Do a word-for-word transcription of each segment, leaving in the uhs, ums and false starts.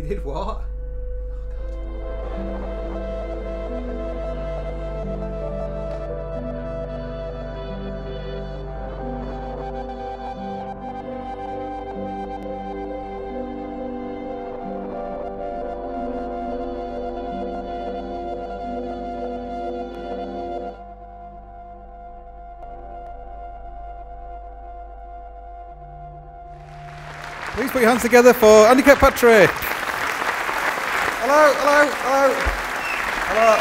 You did what? Please put your hands together for Andy Kirkpatrick. Hello, hello, hello.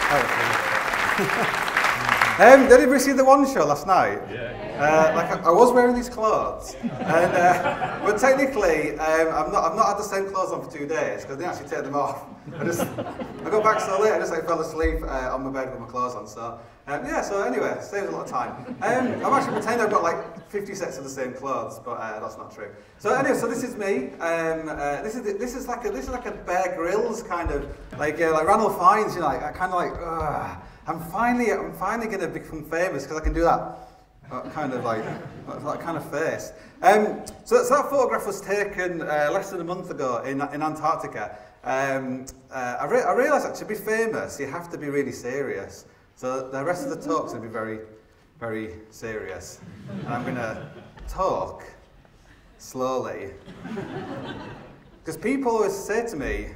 Hello. um, did anybody see the One Show last night? Yeah. Uh, like I, I was wearing these clothes, and uh, but technically um, I'm not. I've not had the same clothes on for two days because I didn't actually take them off. I just I got back so late. I just like fell asleep uh, on my bed with my clothes on. So um, yeah. So anyway, saves a lot of time. Um, I'm actually pretending I've got like fifty sets of the same clothes, but uh, that's not true. So anyway, so this is me. Um, uh, this is this is like a this is like a Bear Grylls kind of like uh, like Randall Fiennes. You know, like I kind of like. Ugh, I'm finally I'm finally going to become famous because I can do that. That kind of like, that kind of face. Um, so, so that photograph was taken uh, less than a month ago in, in Antarctica. Um, uh, I, re I realised that to be famous, you have to be really serious. So the rest of the talk's going to be very, very serious. And I'm going to talk slowly. Because people always say to me,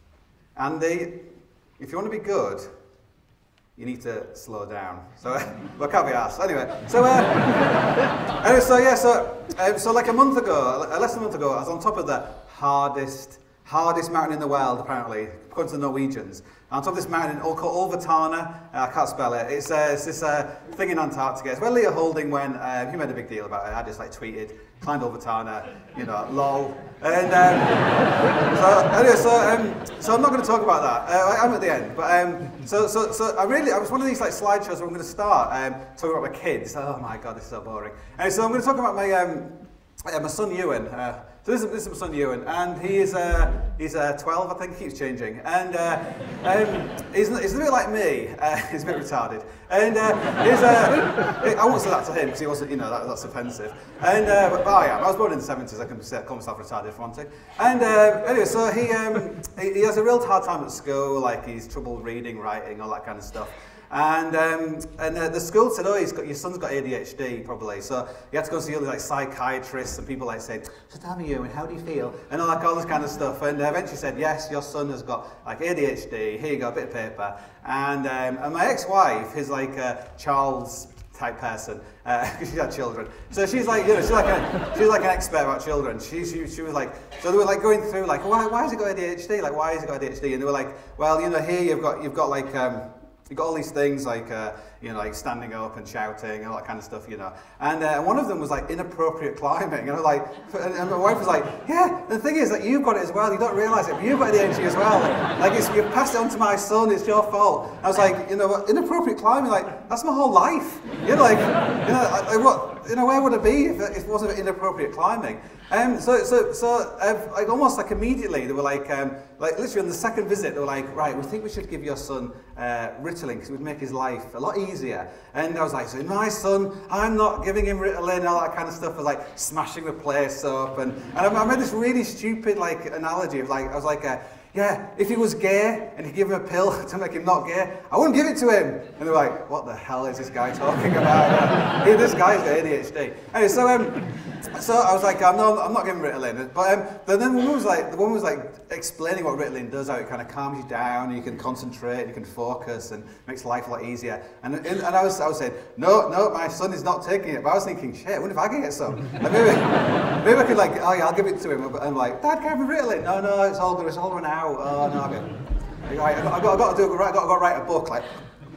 Andy, if you want to be good, you need to slow down. So, well, can't be asked. Anyway, so, uh, anyway, so yeah, so, um, so like a month ago, less than a month ago, I was on top of the hardest, hardest mountain in the world, apparently, according to the Norwegians. On top of this mountain called Olvatana, uh, I can't spell it. It's, uh, it's this uh, thing in Antarctica. It's where Leah Holding went. Uh, he made a big deal about it. I just like tweeted, climbed Olvatana, you know, lol. And um, so anyway, so um, so I'm not going to talk about that. Uh, I'm at the end, but um, so so so I really I was one of these like slideshows where I'm going to start um, talking about my kids. Oh my god, this is so boring. And so I'm going to talk about my um, uh, my son Ewan. Uh, So this is, this is my son Ewan, and he is uh, he's uh, twelve, I think. He keeps changing, and uh, um, he's, he's a bit like me. Uh, he's a bit retarded, and uh, he's, uh, I won't say that to him because he wasn't, you know, that, that's offensive. And uh, but, but I am. I was born in the seventies. I can say, call myself retarded if I want to. And uh, anyway, so he, um, he he has a real hard time at school. Like he's trouble reading, writing, all that kind of stuff. And um, and uh, the school said, oh, he's got, your son's got A D H D probably, so you have to go see all these like psychiatrists and people like say, so tell me, Ewan, how do you feel? And all like all this kind of stuff. And uh, eventually said, yes, your son has got like A D H D. Here you go, a bit of paper. And um, and my ex-wife is like a Charles type person because uh, she's had children. So she's like, you know, she's like a, she's like an expert about children. She, she she was like, so they were like going through like, why why has he got A D H D? Like why has he got A D H D? And they were like, well, you know, here you've got you've got like. Um, You've got all these things like, uh, you know, like standing up and shouting and all that kind of stuff, you know. And uh, one of them was like inappropriate climbing. And I was like, and my wife was like, yeah, the thing is that you've got it as well. You don't realise it, but you've got A D H D as well. Like, it's, you've passed it on to my son. It's your fault. I was like, you know, inappropriate climbing, like, that's my whole life. You know, like, you know, like, what, you know, where would it be if it, if it wasn't inappropriate climbing? Um, so, so, so, uh, like almost like immediately, they were like, um, like literally on the second visit, they were like, right, we think we should give your son uh, Ritalin because it would make his life a lot easier. And I was like, so my son, I'm not giving him Ritalin, all that kind of stuff. I was like smashing the place up, and and I, I made this really stupid like analogy of like, I was like, uh, yeah, if he was gay and you give him a pill to make him not gay, I wouldn't give it to him. And they were like, what the hell is this guy talking about? Hey, this guy's got A D H D. Anyway, so um, so I was like, I'm not, I'm not giving Ritalin. But um, then the woman was like, the woman was like explaining what Ritalin does, how it kind of calms you down, you can concentrate, you can focus, and makes life a lot easier. And and, and I was I was saying, no, no, my son is not taking it. But I was thinking, shit, what if I can get some? Like maybe, maybe I could like, oh yeah, I'll give it to him. And I'm like, Dad, can I have Ritalin? No, no, it's all good, it's all run out. Oh no, I've got, I've got, I've got to do, I've got to go write a book, like.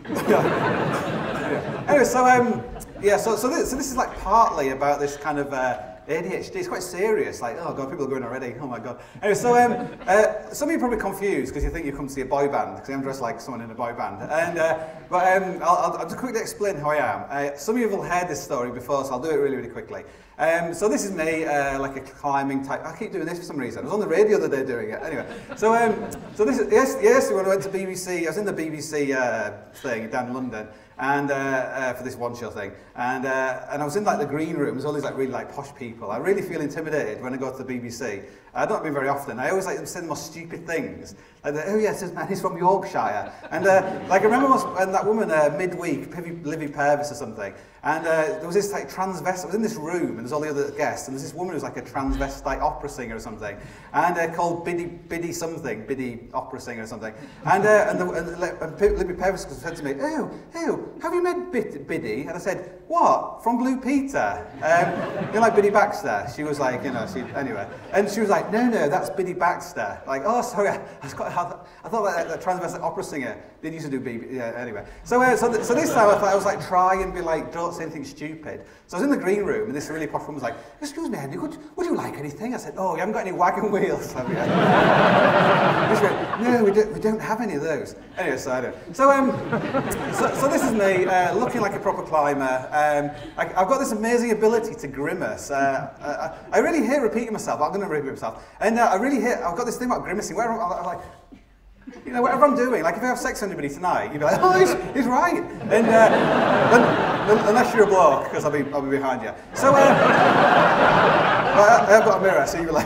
Yeah. Anyway, so um, yeah, so so this, so this is like partly about this kind of uh, A D H D. It's quite serious. Like, oh god, people are going already. Oh my god. Anyway, so um, uh, some of you are probably confused because you think you come to see a boy band because I'm dressed like someone in a boy band. And uh, but um, I'll, I'll just quickly explain who I am. Uh, some of you have heard this story before, so I'll do it really, really quickly. Um, so this is me, uh, like a climbing type. I keep doing this for some reason. I was on the radio the other day doing it. Anyway, so um, so this is yes, yes. When I went to B B C, I was in the B B C uh, thing down in London, and uh, uh, for this one show thing. And uh, and I was in like the green room. There's all these like really like posh people. I really feel intimidated when I go to the B B C. I don't been very often. I always like them saying the most stupid things. Like, oh yes, this man is from Yorkshire. And uh, like I remember when that woman uh, midweek, Livy Purvis or something, and uh, there was this like transvestite. I was in this room, and there's all the other guests, and there's this woman who was like a transvestite opera singer or something, and uh, called Biddy Biddy something, Biddy opera singer or something. And uh, and, the, and, and Livy Purvis said to me, "Oh, oh, have you met Bid Biddy?" And I said, "What? From Blue Peter? Um, you know, like Biddy Baxter?" She was like, you know, she anyway, and she was like, "No, no, that's Biddy Baxter." Like, oh, sorry, I, I, got, I thought that, that transvestite opera singer did used to do B B. Yeah, anyway. So, uh, so, th so this time I thought I was like try and be like, don't say anything stupid. So I was in the green room, and this really posh woman was like, "Excuse me, Henry, would, would you like anything?" I said, "Oh, you haven't got any wagon wheels, have you?" She went, "No, we don't, we don't have any of those." Anyway, so I don't. So, um, so, so this is me uh, looking like a proper climber. Um, I, I've got this amazing ability to grimace. Uh, I, I really hate repeating myself. I'm going to repeat myself. And uh, I really hate. I've got this thing about grimacing. Where I'm, I'm like. You know, whatever I'm doing, like if I have sex with anybody tonight, you'd be like, "Oh, he's, he's right." And uh, unless you're a bloke, because I'll be, I'll be behind you. So, uh, I, I've got a mirror, so you'd be like,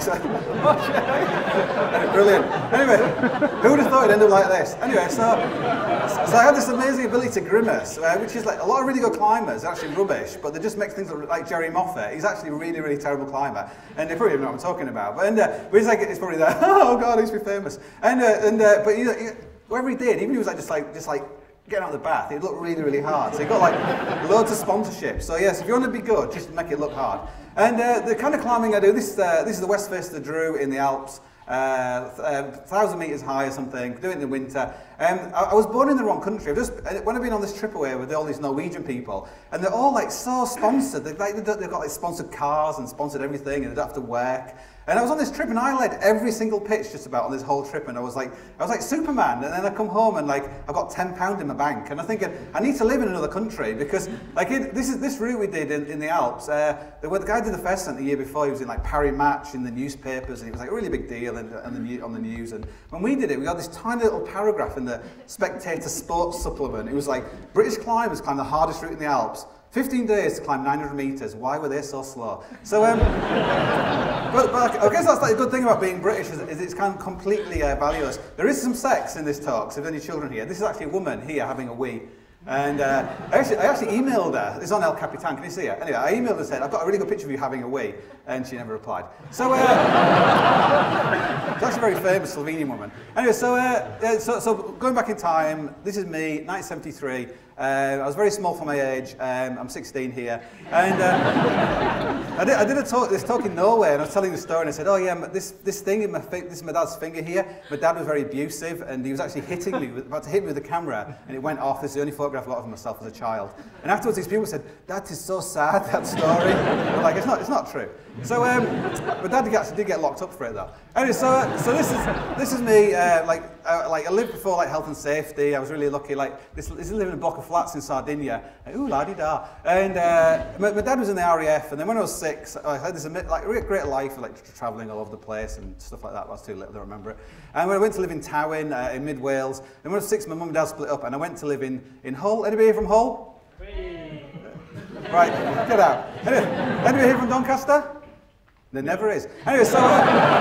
anyway, brilliant. Anyway, who would have thought it'd end up like this? Anyway, so, so I have this amazing ability to grimace, uh, which is like a lot of really good climbers are actually rubbish, but they just make things look like Jerry Moffat. He's actually a really, really terrible climber, and they probably don't know what I'm talking about. But, and, uh, but he's like, it's probably that, oh God, he's be famous. And, uh, and uh, but you know, whatever he did, even if he was like just like just like getting out of the bath, it looked really, really hard. So he got like loads of sponsorships. So yes, if you want to be good, just make it look hard. And uh, the kind of climbing I do, this uh, this is the west face of the Drew in the Alps, uh, a thousand meters high or something. Do it in the winter. Um, I, I was born in the wrong country. I've just when I've been on this trip away with all these Norwegian people, and they're all like so sponsored. They've like they've got like sponsored cars and sponsored everything, and they don't have to work. And I was on this trip, and I led every single pitch just about on this whole trip, and I was like, I was like Superman. And then I come home, and like I got ten pound in my bank, and I'm thinking I need to live in another country because like it, this is this route we did in, in the Alps. Uh, the, the guy did the first the year before. He was in like Parry Match in the newspapers, and it was like a really big deal in, in the, on the news. And when we did it, we got this tiny little paragraph in the Spectator Sports supplement. It was like British climbers climb the hardest route in the Alps. fifteen days to climb nine hundred meters. Why were they so slow? So, um, but, but I guess that's like a good thing about being British is, is it's kind of completely uh, valueless. There is some sex in this talk, so if any children here, this is actually a woman here having a wee. And uh, I, actually, I actually emailed her. It's on El Capitan. Can you see her? Anyway, I emailed her and said, "I've got a really good picture of you having a wee," and she never replied. So, uh, she's actually a very famous Slovenian woman. Anyway, so, uh, so, so going back in time, this is me, nineteen seventy-three. Uh, I was very small for my age. Um, I'm sixteen here, and uh, I did, I did a talk, this talk in Norway, and I was telling the story, and I said, "Oh yeah, this this thing in my this is my dad's finger here. My dad was very abusive, and he was actually hitting me, with, about to hit me with the camera, and it went off. This is the only photograph I got of myself as a child." And afterwards, these people said, "That is so sad, that story." But like, it's not, it's not true. So, um, but Dad actually did get locked up for it though. Anyway, so uh, so this is this is me. Uh, like uh, like I lived before like health and safety. I was really lucky. Like this, this is living in a block of flats in Sardinia. Like, ooh, la di da. And uh, my, my dad was in the R A F, and then when I was six, I had this like really great life of like travelling all over the place and stuff like that. I was too little to remember it. And when I went to live in Tywyn uh, in mid Wales, and when I was six, my mum and dad split up, and I went to live in in Hull. Anybody here from Hull? Right, get out. Anyway, anybody here from Doncaster? There never is. Anyway, so uh,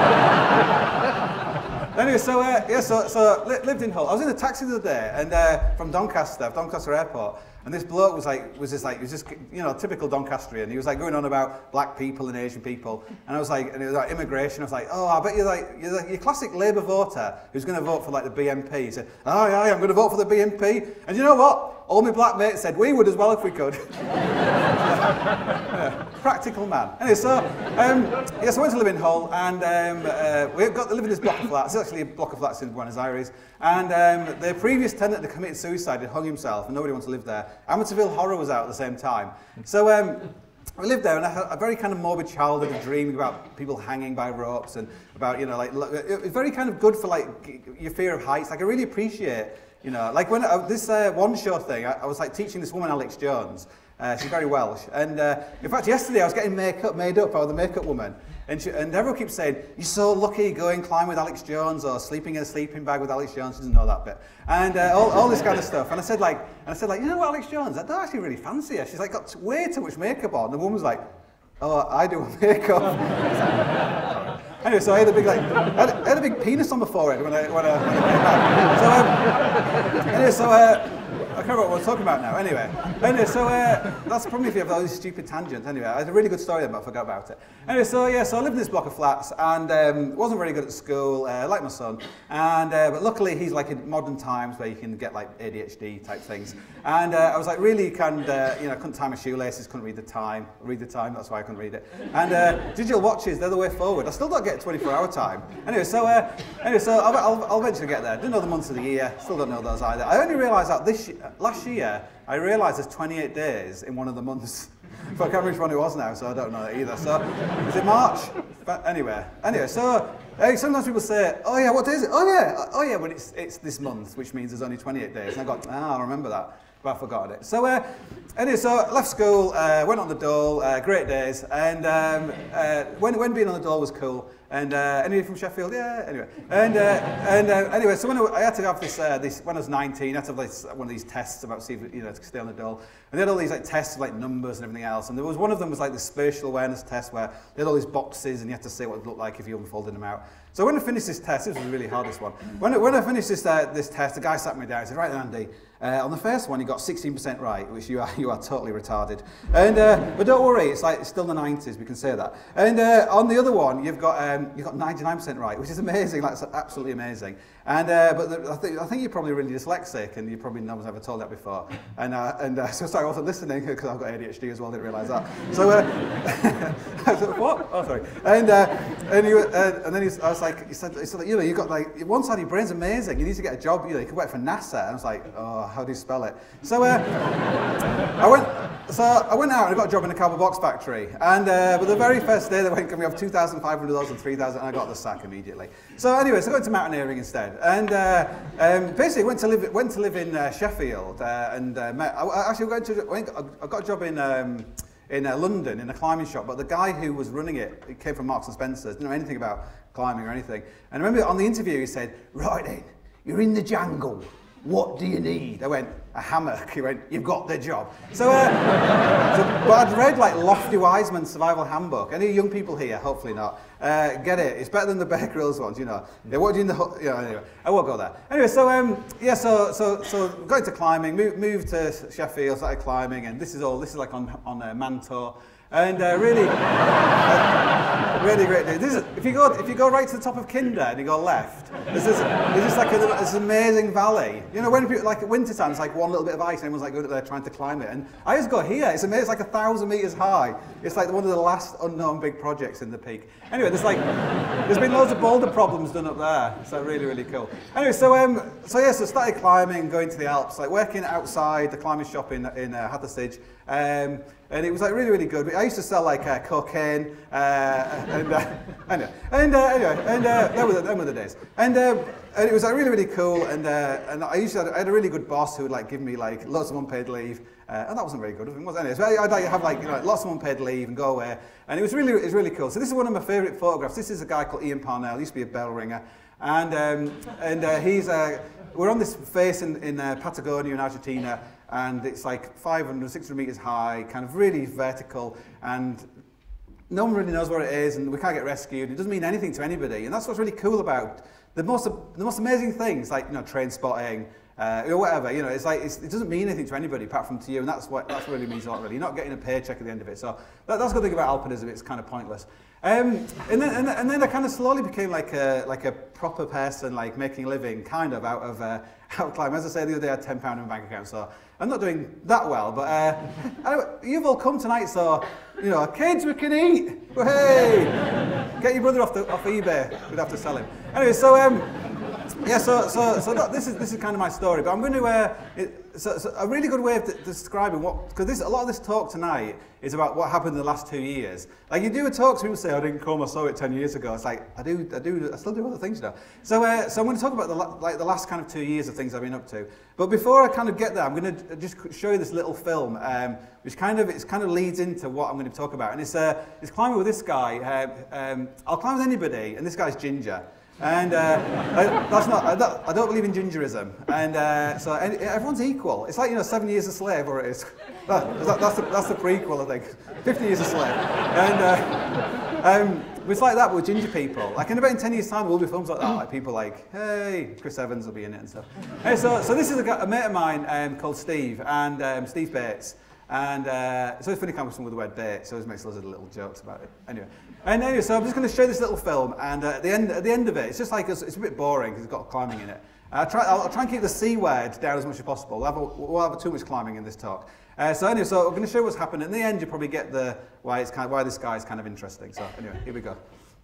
anyway, so uh, yeah, so so li lived in Hull. I was in a taxi the other day, and uh, from Doncaster, Doncaster Airport, and this bloke was like, was just like, he was just, you know, typical Doncastrian. He was like going on about black people and Asian people, and I was like, and it was like immigration. I was like, oh, I bet you're like, you're like your classic Labour voter who's going to vote for like the B M P. He said, oh yeah, I'm going to vote for the B M P, and you know what? All my black mates said we would as well if we could. Yeah, practical man. Anyway, so um, yeah, so I went to live in Hull, and um, uh, we got to live in this block of flats. It's actually a block of flats in Buenos Aires, and um, the previous tenant had committed suicide and hung himself, and nobody wanted to live there. Amityville Horror was out at the same time, so um, we lived there, and I had a very kind of morbid childhood, dreaming about people hanging by ropes, and about, you know, like it was very kind of good for like your fear of heights. Like I really appreciate. You know, like when uh, this uh, one show thing, I, I was like teaching this woman, Alex Jones. Uh, she's very Welsh, and uh, in fact, yesterday I was getting makeup made up by the makeup woman, And, she, and everyone keeps saying, you're so lucky going climb with Alex Jones or sleeping in a sleeping bag with Alex Jones. She doesn't know that bit. And uh, all, all this kind of stuff. And I said, like, and I said, like, you know what, Alex Jones, I don't actually really fancy her. She's like got way too much makeup on. And the woman was like, oh, I do makeup. Anyway, so I had a big like, I had, I had a big penis on my forehead when I when I, when I came back. So um, anyway, so uh, I can't remember what we're talking about now. Anyway, anyway, so uh, that's probably if you have all these stupid tangents. Anyway, I had a really good story, but I forgot about it. Anyway, so yeah, so I lived in this block of flats and um, wasn't very good at school, uh, like my son. And uh, but luckily he's like in modern times where you can get like A D H D type things. And uh, I was like really kind of, uh, you know, couldn't tie my shoelaces, couldn't read the time, read the time. That's why I couldn't read it. And uh, digital watches, they're the way forward. I still don't get twenty-four hour time. Anyway, so uh, anyway, so I'll, I'll, I'll eventually get there. Didn't know the months of the year. Still don't know those either. I only realised that this year, last year. I realised there's twenty-eight days in one of the months. But I can't remember which one it was now, so I don't know that either. So, is it March? But anyway, anyway, so uh, sometimes people say, oh yeah, what day is it? Oh yeah, oh yeah, but it's, it's this month, which means there's only twenty-eight days. And I got, ah, I remember that, but I forgot it. So, uh, anyway, so I left school, uh, went on the dole, uh, great days, and um, uh, when, when being on the dole was cool. And uh, anybody from Sheffield? Yeah. Anyway, and uh, and uh, anyway, so when I, I had to have this, uh, this when I was nineteen, I had to have this, one of these tests about see if you know to stay on the dole. And they had all these like tests of like numbers and everything else. And there was one of them was like the spatial awareness test where they had all these boxes and you had to say what it looked like if you unfolded them out. So when I finished this test, this was the really hardest one. When I, when I finished this uh, this test, the guy sat me down and said, "Right then, Andy, uh, on the first one you got sixteen percent right, which you are you are totally retarded. And uh, but don't worry, it's like it's still the nineties, we can say that. And uh, on the other one, you've got um, you've got ninety-nine percent right, which is amazing. Like, it's absolutely amazing. And uh, but the, I think I think you're probably really dyslexic, and you probably no one's ever told that before. And uh, and uh, so sorry, I wasn't listening because I've got A D H D as well. Didn't realise that. So uh, I was like, what? Oh, sorry. And uh, and, he, uh, and then he was, I was like, he said, he said, you know, you got like one side of your brain's amazing. You need to get a job. You know, you could work for NASA. And I was like, oh, how do you spell it? So uh, I went. So I went out and I got a job in a cardboard box factory. And uh, but the very first day they went, can we have two thousand five hundred dollars and three thousand? And I got the sack immediately. So anyway, so I got into mountaineering instead. And uh, um, basically went to live went to live in uh, Sheffield. Uh, and uh, met, I actually went to went, I got a job in. Um, in uh, London, in a climbing shop, but the guy who was running it, he came from Marks and Spencer's, didn't know anything about climbing or anything. And I remember on the interview he said, right then, you're in the jungle, what do you need? I went, a hammock. He went, you've got the job. So, uh, so but I'd read like Lofty Wiseman's Survival Handbook. Any young people here? Hopefully not. Uh, get it? It's better than the Bear Grylls ones, you know. Yeah, what do you know? You know, anyway, I won't go there. Anyway, so um, yeah, so so so got into climbing, moved, moved to Sheffield, started climbing, and this is all. This is like on on uh, Mantor. And uh, really, uh, really great. This is, if you go, if you go right to the top of Kinder and you go left, there's this, there's just like a, this amazing valley. You know, when people, like at winter time, it's like one little bit of ice, and everyone's like going up there trying to climb it. And I just go here. It's amazing. It's like a thousand meters high. It's like one of the last unknown big projects in the peak. Anyway, there's like, there's been loads of boulder problems done up there. So really, really cool. Anyway, so um, so yeah, so started climbing, going to the Alps, like working outside the climbing shop in in uh, Hathersage. Um, and it was like really, really good. I used to sell like uh, cocaine, uh, and uh, anyway, and uh, anyway, and uh, that was them were the days. And, uh, and it was like really, really cool. And uh, and I used to have, I had a really good boss who would like give me like lots of unpaid leave, uh, and that wasn't very good. It was anyway. So I'd like have like you know lots of unpaid leave and go away, and it was really, it was really cool. So this is one of my favourite photographs. This is a guy called Ian Parnell. He used to be a bell ringer, and um, and uh, he's uh, we're on this face in in uh, Patagonia in Argentina. And it's like five hundred, six hundred meters high, kind of really vertical, and no one really knows what it is, and we can't get rescued. It doesn't mean anything to anybody, and that's what's really cool about the most the most amazing things, like you know, train spotting, uh, or whatever. You know, it's like it's, it doesn't mean anything to anybody apart from to you, and that's what that's what really means a lot. Really, you're not getting a paycheck at the end of it. So that, that's the good thing about alpinism. It's kind of pointless. Um, and then and, and then I kind of slowly became like a like a proper person, like making a living, kind of out of uh, out of climb. As I say, the other day I had ten pound in my bank account, so I'm not doing that well. But uh, anyway, you've all come tonight, so you know, kids, we can eat. Hey, get your brother off the off eBay. We'd have to sell him. Anyway, so um, yeah, so so so that, this is this is kind of my story. But I'm going to uh, it, so, so a really good way of de describing what, because this a lot of this talk tonight is about what happened in the last two years. Like you do a talk, so people say, "I didn't come, I saw it ten years ago." It's like I do, I do, I still do other things, you know. So uh, so I'm going to talk about the like the last kind of two years of things I've been up to. But before I kind of get there, I'm going to just show you this little film, um, which kind of it's kind of leads into what I'm going to talk about. And it's uh, it's climbing with this guy. Uh, um, I'll climb with anybody, and this guy's ginger. And uh, I, that's not, I don't, I don't believe in gingerism. And uh, so and everyone's equal. It's like, you know, seven years a slave, or it is. That, that, that's, the, that's the prequel, I think. fifty years a slave. And uh, um, it's like that with ginger people. Like in about in ten years' time, there will be films like that. Like people like, hey, Chris Evans will be in it and stuff. Hey, so, so this is a, guy, a mate of mine um, called Steve, and um, Steve Bates. And uh, it's always funny coming with the word bait, so it always makes loads of little jokes about it. Anyway, and anyway, so I'm just going to show you this little film, and uh, at the end, at the end of it, it's just like it's, it's a bit boring because it's got climbing in it. Uh, I'll, try, I'll, I'll try and keep the C word down as much as possible. We'll have, a, we'll have too much climbing in this talk. Uh, so anyway, so I'm going to show you what's happened. In the end, you probably get the why it's kind of, why this guy is kind of interesting. So anyway, here we go.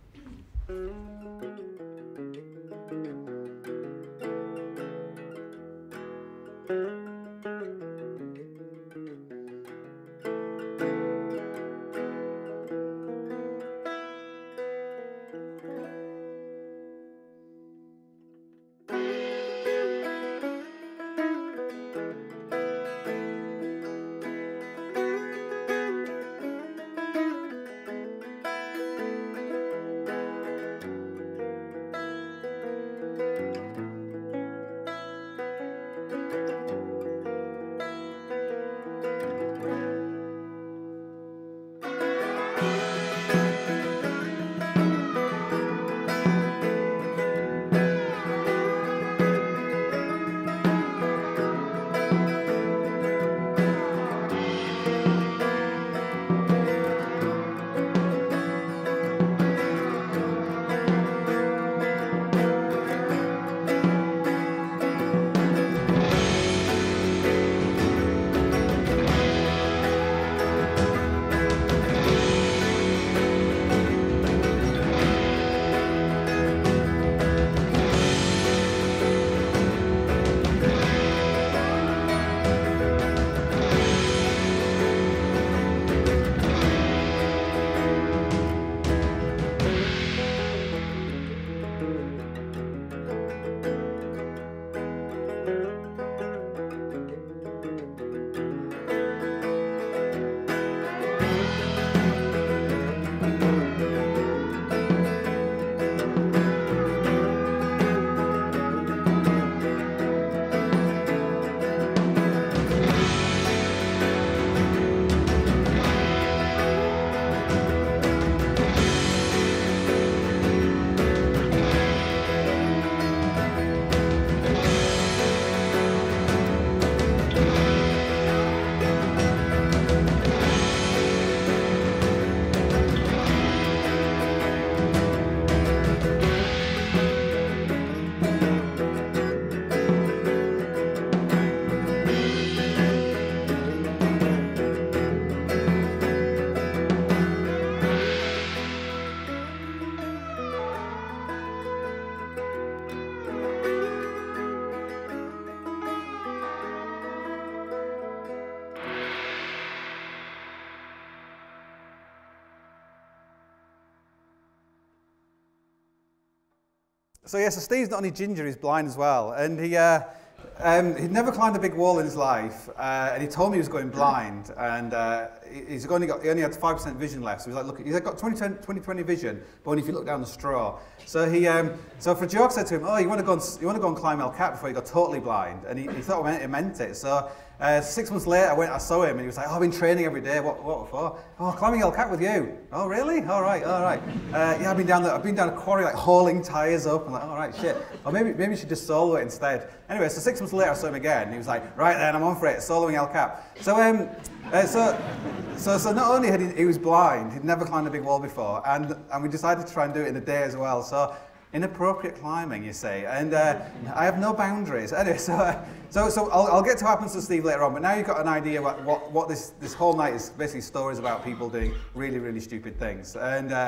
So yeah, so Steve's not only ginger, he's blind as well. And he, uh, um, he'd never climbed a big wall in his life, uh, and he told me he was going blind, and uh, he's only got, he only had five percent vision left. So he's like, look, he's got twenty twenty vision, but only if you look down the straw. So he, um, so for a joke, said to him, oh, you want to go and, you want to go and climb El Cap before you got totally blind? And he, he thought he meant it. So uh, six months later, I went, I saw him, and he was like, oh, I've been training every day. What, what for? Oh, climbing El Cap with you. Oh, really? All right, all right. Uh, yeah, I've been down there. I've been down a quarry, like hauling tires up. I'm like, all right, shit. Or maybe, maybe you should just solo it instead. Anyway, so six months later, I saw him again, and he was like, right then, I'm on for it, soloing El Cap. So, um, uh, so, so, so not only had he, he was blind, he'd never climbed a big wall before, and and we decided to try and do it in a day as well. So. Inappropriate climbing, you see, and uh, I have no boundaries. Anyway, so uh, so so I'll, I'll get to what happens to Steve later on. But now you've got an idea what what, what this this whole night is basically stories about people doing really really stupid things. And uh,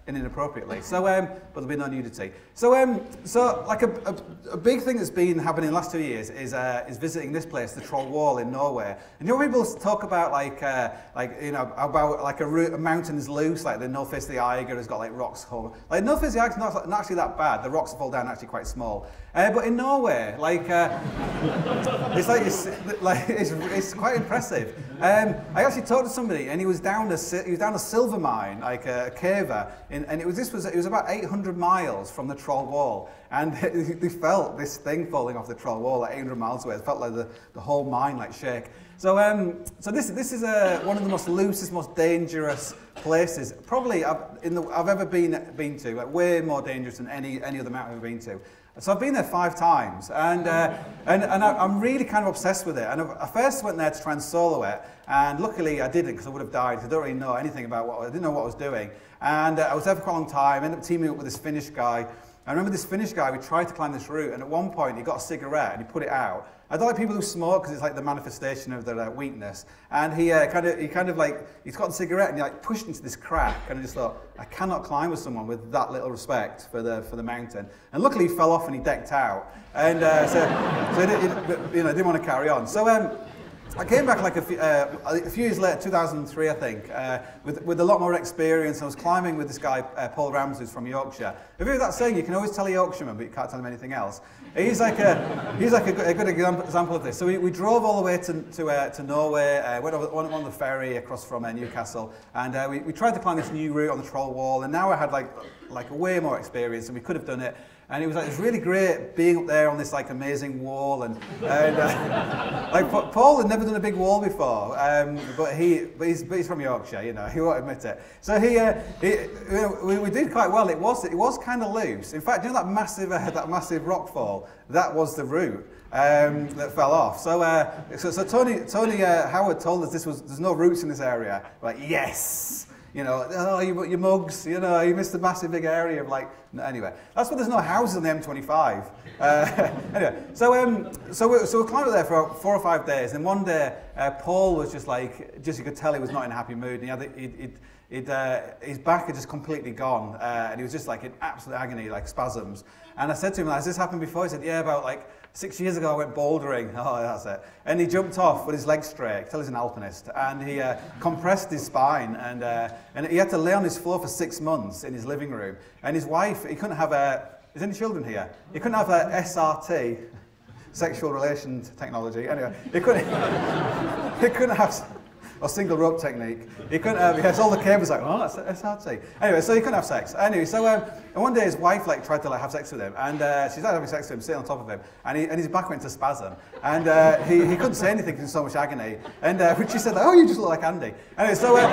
inappropriately. So, um, but there'll be no nudity. So, um, so like a, a, a big thing that's been happening in the last two years is uh, is visiting this place, the Troll Wall in Norway. And you know, people talk about like uh, like you know about like a, a mountain is loose, like the north face of the Eiger has got like rocks. Whole, like north face of the Eiger is not, not actually that bad. The rocks that fall down are actually quite small. Uh, but in Norway, like uh, it's like it's like it's, it's quite impressive. Um, I actually talked to somebody, and he was down a he was down a silver mine, like a, a caver, in, and it was this was it was about eight hundred miles from the Troll Wall, and they felt this thing falling off the Troll Wall like eight hundred miles away. It felt like the, the whole mine like shake. So um, so this this is a, one of the most loosest, most dangerous places probably I've, in the, I've ever been been to. Like way more dangerous than any any other mountain I've ever been to. So I've been there five times, and uh, and, and I, I'm really kind of obsessed with it. And I first went there to try and solo it, and luckily I didn't, because I would have died, because I don't really know anything about what, I didn't know what I was doing. And uh, I was there for quite a long time, ended up teaming up with this Finnish guy. I remember this Finnish guy, we tried to climb this route, and at one point he got a cigarette and he put it out. I don't like people who smoke because it's like the manifestation of their uh, weakness. And he uh, kind of, he kind of like, he's got the cigarette and he like pushed into this crack. And I just thought, I cannot climb with someone with that little respect for the for the mountain. And luckily he fell off and he decked out. And uh, so, so he, he, you know, didn't want to carry on. So um, I came back like a few, uh, a few years later, two thousand three, I think, uh, with, with a lot more experience. I was climbing with this guy, uh, Paul Ramsey, who's from Yorkshire. Have you heard that saying, you can always tell a Yorkshireman, but you can't tell him anything else? He's like a, he's like a good, a good example of this. So we, we drove all the way to, to, uh, to Norway, uh, went over, went on the ferry across from uh, Newcastle, and uh, we, we tried to climb this new route on the Troll Wall, and now I had like, like way more experience, and we could have done it. And it was like, it's really great being up there on this like amazing wall, and, and uh, like Paul had never done a big wall before, um, but he, but he's, but he's from Yorkshire, you know, he won't admit it. So he, uh, he you know, we, we did quite well. It was, it was kind of loose. In fact, you know that massive, uh, that massive rock fall, that was the route um, that fell off. So, uh, so, so Tony, Tony uh, Howard told us this was, there's no roots in this area. We're like, yes. You know, oh, you, you mugs, you know, you missed a massive big area of like, no, anyway. That's why there's no houses on the M twenty-five. Uh, anyway, so um, so we, so we climbed up there for four or five days, and one day, uh, Paul was just like, just you could tell he was not in a happy mood, and he had, he'd, he'd, he'd, uh, his back had just completely gone, uh, and he was just like in absolute agony, like spasms. And I said to him, has this happened before? He said, yeah, about like, Six years ago, I went bouldering. Oh, that's it. And he jumped off with his legs straight. Tell he's an alpinist. And he uh, compressed his spine. And, uh, and he had to lay on his floor for six months in his living room. And his wife, he couldn't have a... Is there any children here? He couldn't have a S R T, sexual relations technology. Anyway, he couldn't, he couldn't have... Or single rope technique. He couldn't have, he has all the cables like, oh, that's S R T. Anyway, so he couldn't have sex. Anyway, so um, and one day his wife like tried to like have sex with him, and uh, she started having sex with him, sitting on top of him, and, he, and his back went to spasm, and uh, he, he couldn't say anything because he was so much agony. And uh, when she said, like, oh, you just look like Andy. Anyway, so uh,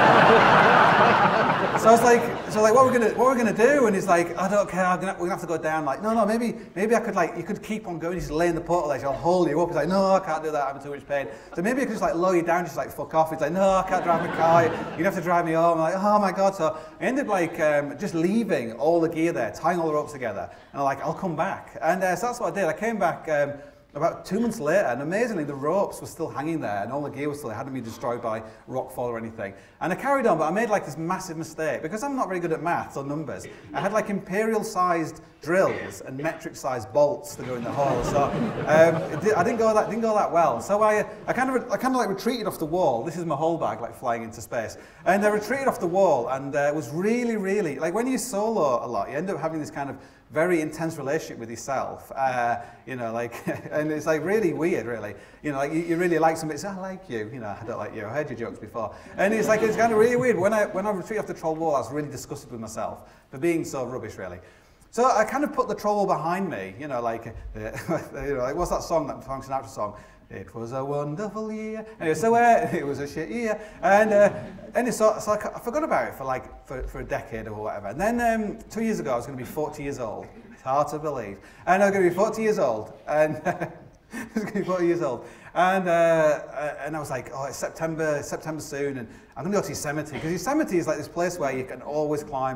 so I was like, so like, what are we gonna, what are we gonna do? And he's like, I don't care, I'm gonna, we're gonna have to go down. Like, no, no, maybe, maybe I could like, you could keep on going. He's laying the portal ledge, I'll hold you up. He's like, no, I can't do that. I'm in too much pain. So maybe I could just like lower you down, just like fuck off. He's like, no, I can't drive my car. You'd have to drive me home. I'm like, oh my god. So I ended up like um, just leaving all the gear there, tying all the ropes together, and I'm like, I'll come back. And uh, so that's what I did. I came back um, about two months later, and amazingly, the ropes were still hanging there, and all the gear was still there. It hadn't been destroyed by rockfall or anything. And I carried on, but I made like this massive mistake because I'm not very good at maths or numbers. I had like imperial-sized drills and metric-sized bolts to go in the hole. So um, it did, I didn't go that didn't go that well. So I I kind of I kind of like retreated off the wall. This is my whole bag, like flying into space. And I retreated off the wall, and uh, it was really, really like when you solo a lot, you end up having this kind of very intense relationship with yourself, uh, you know, like, and it's like really weird, really. You know, like you, you really like somebody, say, I like you, you know, I don't like you, I heard your jokes before. And it's like, it's kind of really weird. When I, when I retreated off the Troll Wall, I was really disgusted with myself for being so rubbish, really. So I kind of put the Troll Wall behind me, you know, like, uh, you know, like what's that song, that Frank Sinatra song? It was a wonderful year. Anyway, so uh, it was a shit year, and uh, anyway, so, so I, I forgot about it for like for, for a decade or whatever. And then um, two years ago, I was going to be forty years old. It's hard to believe, and I was going to be forty years old, and I was going to be forty years old, and uh, and I was like, oh, it's September, September soon, and I'm going to go to Yosemite because Yosemite is like this place where you can always climb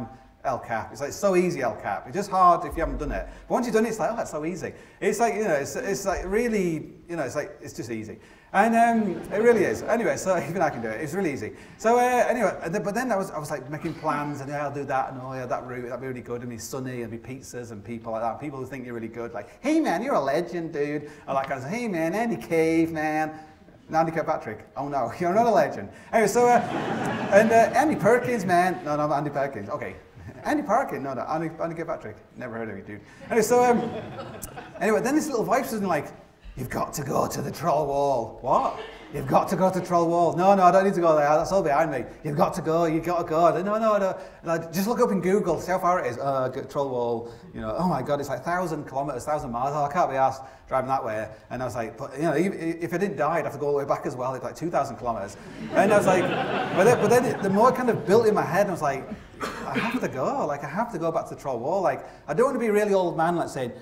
El Cap. It's like so easy, El Cap. It's just hard if you haven't done it. But once you've done it, it's like, oh, that's so easy. It's like, you know, it's, it's like really, you know, it's like, it's just easy. And um, it really is. Anyway, so even I can do it. It's really easy. So uh, anyway, but then I was, I was like making plans, and yeah, I'll do that, and oh yeah, that route, that'd be really good, and be sunny, and be pizzas, and people like that. People who think you're really good, like, hey man, you're a legend, dude. I like, I was like, hey man, Andy Cave, man. Andy Kirkpatrick. Oh no, you're not a legend. Anyway, so, uh, and uh, Andy Perkins, man. No, no, Andy Perkins. Okay. Andy Perkins? No, no, Andy, Andy Kirkpatrick. Never heard of you, dude. Anyway, so, um, anyway, then this little voice was like, you've got to go to the troll wall. What? You've got to go to Troll Wall. No, no, I don't need to go there. That's all behind me. You've got to go. You've got to go. No, no, no. no. Just look up in Google. See how far it is. Uh, Troll Wall. You know. Oh my God, it's like a thousand kilometers, thousand miles. Oh, I can't be asked driving that way. And I was like, but you know, if I didn't die, I'd have to go all the way back as well. It's like two thousand kilometers. And I was like, but then, but then the more it kind of built in my head, I was like, I have to go. Like I have to go back to the Troll Wall. Like I don't want to be a really old man, like saying,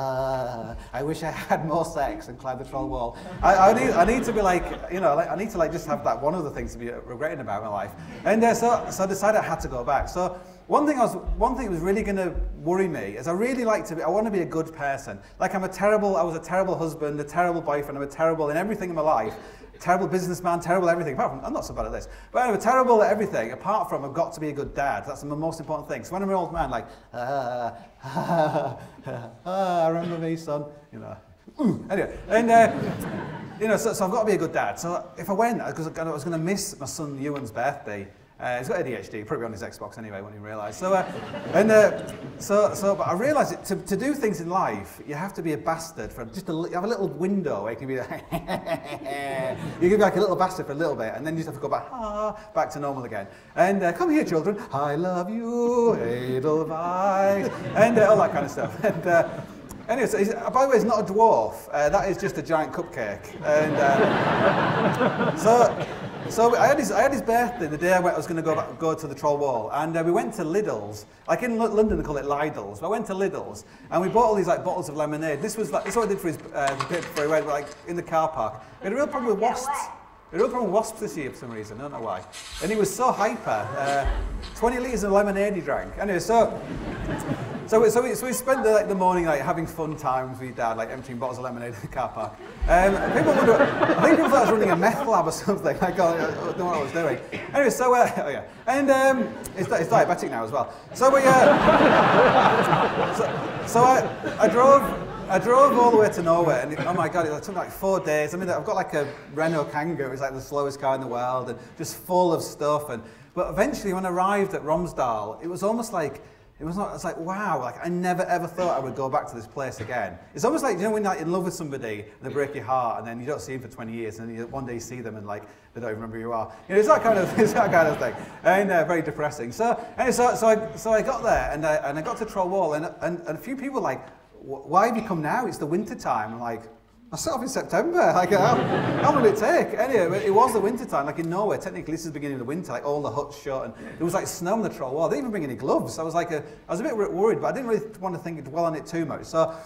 ah, I wish I had more sex and climbed the Troll Wall. I, I need, I need to be like, you know, like I need to like just have that one of the things to be regretting about in my life. And uh, so, so I decided I had to go back. So one thing I was, one thing that was really going to worry me is I really like to be, I want to be a good person. Like I'm a terrible, I was a terrible husband, a terrible boyfriend, I'm a terrible in everything in my life. Terrible businessman, terrible everything. Apart from, I'm not so bad at this. But anyway, terrible at everything, apart from I've got to be a good dad. That's the most important thing. So when I'm an old man, like, ah, ah, ah, remember me, son? You know. Ooh. Anyway, and, uh, you know, so, so I've got to be a good dad. So if I went, because I was going to miss my son Ewan's birthday. Uh, he's got A D H D, probably on his Xbox anyway, when he realised. So, uh, and uh, so, so, but I realised that to, to do things in life, you have to be a bastard for just a, you have a little window where you can be like, you can be like a little bastard for a little bit, and then you just have to go back, ah, back to normal again. And uh, come here, children, I love you, Edelweiss, and uh, all that kind of stuff. And, uh, Anyway, so he's, by the way, he's not a dwarf. Uh, that is just a giant cupcake. And uh, so, so I had his, I had his birthday the day I, went, I was going to go back, go to the Troll Wall, and uh, we went to Lidl's. Like in L London, they call it Lidl's. But I went to Lidl's, and we bought all these like bottles of lemonade. This was like this is what I did for his uh, before he went, like in the car park. We had a real problem with wasps. We had a real problem with wasps this year for some reason. I don't know why. And he was so hyper. Uh, Twenty litres of lemonade he drank. Anyway, so. So we, so, we, so we spent the, like, the morning like having fun times with your dad, like emptying bottles of lemonade in the car park. Um, people wonder, I think people thought I was running a meth lab or something. Like, oh, I don't know what I was doing. Anyway, so uh, oh yeah, and um, it's, it's diabetic now as well. So we, uh, so, so I, I drove. I drove all the way to Norway, and it, oh my God, it took like four days. I mean, I've got like a Renault Kangoo, it's like the slowest car in the world, and just full of stuff. And but eventually, when I arrived at Romsdal, it was almost like. It was not, it's like, wow, like I never ever thought I would go back to this place again. It's almost like, you know, when you're like in love with somebody and they break your heart and then you don't see them for twenty years and then you, one day you see them and like, they don't even remember who you are. You know, it's that kind of, it's that kind of thing. And uh, very depressing. So, anyway, so, so, I, so I got there and I, and I got to Troll Wall and, and, and a few people were like, why have you come now? It's the winter time. I'm like, I set off in September. Like, how, how long did it take? Anyway, it was the winter time. Like in Norway, technically this is the beginning of the winter. Like all the huts shut, and there was like snow on the Troll Wall. They didn't even bring any gloves. I was like, a, I was a bit worried, but I didn't really want to think dwell on it too much. So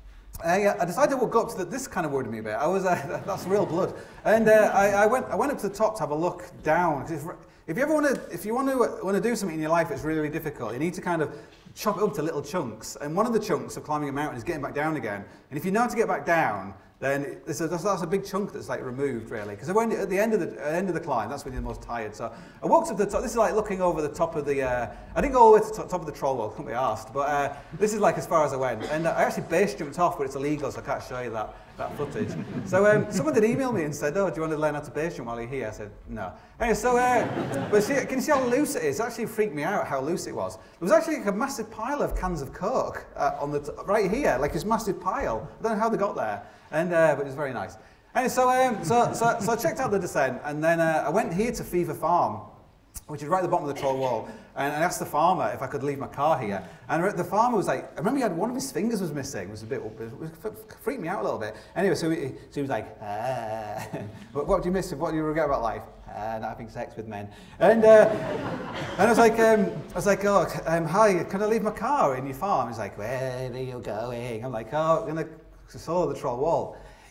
I, I decided to go up to the, this kind of worried me a bit. I was uh, that's real blood, and uh, I, I went I went up to the top to have a look down. If, if you ever want to, if you want to want to do something in your life, it's really really difficult. You need to kind of chop it up to little chunks, and one of the chunks of climbing a mountain is getting back down again. And if you know how to get back down, then it's a, that's, that's a big chunk that's like removed really. Because at the end of the at the end of the climb, that's when you're the most tired. So I walked up the top. This is like looking over the top of the. Uh, I didn't go all the way to the top of the Troll Wall. Couldn't be asked. But uh, this is like as far as I went. And uh, I actually base jumped off, but it's illegal, so I can't show you that that footage. So um, someone did email me and said, "Oh, do you want to learn how to base jump while you're here?" I said, "No." Anyway, so uh, but see, can you see how loose it is? It actually freaked me out how loose it was. There was actually like a massive pile of cans of Coke uh, on the t right here, like this massive pile. I don't know how they got there. And, uh, but it was very nice. Anyway, so, um, so, so, so I checked out the descent, and then uh, I went here to Fever Farm, which is right at the bottom of the Troll Wall, and I asked the farmer if I could leave my car here. And the farmer was like, I remember he had one of his fingers was missing. It was a bit, it was, freaked me out a little bit. Anyway, so he, so he was like, ah. what, what do you miss? What do you regret about life? Uh, not having sex with men. And, uh, and I was like, um, I was like, oh, um, hi, can I leave my car in your farm? He's like, where are you going? I'm like, oh, I'm gonna follow the Troll Wall.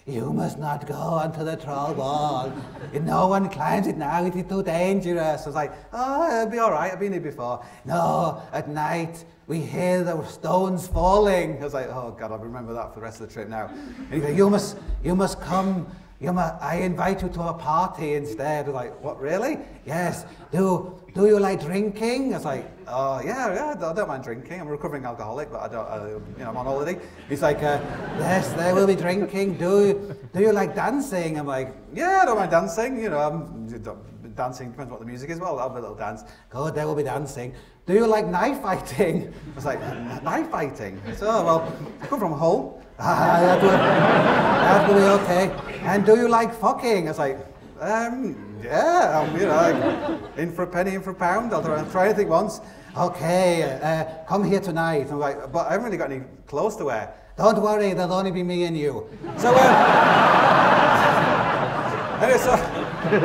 you must not go onto the troll wall. No one climbs it now, it is too dangerous. I was like, oh, it'll be all right, I've been here before. No, at night, we hear the stones falling. I was like, oh God, I'll remember that for the rest of the trip now. And he goes, you must, you must come, you must, I invite you to a party instead. I was like, what, really? Yes, do, do you like drinking? I was like, oh yeah, yeah, I don't mind drinking. I'm a recovering alcoholic, but I don't, I, you know, I'm on holiday. He's like, uh, yes, there will be drinking. Do you, do you like dancing? I'm like, yeah, I don't mind dancing. You know, I'm dancing, depends what the music is. Well, I'll have a little dance. Good, there will be dancing. Do you like knife fighting? I was like, knife fighting? I said, oh, well, I come from Hull. Ah, that will, that will be okay. And do you like fucking? I was like, um, yeah, I'm, you know, like, in for a penny, in for a pound. I'll try, I'll try anything once. Okay, uh, come here tonight. I'm like, but I haven't really got any clothes to wear. Don't worry, there'll only be me and you. So, uh, anyway, so,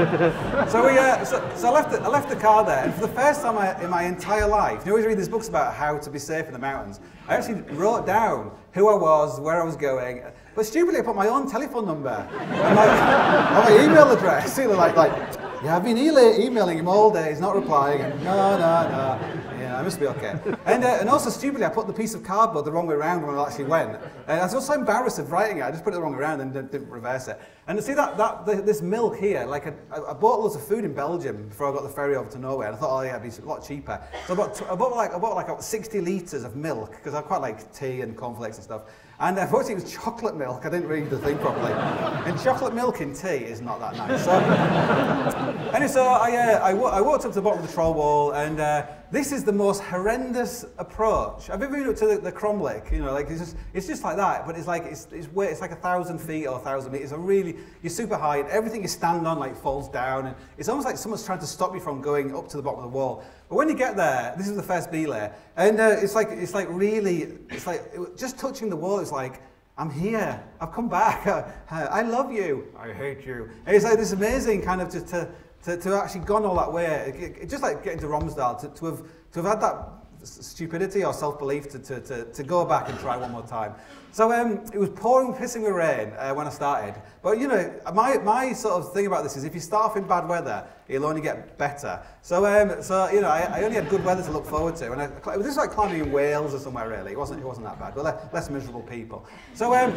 so we, uh, so, so I left the, I left the car there, and for the first time I, in my entire life, you always read these books about how to be safe in the mountains. I actually wrote down who I was, where I was going, but stupidly I put my own telephone number and my, and my email address. You know, like, like, yeah, I've been e emailing him all day, he's not replying. And, no, no, no. Yeah, I must be okay. And, uh, and also stupidly, I put the piece of cardboard the wrong way around when I actually went. And I was also embarrassed of writing it. I just put it the wrong way around and didn't, didn't reverse it. And to see that, that the, this milk here, like I, I bought loads of food in Belgium before I got the ferry over to Norway. And I thought, oh yeah, it'd be a lot cheaper. So I bought, I bought like I bought like sixty litres of milk because I quite like tea and cornflakes and stuff. And unfortunately, it was chocolate milk. I didn't read the thing properly. And chocolate milk in tea is not that nice. So, anyway, so I, uh, I, I walked up to the bottom of the troll wall, and uh, this is the most horrendous approach. I've ever been up to the, the Cromlech, you know, like it's just, it's just like that, but it's like it's, it's, way, it's like a thousand feet or a thousand meters. It's a really, you're super high, and everything you stand on like falls down, and it's almost like someone's trying to stop you from going up to the bottom of the wall. But when you get there, this is the first belay, and uh, it's like it's like really, it's like it, just touching the wall. It's like, I'm here. I've come back. Uh, I love you. I hate you. And it's like this amazing kind of just to to, to actually gone all that way. It, it, just like getting to Romsdal to, to have to have had that stupidity or self-belief to, to, to, to go back and try one more time. So um, it was pouring, pissing with rain uh, when I started. But you know, my, my sort of thing about this is if you start off in bad weather, it'll only get better. So, um, so you know, I, I only had good weather to look forward to. And I, it was just like climbing in Wales or somewhere really. It wasn't, it wasn't that bad, but less, less miserable people. So, um,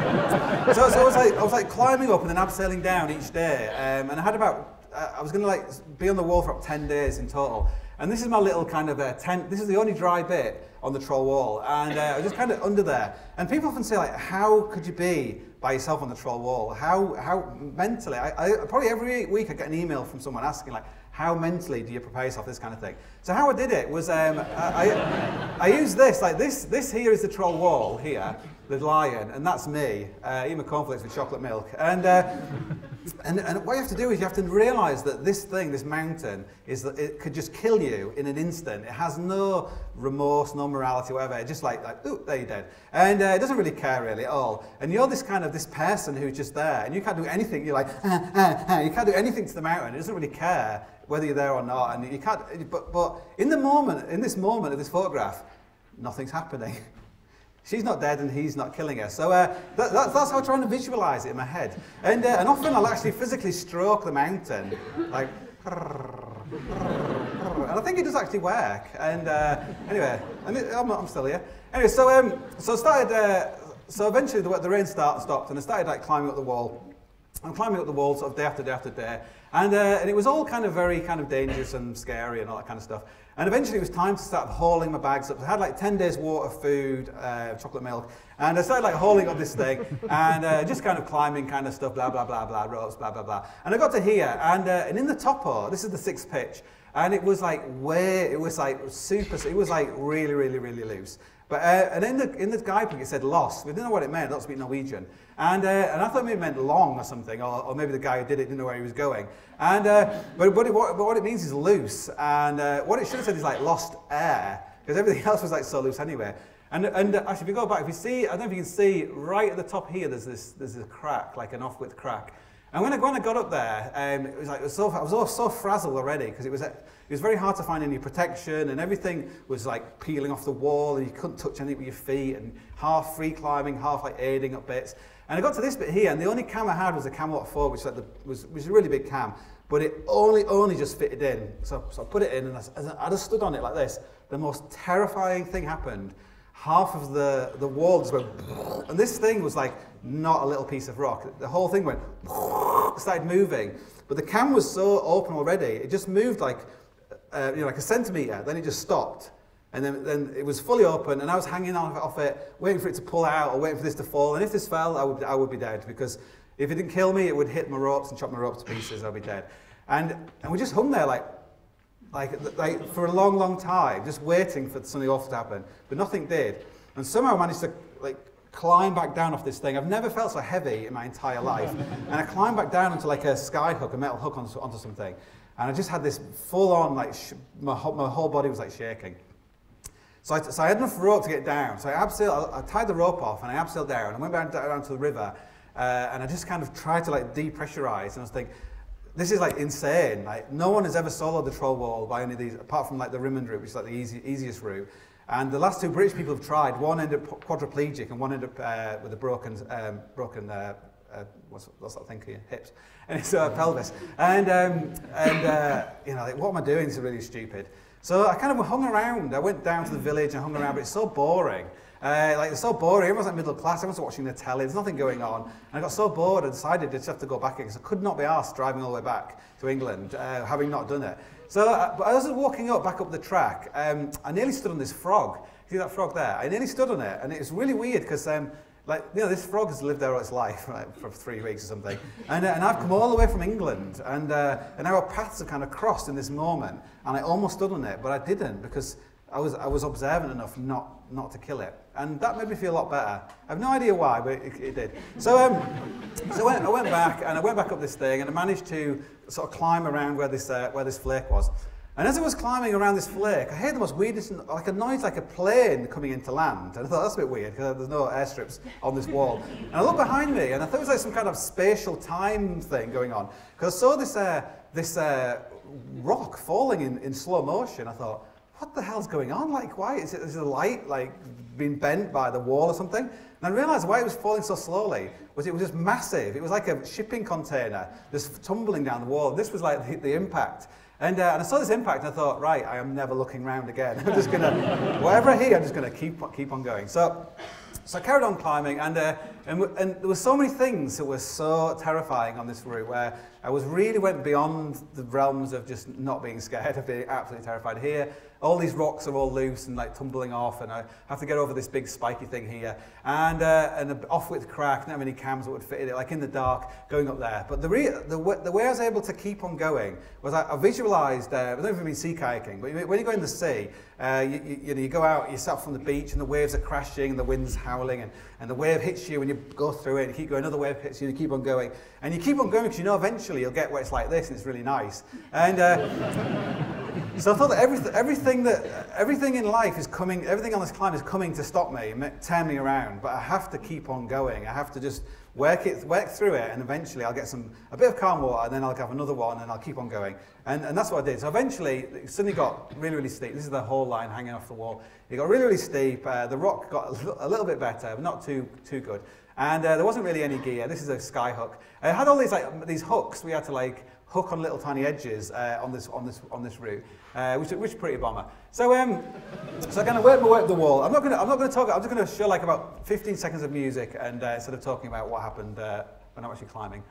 so, so I, was like, I was like climbing up and then abseiling down each day. Um, and I had about, uh, I was going to like be on the wall for about ten days in total. And this is my little kind of uh, tent. This is the only dry bit on the troll wall. And uh, I was just kind of under there. And people often say, like, how could you be by yourself on the troll wall? How, how mentally? I, I, probably every week I get an email from someone asking, like, how mentally do you prepare yourself, this kind of thing. So how I did it was, um, I, I, I used this, like this, this here is the troll wall here, the lion, and that's me, uh, eating my cornflakes with chocolate milk. And, uh, and, and what you have to do is you have to realise that this thing, this mountain, is that it could just kill you in an instant. It has no remorse, no morality, whatever. It's just like, like, ooh, there you're dead. And uh, it doesn't really care really at all. And you're this kind of, this person who's just there, and you can't do anything. You're like, ah, ah, ah. You can't do anything to the mountain. It doesn't really care whether you're there or not. And you can't, but, but in the moment, in this moment of this photograph, nothing's happening. She's not dead and he's not killing her. So uh, that, that's, that's how I'm trying to visualise it in my head. And, uh, and often I'll actually physically stroke the mountain, like, and I think it does actually work. And uh, anyway, and it, I'm, not, I'm still here. Anyway, so um, so I started. Uh, so eventually the, the rain start, stopped, and I started like climbing up the wall. I'm climbing up the wall sort of day after day after day, and uh, and it was all kind of very kind of dangerous and scary and all that kind of stuff. And eventually it was time to start hauling my bags up. I had like ten days water, food, uh, chocolate milk, and I started like hauling up this thing and uh, just kind of climbing kind of stuff, blah, blah, blah, blah, ropes, blah, blah, blah. And I got to here, and, uh, and in the topo, this is the sixth pitch, and it was like way, it was like super, it was like really, really, really loose. But, uh, and in the, in the guidebook it said lost. We didn't know what it meant, not speak Norwegian. And, uh, and I thought maybe it meant long or something, or, or maybe the guy who did it didn't know where he was going. And, uh, but, but, it, what, but what it means is loose. And uh, what it should have said is like lost air, because everything else was like so loose anyway. And, and uh, actually, if you go back, if you see, I don't know if you can see, right at the top here, there's this, there's this crack, like an off-width crack. And when I, when I got up there, um, it was like, it was so, I was all so frazzled already, because it was, it was very hard to find any protection, and everything was like peeling off the wall, and you couldn't touch anything with your feet, and half free climbing, half like aiding up bits. And I got to this bit here, and the only cam I had was a Camelot four, which, like the, was, was a really big cam, but it only only just fitted in. So, so I put it in, and I, I just stood on it like this. The most terrifying thing happened. Half of the, the wall just went, and this thing was like not a little piece of rock. The whole thing went, started moving. But the cam was so open already, it just moved like, uh, you know, like a centimetre, then it just stopped. And then, then it was fully open, and I was hanging off, off it, waiting for it to pull out, or waiting for this to fall. And if this fell, I would, I would be dead, because if it didn't kill me, it would hit my ropes and chop my ropes to pieces, I'd be dead. And, and we just hung there like, like, like for a long, long time, just waiting for something awful to happen. But nothing did. And somehow I managed to like climb back down off this thing. I've never felt so heavy in my entire life. And I climbed back down onto like a sky hook, a metal hook onto, onto something. And I just had this full-on, like, sh my, my whole body was like shaking. So I, so I had enough rope to get down. So I abseiled, I, I tied the rope off and I abseiled down. I went back down, down to the river uh, and I just kind of tried to like depressurize. And I was thinking, this is like insane. Like no one has ever soloed the troll wall by any of these, apart from like the Rimond route, which is like the easy, easiest route. And the last two British people have tried. One ended up quadriplegic and one ended up uh, with a broken, um, broken uh, uh, what's, what's that thing here? Hips. And it's uh, pelvis. And, um, and uh, you know, like, what am I doing? This is really stupid. So I kind of hung around. I went down to the village and hung around, but it's so boring. Uh, like, it's so boring. Everyone's like middle class. Everyone's watching the telly. There's nothing going on. And I got so bored, I decided to just have to go back in because I could not be asked driving all the way back to England, uh, having not done it. So uh, but as I was walking up, back up the track, um, I nearly stood on this frog. See that frog there? I nearly stood on it, and it was really weird because, um, like, you know, this frog has lived there all its life, like, for three weeks or something. And, uh, and I've come all the way from England, and, uh, and our paths have kind of crossed in this moment, and I almost stood on it, but I didn't because I was, I was observant enough not, not to kill it. And that made me feel a lot better. I have no idea why, but it, it did. So, um, so I, went, I went back, and I went back up this thing, and I managed to sort of climb around where this, uh, where this flake was. And as I was climbing around this flake, I heard the most weirdest, like a noise like a plane coming into land. And I thought, that's a bit weird, because there's no airstrips on this wall. And I looked behind me, and I thought it was like some kind of spatial time thing going on. Because I saw this, uh, this uh, rock falling in, in slow motion. I thought, what the hell's going on? Like, why? Is it, is it a light, like, being bent by the wall or something? And I realised why it was falling so slowly was it was just massive. It was like a shipping container just tumbling down the wall. This was like the, the impact. And, uh, and I saw this impact and I thought, right, I am never looking round again. I'm just going to, whatever I hear, I'm just going to keep, keep on going. So, so I carried on climbing, and, uh, and, and there were so many things that were so terrifying on this route where I was really went beyond the realms of just not being scared, of being absolutely terrified. Here, all these rocks are all loose and like tumbling off, and I have to get over this big spiky thing here. And, uh, and the off-width crack, not many cams that would fit in it, like in the dark, going up there. But the, re the, the way I was able to keep on going was I, I visualised, uh, I don't know if you've been sea kayaking, but when you go in the sea, uh, you, you, you, know, you go out, you start from the beach, and the waves are crashing, and the wind's howling, and, and the wave hits you, and you go through it, and you keep going, another wave hits you, and you keep on going. And you keep on going because you know eventually you'll get where it's like this, and it's really nice. And uh, so I thought that everything, everything that everything in life is coming, everything on this climb is coming to stop me, turn me around. But I have to keep on going. I have to just work it, work through it, and eventually I'll get some a bit of calm water, and then I'll have another one, and I'll keep on going. And, and that's what I did. So eventually, it suddenly got really, really steep. This is the whole line hanging off the wall. It got really, really steep. Uh, the rock got a little, a little bit better, but not too too good. And uh, there wasn't really any gear. This is a sky hook. It had all these like these hooks we had to like hook on little tiny edges uh, on this on this on this route, uh, which which is pretty bomber. So um, so I kind of worked my way up the wall. I'm not gonna I'm not gonna talk. I'm just gonna show like about fifteen seconds of music and uh, instead of talking about what happened uh, when I'm actually climbing.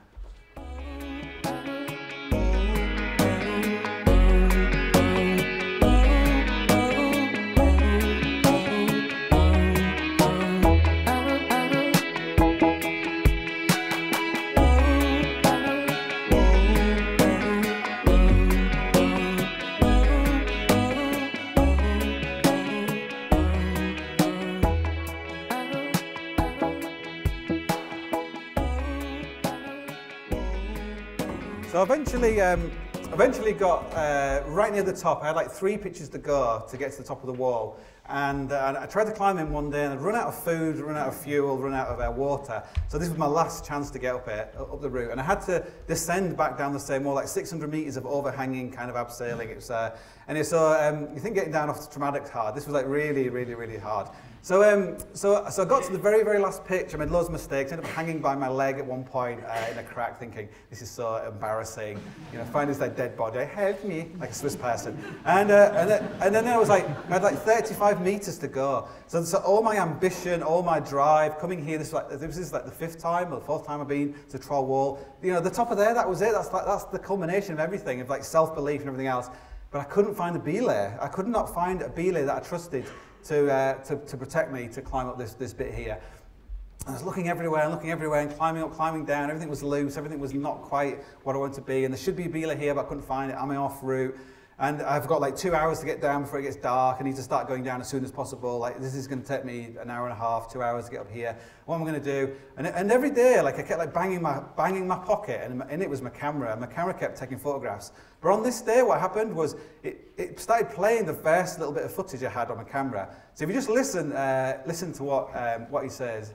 So eventually, um, eventually got uh, right near the top. I had like three pitches to go to get to the top of the wall. And, uh, and I tried to climb in one day and I'd run out of food, run out of fuel, run out of uh, water. So this was my last chance to get up it, up the route. And I had to descend back down the same wall, like six hundred metres of overhanging kind of abseiling. It was, uh, and it's, so um, you think getting down off the traumatic's hard. This was like really, really, really hard. So, um, so, so I got to the very, very last pitch. I made loads of mistakes. I ended up hanging by my leg at one point uh, in a crack, thinking, this is so embarrassing. You know, find this like dead body, help me, like a Swiss person. And, uh, and, then, and then I was like, I had like thirty-five meters to go. So, so all my ambition, all my drive, coming here, this is, like, this is like the fifth time or the fourth time I've been to Troll Wall. You know, the top of there, that was it. That's, like, that's the culmination of everything, of like self-belief and everything else. But I couldn't find a belay. I could not find a belay that I trusted to, uh, to, to protect me to climb up this, this bit here. I was looking everywhere and looking everywhere and climbing up, climbing down. Everything was loose. Everything was not quite what I wanted to be. And there should be a belay here, but I couldn't find it. Am I off route? And I've got like two hours to get down before it gets dark. I need to start going down as soon as possible. Like, this is going to take me an hour and a half, two hours to get up here. What am I going to do? And, and every day, like, I kept like banging my, banging my pocket, and in it was my camera. And my camera kept taking photographs. But on this day, what happened was it, it started playing the first little bit of footage I had on my camera. So if you just listen, uh, listen to what, um, what he says.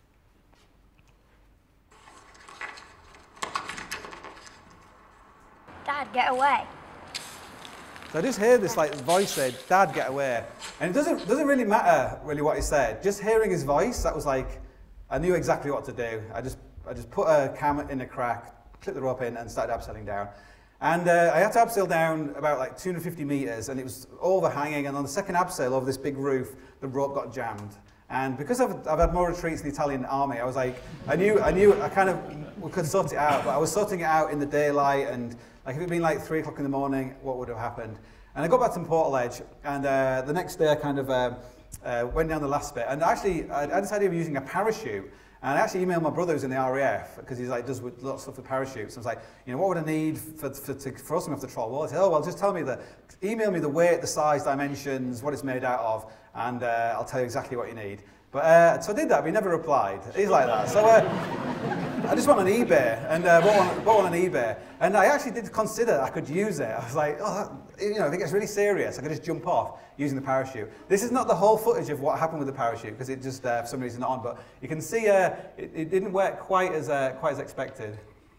Dad, get away. So I just hear this like voice say, Dad, get away. And it doesn't, doesn't really matter really what he said. Just hearing his voice, that was like, I knew exactly what to do. I just, I just put a cam in a crack, clipped the rope in and started abseiling down. And uh, I had to abseil down about like two hundred fifty meters, and it was overhanging, and on the second abseil over this big roof, the rope got jammed. And because I've, I've had more retreats in the Italian army, I was like, I knew, I knew I kind of we could sort it out, but I was sorting it out in the daylight, and like if it had been like three o'clock in the morning, what would have happened? And I got back to Portaledge, and uh, the next day I kind of uh, uh, went down the last bit, and actually I had this idea of using a parachute. And I actually emailed my brother who's in the R A F, because he's like, does lots of stuff with parachutes. I was like, you know, what would I need for, for, to throw something off the Troll Wall? He said, oh, well, just tell me the, email me the weight, the size, dimensions, what it's made out of, and uh, I'll tell you exactly what you need. But, uh, so I did that, but he never replied. He's like that. So uh, I just went on eBay, and uh, bought, one, bought one on eBay. And I actually did consider I could use it. I was like, oh, that, you know, if it gets really serious, I could just jump off using the parachute. This is not the whole footage of what happened with the parachute, because it just, uh, for some reason, not on. But you can see uh, it, it didn't work quite as, uh, quite as expected.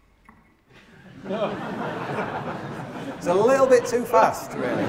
It's a little bit too fast, really.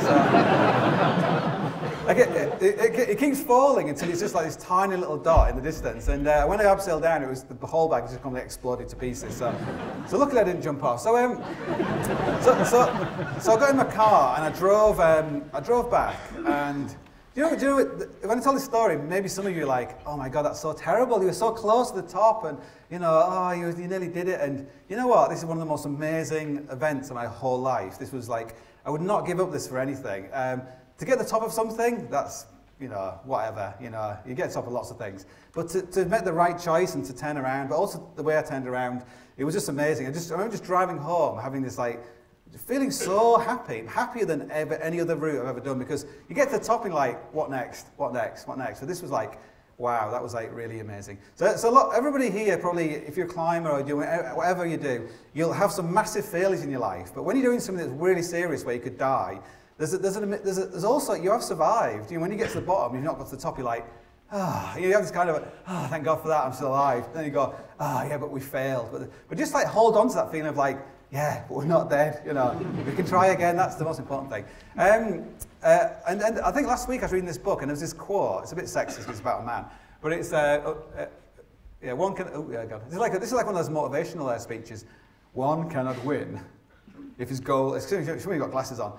So. Like it, it, it, it keeps falling until it's just like this tiny little dot in the distance. And uh, when I abseiled down, it was the, the whole bag just completely exploded to pieces. So, so luckily I didn't jump off. So, um, so, so, so I got in my car and I drove. Um, I drove back. And do you know, do you know, when I tell this story, maybe some of you are like, "Oh my God, that's so terrible! You were so close to the top, and you know, oh, you, you nearly did it." And you know what? This is one of the most amazing events of my whole life. This was like, I would not give up this for anything. Um, To get the top of something, that's, you know, whatever, you know, you get the top of lots of things. But to, to make the right choice and to turn around, but also the way I turned around, it was just amazing. I, just, I remember just driving home, having this, like, feeling so happy, happier than ever, any other route I've ever done, because you get to the top and like, what next, what next, what next? So this was like, wow, that was like really amazing. So, so look, everybody here probably, if you're a climber or doing whatever you do, you'll have some massive failures in your life. But when you're doing something that's really serious where you could die, There's, a, there's, a, there's, a, there's also, you have survived. You know, when you get to the bottom, you've not got to the top, you're like, ah, oh, you have this kind of, oh, thank God for that, I'm still alive. Then you go, ah, oh, yeah, but we failed. But, but just like hold on to that feeling of like, yeah, but we're not dead, you know. We can try again, that's the most important thing. Um, uh, and, and I think last week I was reading this book, and there was this quote, it's a bit sexist because it's about a man, but it's, uh, uh, yeah, one can, oh, yeah, God. This is like, a, this is like one of those motivational uh, speeches. One cannot win if his goal, excuse me, you've got glasses on.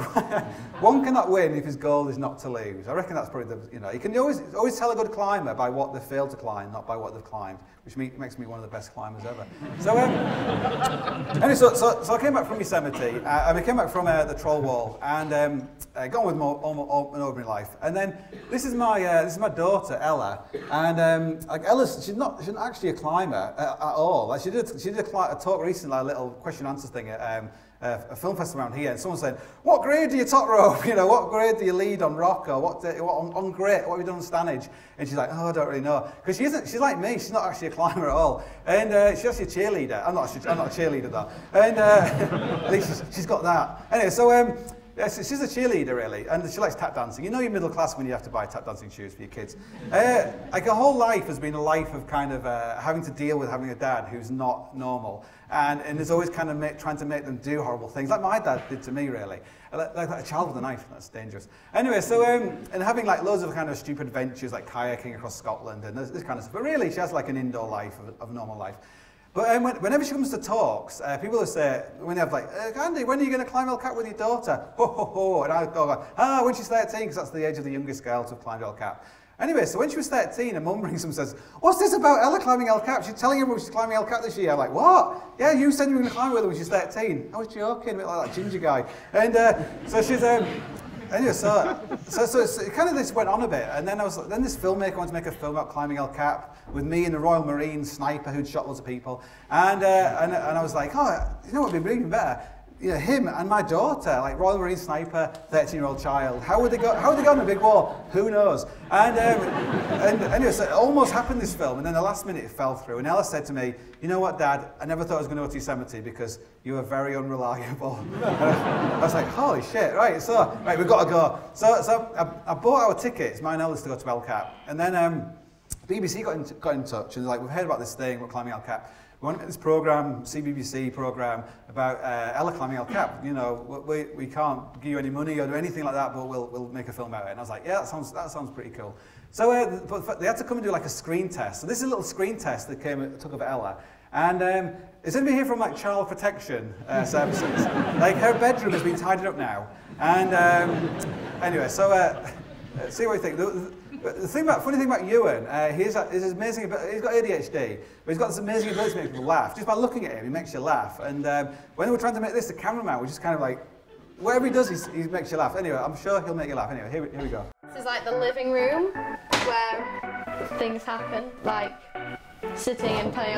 One cannot win if his goal is not to lose. I reckon that's probably the, you know, you can always always tell a good climber by what they've failed to climb, not by what they've climbed, which me, makes me one of the best climbers ever. So, um, anyway, so, so, so I came back from Yosemite, uh, and I came back from uh, the Troll Wall, and um, uh, got on with more, all, all, an ordinary life. And then this is my uh, this is my daughter Ella, and um, like Ella's she's not she's not actually a climber uh, at all. Like she did she did a, a talk recently, a little question and answer thing at um, Uh, a film festival around here, and someone said, what grade do you top rope? You know, what grade do you lead on rock, or what, do, what on, on grit, what have you done on Stanage? And she's like, oh, I don't really know. Because she isn't, she's like me, she's not actually a climber at all. And uh, she's actually a cheerleader. I'm not, I'm not a cheerleader though. And uh, at least she's, she's got that. Anyway, so um, yes, she's a cheerleader really, and she likes tap dancing. You know you're middle class when you have to buy tap dancing shoes for your kids. Uh, like her whole life has been a life of kind of uh, having to deal with having a dad who's not normal, and, and is always kind of make, trying to make them do horrible things, like my dad did to me really. Like, like a child with a knife, that's dangerous. Anyway, so, um, and having like loads of kind of stupid adventures like kayaking across Scotland and this, this kind of stuff. But really, she has like an indoor life of, of a normal life. But um, when, whenever she comes to talks, uh, people will say, when they have like, uh, Andy, when are you going to climb El Cap with your daughter? Ho, ho, ho. And I go, ah, when she's thirteen, because that's the age of the youngest girl to have climbed El Cap. Anyway, so when she was thirteen, her mum brings him and says, what's this about Ella climbing El Cap? She's telling everyone she's climbing El Cap this year. I'm like, what? Yeah, you said you were going to climb with her when she's thirteen. I was joking, a bit like that ginger guy. And uh, so she's, um, anyway, so, so, so, so kind of this went on a bit. And then I was, then this filmmaker wanted to make a film about climbing El Cap with me and the Royal Marine sniper who'd shot loads of people. And, uh, and, and I was like, oh, you know what would be even better? You know, him and my daughter, like Royal Marine sniper, thirteen-year-old child. How would they go? How would they go on a big war? Who knows? And, um, and anyway, so it almost happened this film, and then the last minute it fell through. And Ella said to me, "You know what, Dad? I never thought I was going to go to Yosemite because you were very unreliable." I was like, "Holy shit!" Right, so right, we've got to go. So, so I, I bought our tickets, mine and Ella's, to go to El Cap, and then um, B B C got in, got in touch and they're like, "We've heard about this thing, we're climbing El Cap. We want to get this program, C B B C program, about uh, Ella climbing El Cap. You know, we, we can't give you any money or do anything like that, but we'll, we'll make a film about it." And I was like, yeah, that sounds, that sounds pretty cool. So uh, but they had to come and do like a screen test. So this is a little screen test that came, took of Ella. And um, is anybody here from like child protection uh, services? Like her bedroom has been tidied up now. And um, anyway, so uh, see what you think. The, But the thing about, funny thing about Ewan, uh, he's, he's amazing. He's got A D H D, but he's got this amazing ability to make people laugh. Just by looking at him, he makes you laugh. And um, when we were trying to make this, the cameraman was just kind of like, whatever he does, he's, he makes you laugh. Anyway, I'm sure he'll make you laugh. Anyway, here, here we go. This is like the living room where things happen, like sitting and playing.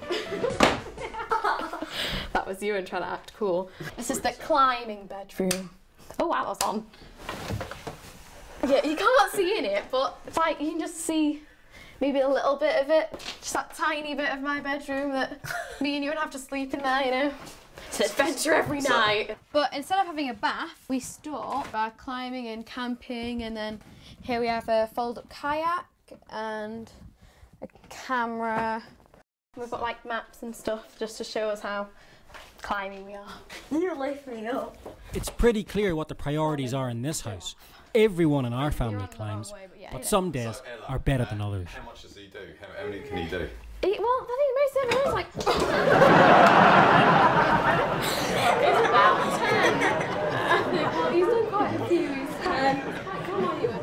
That was Ewan trying to act cool. This is the climbing bedroom. Oh wow, that was on. Yeah, you can't see in it, but it's like you can just see maybe a little bit of it. Just that tiny bit of my bedroom that me and you would have to sleep in there, you know. It's an adventure every night. But instead of having a bath, we start by climbing and camping, and then here we have a fold-up kayak and a camera. We've got like maps and stuff just to show us how climbing we are. You're lifting up. It's pretty clear what the priorities are in this house. Everyone in our family climbs, way, but, yeah, but some days so Ella, are better uh, than others. How much does he do? How, how many can he do? He, well, I think most of them is like... It's about ten. I think, well, he's done quite a few. He's ten. Come on, you.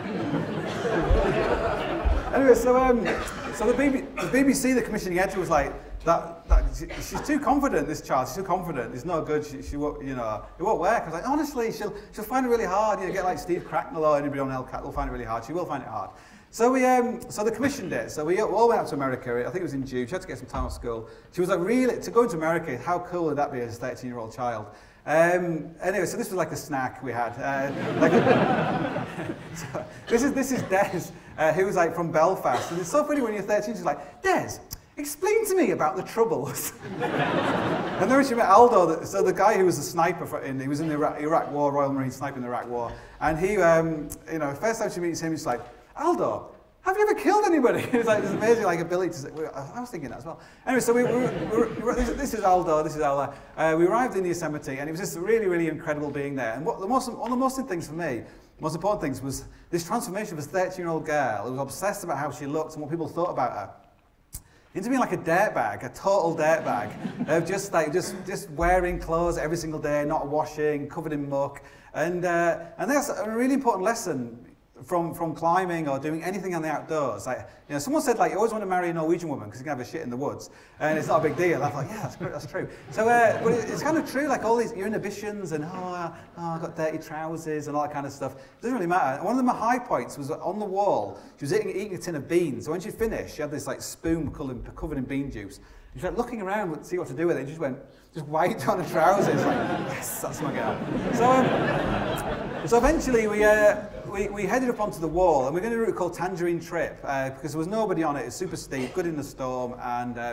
Anyway, so um, so the, B B, the B B C, the commissioning editor, was like, that, that she, she's too confident. This child, she's too confident. It's no good. She, she won't, you know, it won't work. I was like, honestly, she'll she'll find it really hard. You know, get like Steve Cracknell or anybody on El Cap will find it really hard. She will find it hard. So we um, so they commissioned it. So we all went out to America. I think it was in June. She had to get some time off school. She was like, really, to go into America, how cool would that be as a thirteen-year-old child? Um, anyway, so this was like a snack we had. Uh, like a, so this is this is Des, uh, who was like from Belfast, and it's so funny when you're thirteen. She's like, Des, explain to me about the Troubles. And then she met Aldo, so the guy who was a sniper, for, in, he was in the Iraq, Iraq War, Royal Marine sniper in the Iraq War, and he, um, you know, first time she meets him, she's like, Aldo, have you ever killed anybody? It's like this amazing like ability to say, I was thinking that as well. Anyway, so we, we, we, we this, this is Aldo, this is Ella. Uh, we arrived in Yosemite, and it was just really, really incredible being there. And what the most, one of the most important things for me, most important things was this transformation of a thirteen-year-old girl who was obsessed about how she looked and what people thought about her, into being like a dirtbag, a total dirtbag, of just like just just wearing clothes every single day, not washing, covered in muck, and uh, and that's a really important lesson from from climbing or doing anything on the outdoors. Like, you know, someone said like you always want to marry a Norwegian woman because you can have a shit in the woods, and it's not a big deal. I thought, yeah, that's that's true. So, uh, but it, it's kind of true. Like all these your inhibitions and oh, uh, oh, I got dirty trousers and all that kind of stuff. It doesn't really matter. One of my high points was on the wall. She was eating, eating a tin of beans. So when she finished, she had this like spoon covered, covered in bean juice. She was like looking around to see what to do with it. And she just went, just wiped on her trousers. Like, yes, that's my girl. So, um, so eventually we, uh, we we headed up onto the wall, and we're going to do a route called Tangerine Trip uh, because there was nobody on it. It's super steep, good in the storm, and um,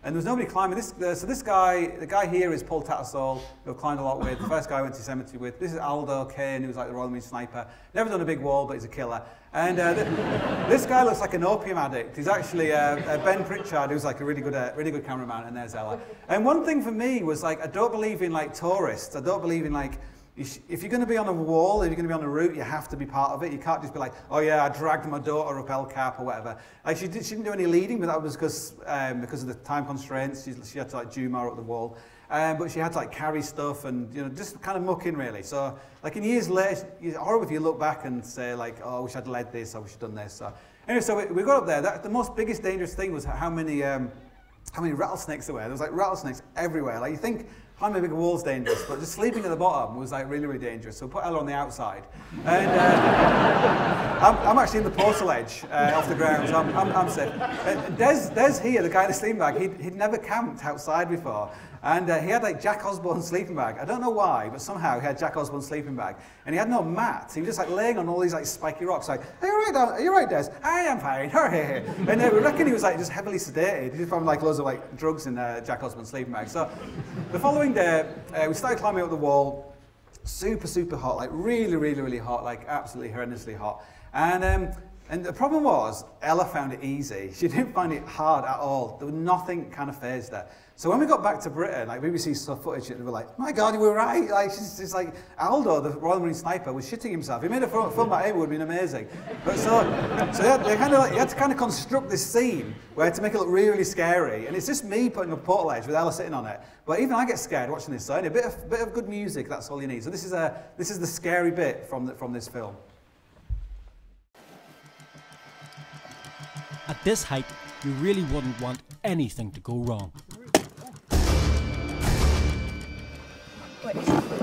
And there was nobody climbing. This, uh, so this guy, the guy here is Paul Tattersall, who I've climbed a lot with. The first guy I went to Yosemite with. This is Aldo Kane, who was like the Royal Marine sniper. Never done a big wall, but he's a killer. And uh, th this guy looks like an opium addict. He's actually uh, uh, Ben Pritchard, who's like a really good, uh, really good cameraman, and there's Ella. And one thing for me was like, I don't believe in like tourists. I don't believe in like, if you're going to be on a wall, if you're going to be on a route, you have to be part of it. You can't just be like, oh yeah, I dragged my daughter up El Cap or whatever. Like she, did, she didn't do any leading, but that was because um, because of the time constraints. She, she had to like Jumar up the wall, um, but she had to like carry stuff and you know just kind of muck in really. So like in years later, it's horrible if you look back and say like, oh, I wish I'd led this, I wish I'd done this. So anyway, so we, we got up there. That, the most biggest dangerous thing was how many um, how many rattlesnakes there were. There was like rattlesnakes everywhere. Like you think. Climbing a big wall's dangerous, but just sleeping at the bottom was like really, really dangerous. So we put Ella on the outside. And uh, I'm, I'm actually in the portal edge uh, off the ground, so I'm, I'm, I'm safe. Uh, Des, Des here, the guy in the sleeping bag, he'd, he'd never camped outside before. And uh, he had like Jack Osborne's sleeping bag. I don't know why, but somehow he had Jack Osborne's sleeping bag. And he had no mat. He was just like laying on all these like spiky rocks, like, are you right, are you right, Des? I am fine. And uh, we reckon he was like just heavily sedated. He just found like loads of like drugs in uh, Jack Osborne's sleeping bag. So the following day, uh, we started climbing up the wall. Super, super hot, like really, really, really hot, like absolutely horrendously hot. And um, and the problem was, Ella found it easy. She didn't find it hard at all. There was nothing kind of phased her. So when we got back to Britain, like B B C saw footage, they were like, my God, you were right. Like, she's, she's like, Aldo, the Royal Marine sniper, was shitting himself. He made a film about him, it would have been amazing. But so, so they had, they kind of like, you had to kind of construct this scene where to make it look really, really scary. And it's just me putting a portal edge with Ella sitting on it. But even I get scared watching this. So anyway, a bit of, bit of good music, that's all you need. So this is, a, this is the scary bit from, the, from this film. At this height, you really wouldn't want anything to go wrong. Wait.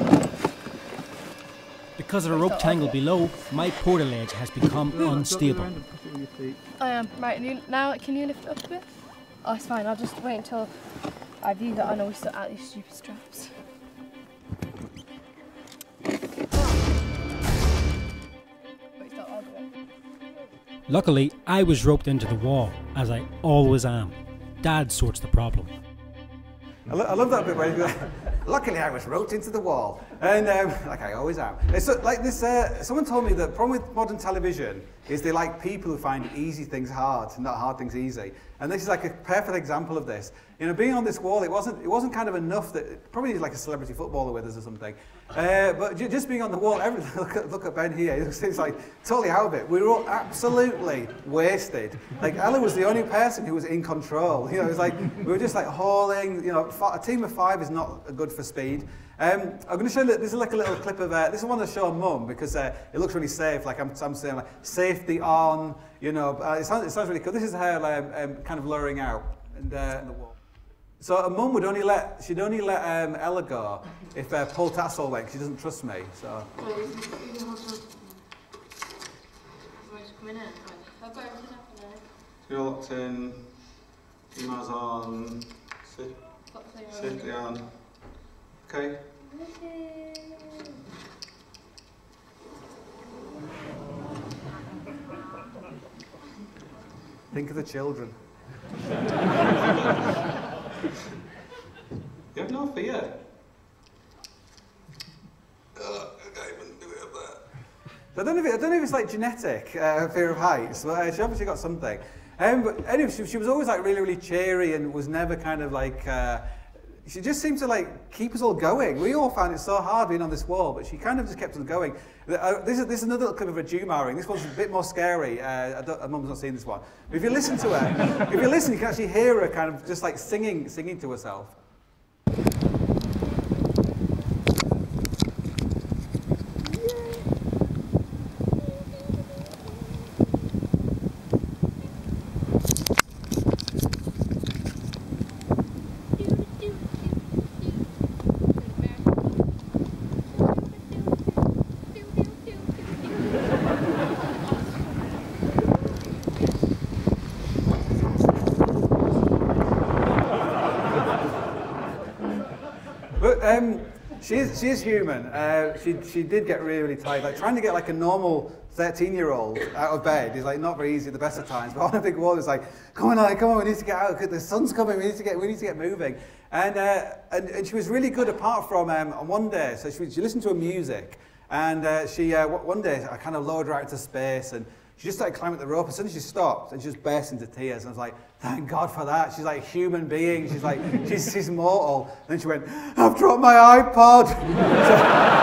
Because of the rope tangle below, my portal edge has become unstable. I am. Right, you, now can you lift it up a bit? Oh, it's fine. I'll just wait until I view that I know we still out these stupid straps. Wait, stop, I'll do it. Luckily, I was roped into the wall, as I always am. Dad sorts the problem. I, lo I love that bit where you luckily I was roped into the wall, and um, like I always am. It's so, like this. Uh, someone told me that the problem with modern television is they like people who find easy things hard, not hard things easy. And this is like a perfect example of this. You know, being on this wall, it wasn't it wasn't kind of enough that probably like a celebrity footballer with us or something. Uh, but just being on the wall, every, look, at, look at Ben here. He looks, he's like totally out of it. We were all absolutely wasted. Like Ella was the only person who was in control. You know, it was like we were just like hauling. You know, a team of five is not good for speed. Um, I'm going to show you, this is like a little clip of, uh, this is one I show Mum because uh, it looks really safe, like I'm, I'm saying like safety on, you know, uh, it, sounds, it sounds really cool. This is her um, um, kind of luring out and, uh, in the wall. So a Mum would only let, she'd only let um, Ella go if uh, Paul Tassel went, because she doesn't trust me, so. You're locked in, emails on, safety on. Okay. Think of the children. You have no fear. Uh, I wouldn't do it up there. I don't know if, it, I don't know if it's like genetic, uh, fear of heights, but uh, she obviously got something. Um, but anyway, she, she was always like really, really cheery and was never kind of like, uh, she just seemed to like keep us all going. We all found it so hard being on this wall, but she kind of just kept us going. Uh, this, is, this is another little clip of her Jumaring. This one's a bit more scary. Uh, I don't, Mum's not seen this one. But if you listen to her, if you listen, you can actually hear her kind of just like singing, singing to herself. Um, she is, she is human. Uh, she, she did get really, really tired. Like trying to get like a normal thirteen-year-old out of bed is like not very easy at the best of times. But on a big wall, it's like, come on, like, come on, we need to get out. The sun's coming. We need to get, we need to get moving. And uh, and, and she was really good apart from um, on one day. So she, she listened to her music, and uh, she uh, one day I kind of lowered her out into space, and she just started climbing the rope. And suddenly she stopped, and she just burst into tears. And I was like, thank God for that. She's like a human being. She's like, she's, she's mortal. And then she went, I've dropped my iPod. So,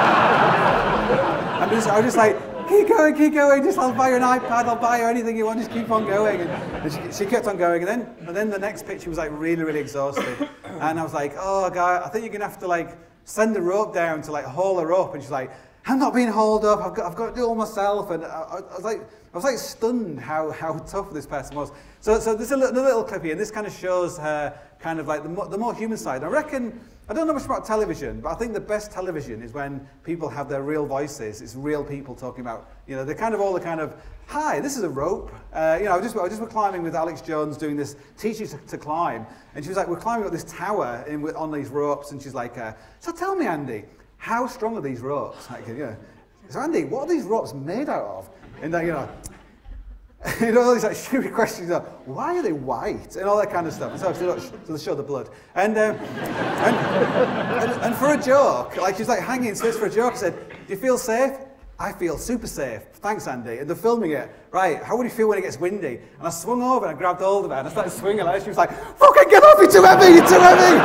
I'm just, I was just like, keep going, keep going. Just I'll buy you an iPad. I'll buy you anything you want. Just keep on going. And, and she, she kept on going. And then, and then the next pitch, she was like really, really exhausted. And I was like, oh God, I think you're gonna have to like send the rope down to like haul her up. And she's like, I'm not being hauled up. I've got, I've got to do it all myself. And I, I, I was like, I was like stunned how, how tough this person was. So, so there's a little, a little clip here, and this kind of shows her kind of like the more, the more human side. I reckon, I don't know much about television, but I think the best television is when people have their real voices. It's real people talking about, you know, they're kind of all the kind of, hi, this is a rope. Uh, you know, I just, I just were climbing with Alex Jones doing this, teaching to, to climb. And she was like, we're climbing up this tower in, on these ropes. And she's like, uh, so tell me, Andy, how strong are these ropes? Like, you know, so Andy, what are these ropes made out of? And then, you know, you know, all these like stupid questions, like, why are they white? And all that kind of stuff. And so, so they show the blood. And, um, and, and, and for a joke, like she's like hanging in space for a joke, I said, do you feel safe? I feel super safe. Thanks, Andy. And they're filming it. Right, how would you feel when it gets windy? And I swung over and I grabbed hold of her and I started swinging like she was like, fucking get off, you're too heavy, you're too heavy!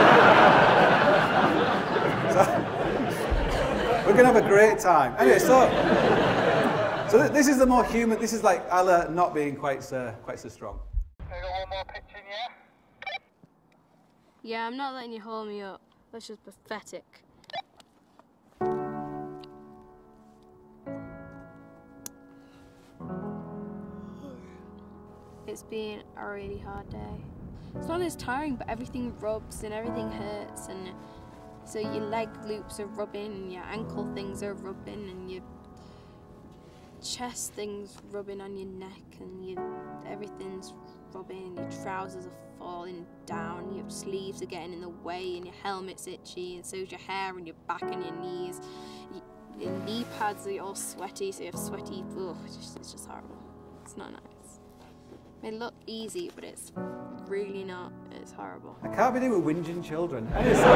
So, we're going to have a great time. Anyway, so... So th this is the more human, this is like Ella not being quite so, quite so strong. I got one more pitch in, yeah? Yeah, I'm not letting you hold me up. That's just pathetic. It's been a really hard day. It's not as tiring, but everything rubs and everything hurts, and so your leg loops are rubbing and your ankle things are rubbing and your chest things rubbing on your neck, and your, everything's rubbing, your trousers are falling down, your sleeves are getting in the way, and your helmet's itchy, and so's your hair and your back and your knees. Your, your knee pads are all sweaty, so you have sweaty, ugh, it's just, it's just horrible. It's not nice. It may look easy, but it's really not. It's horrible. I can't be doing with whinging children.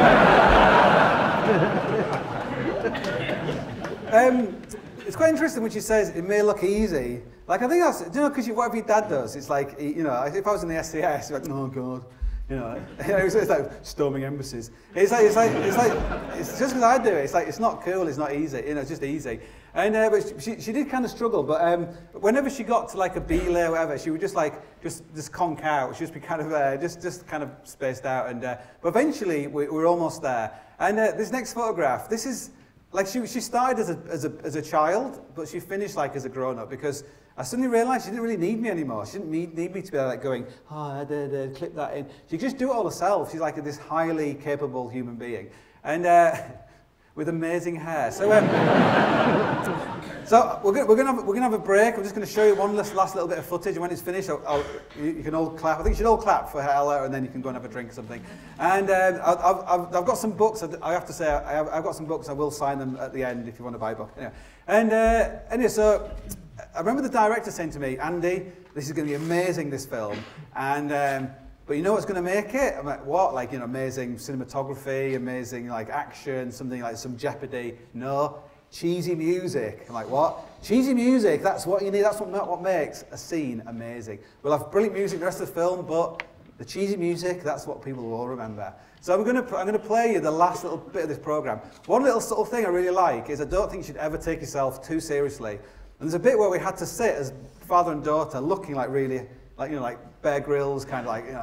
um, It's quite interesting when she says it may look easy. Like, I think that's, do you know, because whatever your dad does, it's like, you know, if I was in the S C S, it's like, oh God, you know, it's, it's like storming embassies. It's like, it's like, it's like, it's just because I do it, it's like, it's not cool, it's not easy, you know, it's just easy. And, uh, but she, she did kind of struggle, but um, whenever she got to like a belay or whatever, she would just like, just, just conk out, she'd just be kind of, uh, just, just kind of spaced out. And, uh, but eventually, we, we're almost there. And uh, this next photograph, this is, like she, she started as a, as, a, as a child, but she finished like as a grown-up, because I suddenly realised she didn't really need me anymore. She didn't need, need me to be like going, oh, I did, uh, clip that in. She could just do it all herself. She's like this highly capable human being. And uh, with amazing hair. So, um, so we're going we're gonna have, we're gonna have a break. I'm just going to show you one last, last little bit of footage, and when it's finished, I'll, I'll, you, you can all clap. I think you should all clap for Ella, and then you can go and have a drink or something. And um, I've, I've, I've got some books. I have to say, I have, I've got some books. I will sign them at the end if you want to buy a book. Anyway. And uh, anyway, so I remember the director saying to me, Andy, this is going to be amazing, this film, and um, but you know what's going to make it? I'm like, what? Like, you know, amazing cinematography, amazing like action, something like some Jeopardy. No, cheesy music. I'm like, what? Cheesy music, that's what you need, that's what, what makes a scene amazing. We'll have brilliant music the rest of the film, but the cheesy music, that's what people will all remember. So I'm going to, I'm going to play you the last little bit of this programme. One little subtle thing I really like is I don't think you should ever take yourself too seriously. And there's a bit where we had to sit as father and daughter looking like really, like, you know, like Bear Grylls, kind of like, you know,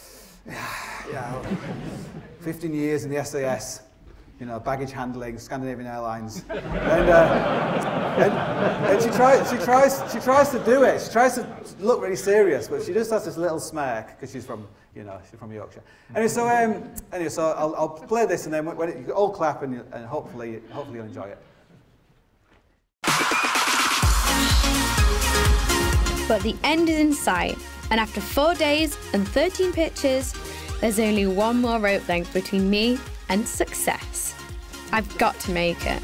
yeah, fifteen years in the S A S, you know, baggage handling, Scandinavian Airlines. And, uh, and, and she, tries, she, tries, she tries to do it. She tries to look really serious, but she just has this little smirk because she's from, you know, she's from Yorkshire. Anyway, so, um, anyway, so I'll, I'll play this, and then when it, you all clap, and, and hopefully, hopefully you'll enjoy it. But the end is in sight, and after four days and thirteen pitches, there's only one more rope length between me and success. I've got to make it.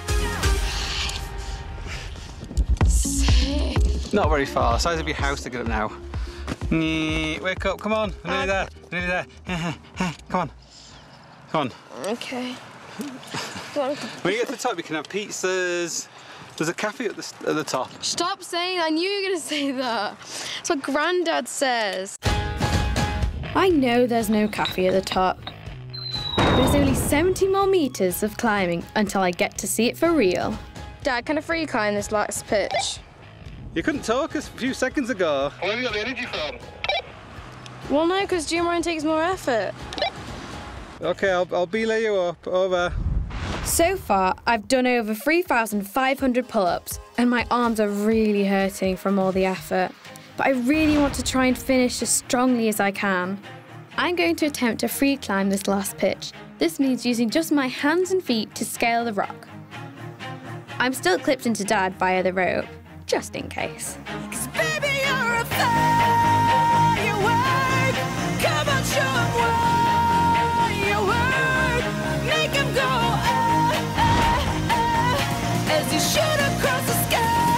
Not very far, the size of your house to get up now. Wake up, come on, we're nearly there, we're nearly there. Come on, come on. Okay. When you get to the top, you can have pizzas. There's a cafe at the, at the top. Stop saying that, I knew you were going to say that. That's what Grandad says. I know there's no cafe at the top, but it's only seventy more metres of climbing until I get to see it for real. Dad, can I free climb this last pitch? You couldn't talk a few seconds ago. Where have you got the energy from? Well, no, because gym run takes more effort. Okay, I'll, I'll belay you up, over. So far, I've done over three thousand five hundred pull-ups, and my arms are really hurting from all the effort. But I really want to try and finish as strongly as I can. I'm going to attempt to free climb this last pitch. This means using just my hands and feet to scale the rock. I'm still clipped into Dad via the rope, just in case. Baby, you're a firework. Come on, show 'em what you work. Make 'em go, ah, ah, ah, as you shoot across the sky.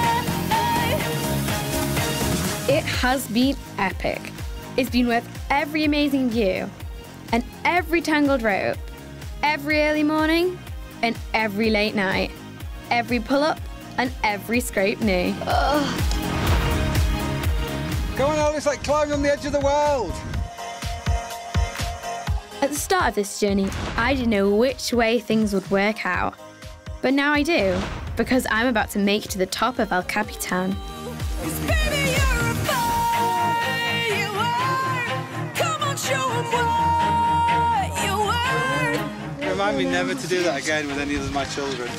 It has been epic. It's been worth every amazing view, and every tangled rope, every early morning, and every late night, every pull-up, and every scraped knee. Ugh. Come on, Al, it's like climbing on the edge of the world. At the start of this journey, I didn't know which way things would work out. But now I do, because I'm about to make it to the top of El Capitan. Baby, you're a firework. Come on, show 'em what you work. Remind me never to do that again with any of my children.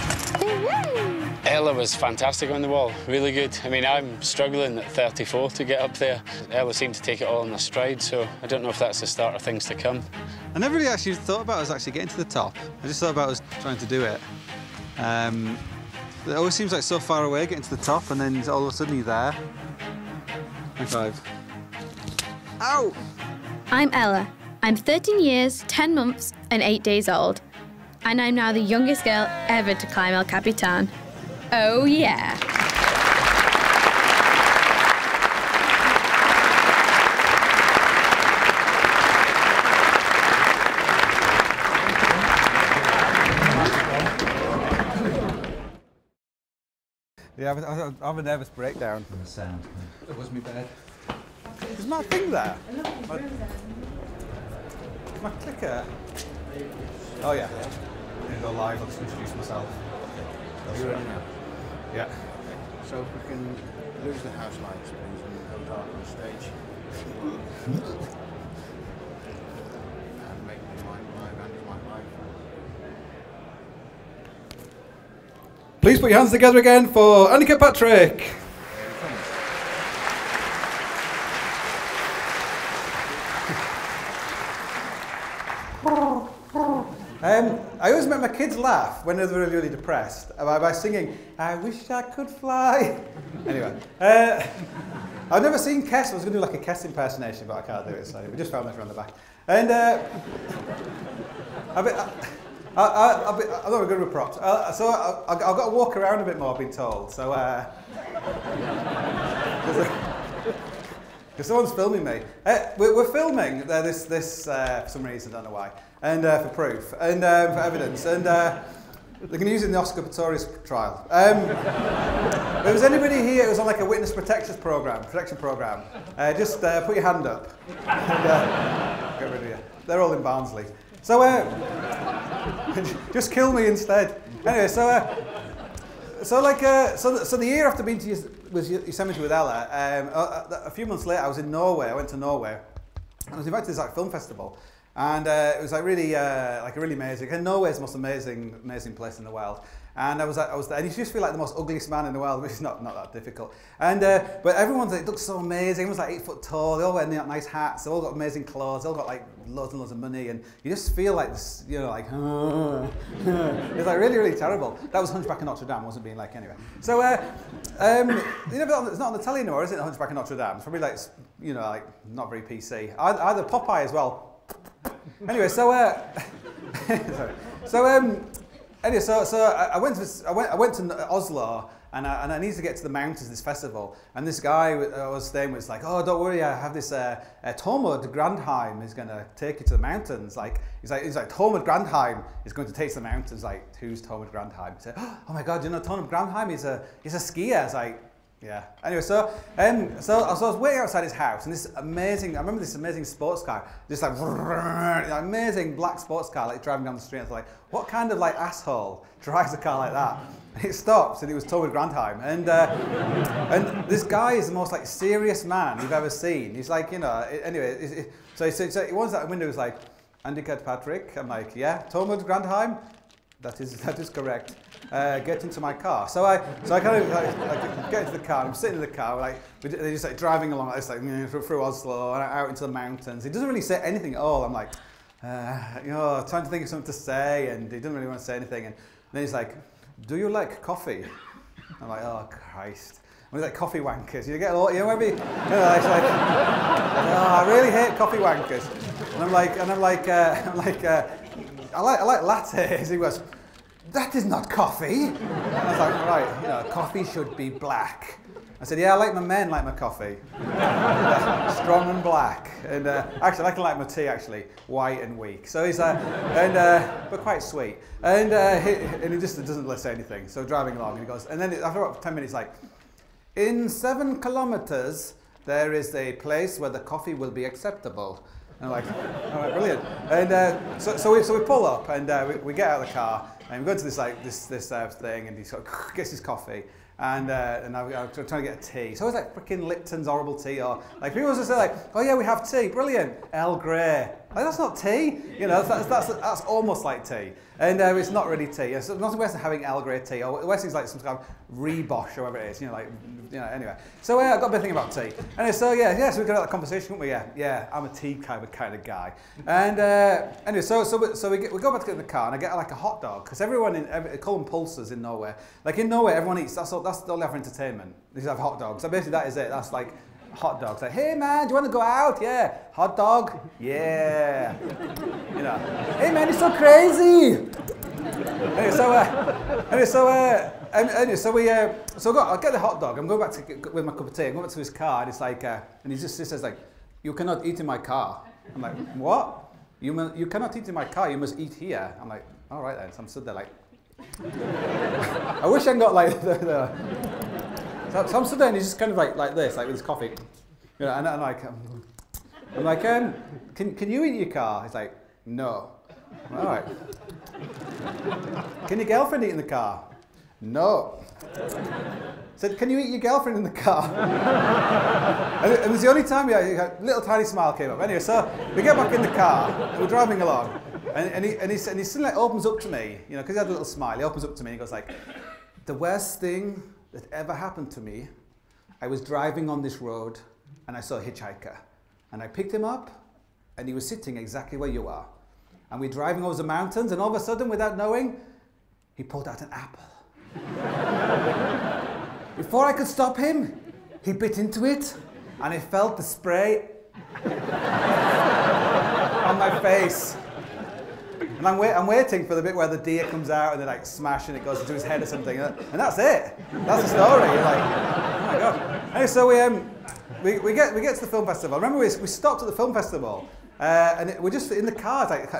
Ella was fantastic on the wall, really good. I mean, I'm struggling at thirty-four to get up there. Ella seemed to take it all in her stride, so I don't know if that's the start of things to come. I never really actually thought about us actually getting to the top. I just thought about us trying to do it. Um, it always seems like so far away getting to the top, and then all of a sudden you're there. High five. Ow! I'm Ella. I'm thirteen years, ten months, and eight days old. And I'm now the youngest girl ever to climb El Capitan. Oh yeah. Yeah, I have, I have a nervous breakdown. From the sound. It was my bed. There's my thing there. My, my clicker. Oh yeah. I'm gonna go live. I'll just introduce myself. You ready now? Yeah. So if we can lose the house lights, please, and go dark on stage. And make the mic live and the mic live. Please put your hands together again for Andy Kirkpatrick. Um, I always make my kids laugh when they're really, really depressed by, by singing, I wish I could fly. Anyway, uh, I've never seen Kess. I was going to do like a Kess impersonation, but I can't do it, so we just found this around the back. And uh, I've been, I, I, I, I've been, I'm not good with props. Uh, so I, I've got to walk around a bit more, I've been told. So, uh, because someone's filming me. Uh, we're, we're filming uh, this, this uh, for some reason, I don't know why, and uh, for proof, and um, for evidence, and uh, they're going to use it in the Oscar Pistorius trial. Um, if there's anybody here who's on like a witness protection program, protection program, uh, just uh, put your hand up, and uh, get rid of you. They're all in Barnsley. So, uh, just kill me instead. Anyway, so, uh, so like, uh, so, the, so the year after being to was Yosemite with Ella, um, a, a few months later I was in Norway. I went to Norway, and I was invited to this like film festival, and uh, it was like really, uh, like really amazing. And Norway is the most amazing, amazing place in the world. And I was, I was there, and you just feel like the most ugliest man in the world, which is not, not that difficult. And uh, but everyone's like, it looks so amazing. Everyone's like eight foot tall. They all wear nice hats. They all got amazing clothes. They all got like loads and loads of money, and you just feel like this, you know, like it's like really, really terrible. That was Hunchback of Notre Dame. Wasn't being like anyway. So uh, um, you know, it's not on the telly anymore, is it? Hunchback of Notre Dame. It's probably like, you know, like not very P C. Either Popeye as well. Anyway, so uh, sorry. so um, anyway, so so I, I went to I went I went to Oslo. And I, and I needed to get to the mountains this festival. And this guy I was staying with was like, oh, don't worry, I have this uh, uh, Tormod Grandheim is going to take you to the mountains. Like he's like, he's like Tormod Grandheim is going to take you to the mountains. Like, who's Tormod Grandheim? I said, oh my God, do you know Tormod Grandheim? He's a he's a skier. I was like, yeah. Anyway, so um, so, so I was waiting outside his house, and this amazing, I remember this amazing sports car, just like amazing black sports car, like driving down the street. I was like, what kind of like asshole drives a car like that? And it stops, and it was Tormod Grandheim, and uh, and this guy is the most like serious man you've ever seen. He's like, you know, anyway. It, it, so, so, so he wants that window. He's like, Andy Kirkpatrick. I'm like, yeah, Tormod Grandheim. That is that is correct. Uh, get into my car. So I so I kind of like, I get into the car. I'm sitting in the car. Like they're just like driving along like this, like through, through Oslo and out into the mountains. He doesn't really say anything at all. I'm like, uh, you know, trying to think of something to say, and he doesn't really want to say anything. And then he's like, do you like coffee? I'm like, oh Christ. And he's like, coffee wankers. You get a lot, you know, maybe, you know, it's like, oh, I really hate coffee wankers. And I'm like, and I'm like, uh, I'm like, uh, I like, I like lattes. He goes, that is not coffee. And I was like, right, you know, coffee should be black. I said, yeah, I like my men like my coffee. uh, strong and black. And uh, actually, I can like my tea, actually, white and weak. So he's, uh, and, uh, but quite sweet. And, uh, he, and he just doesn't let say anything. So driving along, and he goes, and then after about ten minutes, like, in seven kilometers, there is a place where the coffee will be acceptable. And I'm like, all right, brilliant. And uh, so, so, we, so we pull up, and uh, we, we get out of the car, and we go to this like this this uh, thing, and he sort of gets his coffee, and uh, and I, I'm trying to get a tea. So it's like freaking Lipton's horrible tea, or like people just say like, oh yeah, we have tea, brilliant, Earl Grey. Like, that's not tea, you know. That's that's that's almost like tea, and uh, it's not really tea. It's nothing worse than having Earl Grey tea, or worse is like some kind of rebosh or whatever it is, you know, like you know. Anyway, so uh, I've got a bit of thinking about tea, and so yeah, yeah. So we got that conversation, couldn't we? Yeah, yeah. I'm a tea kind of kind of guy, and uh, anyway, so so we, so we get, we go back to get in the car, and I get like a hot dog because everyone in every, they call them pulsers in Norway. Like in Norway, everyone eats. That's all. That's all they have for entertainment. They just have hot dogs. So basically, that is it. That's like. Hot dogs. Like, hey man, do you want to go out? Yeah. Hot dog? Yeah. You know. Hey man, you're so crazy. Anyway, so uh, anyway, so uh, anyway, so we uh, so I got I get the hot dog. I'm going back to get, with my cup of tea. I'm going back to his car, and it's like, uh, and he just he says like, you cannot eat in my car. I'm like, what? You mu- you cannot eat in my car. You must eat here. I'm like, all right then. So I'm stood there like. I wish I got like the. the So, so I'm stood there and he's just kind of like like this, like with his coffee, you know, and I'm like, um, I'm like, um, can can you eat in your car? He's like, no. I'm like, all right. Can your girlfriend eat in the car? No. I said, can you eat your girlfriend in the car? and, it, it was the only time he had a little tiny smile came up. Anyway, so we get back in the car and we're driving along, and, and he and he and he suddenly like, opens up to me, you know, because he had a little smile. He opens up to me and he goes like, the worst thing that ever happened to me, I was driving on this road and I saw a hitchhiker. And I picked him up and he was sitting exactly where you are. And we're driving over the mountains and all of a sudden, without knowing, he pulled out an apple. Before I could stop him, he bit into it and I felt the spray on my face. And I'm, wait, I'm waiting for the bit where the deer comes out and they like smash and it goes into his head or something. And that's it. That's the story. You're like, oh my God. Anyway, so we, um, we, we, get, we get to the film festival. Remember, we, we stopped at the film festival uh, and it, we're just in the car. It's like,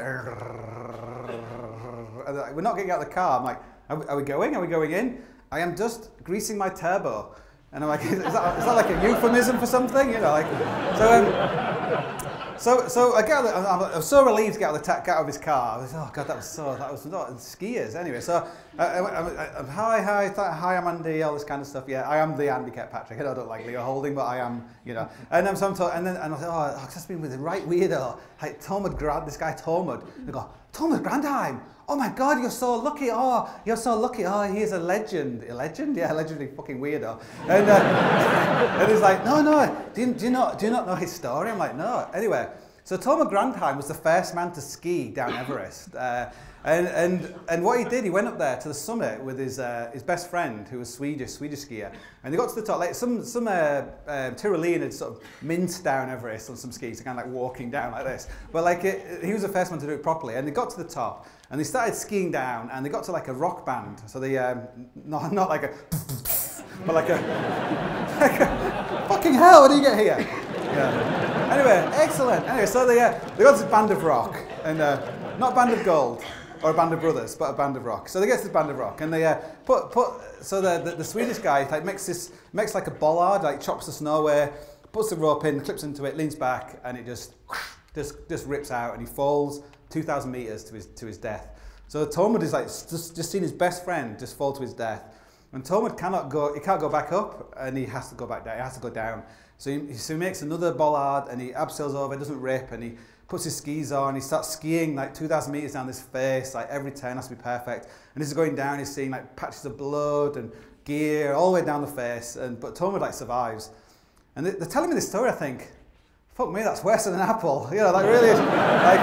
and like, we're not getting out of the car. I'm like, are we, are we going? Are we going in? I am just greasing my turbo. And I'm like, is that, is that like a euphemism for something? You know, like, so, um, So, so I got. I'm, I'm so relieved to get out of the ta- get out of his car. I was, oh God, that was so. That was not skiers. Anyway, so I, I, I, I, hi, hi, th- hi, I'm Andy. All this kind of stuff. Yeah, I am the Andy Kirkpatrick. I don't like Leo Holding, but I am, you know. And I'm some. And then and I was like, oh, I've just been with the right weirdo, like Tormod Grant. This guy Tormod. They go, Tormod Grandheim. Oh my God, you're so lucky. Oh, you're so lucky. Oh, he is a legend. A legend? Yeah, a legendary fucking weirdo. And, uh, and he's like, no, no. Do you, do you not do you not know his story? I'm like, no. Anyway, So Tormod Grandheim was the first man to ski down Everest. Uh, and, and, and what he did, he went up there to the summit with his, uh, his best friend, who was Swedish, Swedish skier. And they got to the top, like some, some uh, um, Tyrolean had sort of minced down Everest on some skis, kind of like walking down like this. But like it, he was the first one to do it properly. And they got to the top, and they started skiing down, and they got to like a rock band. So they, um, not, not like a, but like a, like a, fucking hell, what do you get here? Yeah. Anyway, excellent. Anyway, so they, uh, they got this band of rock, and uh, not a band of gold, or a band of brothers, but a band of rock. So they get to this band of rock, and they uh, put put. So the, the the Swedish guy like makes this makes like a bollard, like chops the snow away, puts the rope in, clips into it, leans back, and it just just just rips out, and he falls two thousand meters to his to his death. So Tormod is like just just seen his best friend just fall to his death, and Tormod cannot go. He can't go back up, and he has to go back down. He has to go down. So he, so he makes another bollard, and he abseils over. It doesn't rip, and he puts his skis on, he starts skiing like two thousand meters down this face, like every turn has to be perfect. And as he's going down, he's seeing like patches of blood and gear all the way down the face, and but Tormod like survives. And they, they're telling me this story, I think, fuck me, that's worse than an apple. You know, like really, like,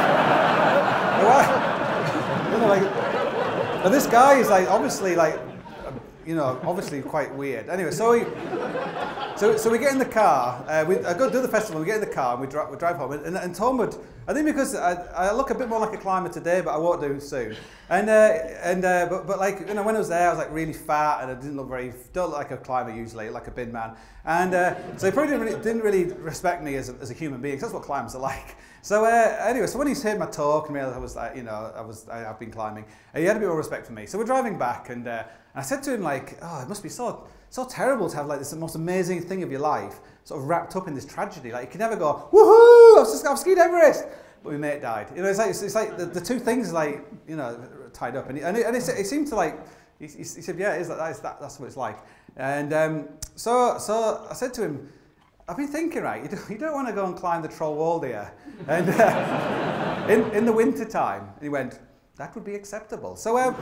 you know, like, but this guy is like obviously like, you know, obviously quite weird. Anyway, so he, so so we get in the car. Uh, we I go do the festival. We get in the car and we drive we drive home. And, and Tormod, I think because I, I look a bit more like a climber today, but I won't do soon. And uh, and uh, but but like you know when I was there, I was like really fat and I didn't look very don't look like a climber usually, like a bin man. And uh, so he probably didn't really, didn't really respect me as a, as a human being. 'Cause that's what climbers are like. So uh, anyway, so when he's heard my talk and realized I was like, you know, I was I, I've been climbing, he had a bit more respect for me. So we're driving back, and uh, I said to him like, oh, it must be so so terrible to have like this most amazing thing of your life sort of wrapped up in this tragedy. Like you can never go, woohoo, I've, just, I've skied Everest, but my mate died. You know, it's like it's, it's like the, the two things like you know tied up, and he, and it, and it, it seemed to like he, he said, yeah, it is, that, is that, that's what it's like. And um, so so I said to him, I've been thinking, right, you don't, you don't want to go and climb the Troll Wall, do you? And uh, in, in the winter time. And he went, that would be acceptable. So, um,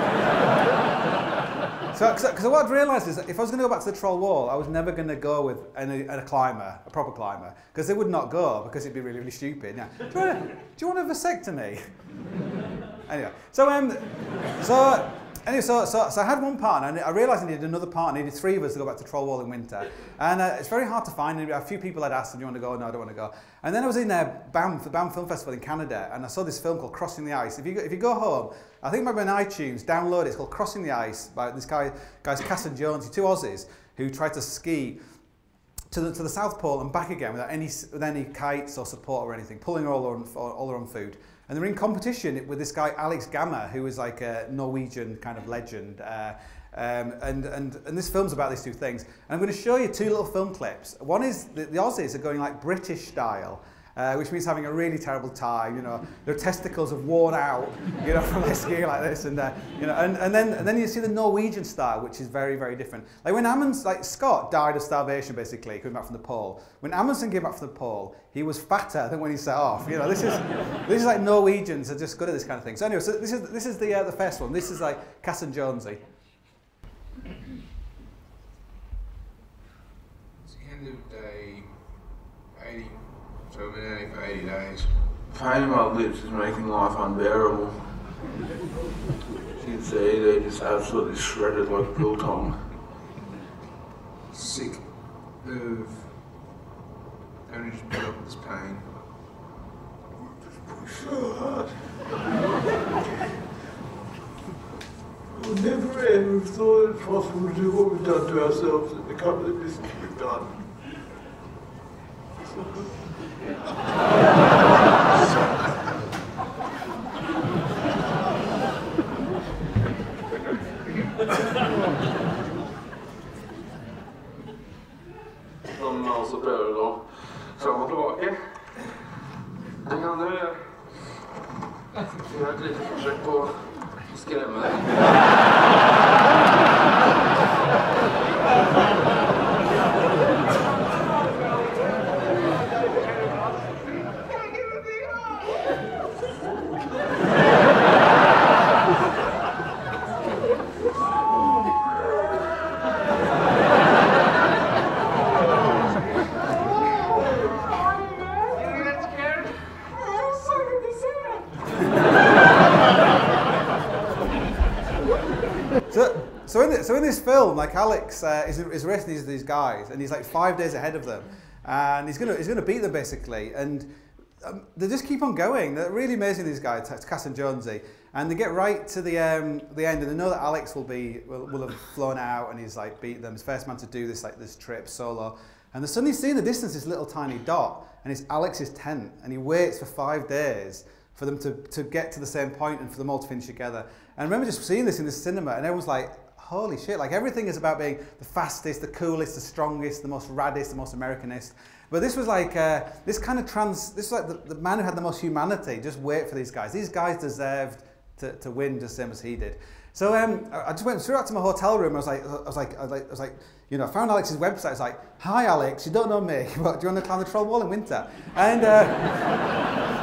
so because what I'd realised is that if I was going to go back to the Troll Wall, I was never going to go with any, a climber, a proper climber, because they would not go, because it'd be really, really stupid. Now, do, you want a, do you want a vasectomy? Anyway, so, um, so, Anyway, so, so, so I had one partner, and I realised I needed another partner. I needed three of us to go back to Troll Wall in winter. And uh, it's very hard to find. And a few people had asked, do you want to go? No, I don't want to go. And then I was in uh, Banff, the Banff Film Festival in Canada, and I saw this film called Crossing the Ice. If you go, if you go home, I think maybe on iTunes, download it. It's called Crossing the Ice by this guy, guys Cass and Jones, two Aussies, who tried to ski to the, to the South Pole and back again without any, with any kites or support or anything, pulling all their own, all their own food. And they're in competition with this guy, Alex Gamma, who is like a Norwegian kind of legend. Uh, um, and, and, and this film's about these two things. And I'm going to show you two little film clips. One is the, the Aussies are going like British style, uh, which means having a really terrible time. You know, their testicles have worn out, you know, from their skiing like this. And, uh, you know, and, and, then, and then you see the Norwegian style, which is very, very different. Like when Amundsen, like Scott died of starvation, basically, coming back from the pole. When Amundsen came back from the pole, he was fatter than when he set off. You know, this is this is like Norwegians are just good at this kind of thing. So anyway, so this is this is the uh, the first one. This is like Cass and Jonesy. It's the end of day eighty, so I've been at it for eighty days. Pain in my lips is making life unbearable. As you can see, they're just absolutely shredded like biltong. Sick of having to just put up with this pain. Just push so hard. I would never ever have thought it possible to do what we've done to ourselves and the couple of business we've done. Någon miles upp över då. Fram och tillbaka. Det kan du göra. Jag gör ett litet försök på att skrämma dig. so in this film, like Alex uh, is, is racing these, these guys, and he's like five days ahead of them, and he's gonna he's gonna beat them basically, and um, they just keep on going. They're really amazing, these guys, Cass and Jonesy, and they get right to the um, the end, and they know that Alex will be will, will have flown out, and he's like beat them. He's the first man to do this like this trip solo, and they suddenly see in the distance this little tiny dot, and it's Alex's tent, and he waits for five days for them to, to get to the same point and for them all to finish together. And I remember just seeing this in the cinema, and everyone's like, holy shit, like everything is about being the fastest, the coolest, the strongest, the most raddest, the most Americanist. But this was like, uh, this kind of trans, this was like the, the man who had the most humanity, just wait for these guys. These guys deserved to, to win just the same as he did. So um, I just went through out to my hotel room. I was like, I was like, I was like, I was like, you know, I found Alex's website. I was like, hi Alex, you don't know me, but do you want to climb the troll wall in winter? And uh,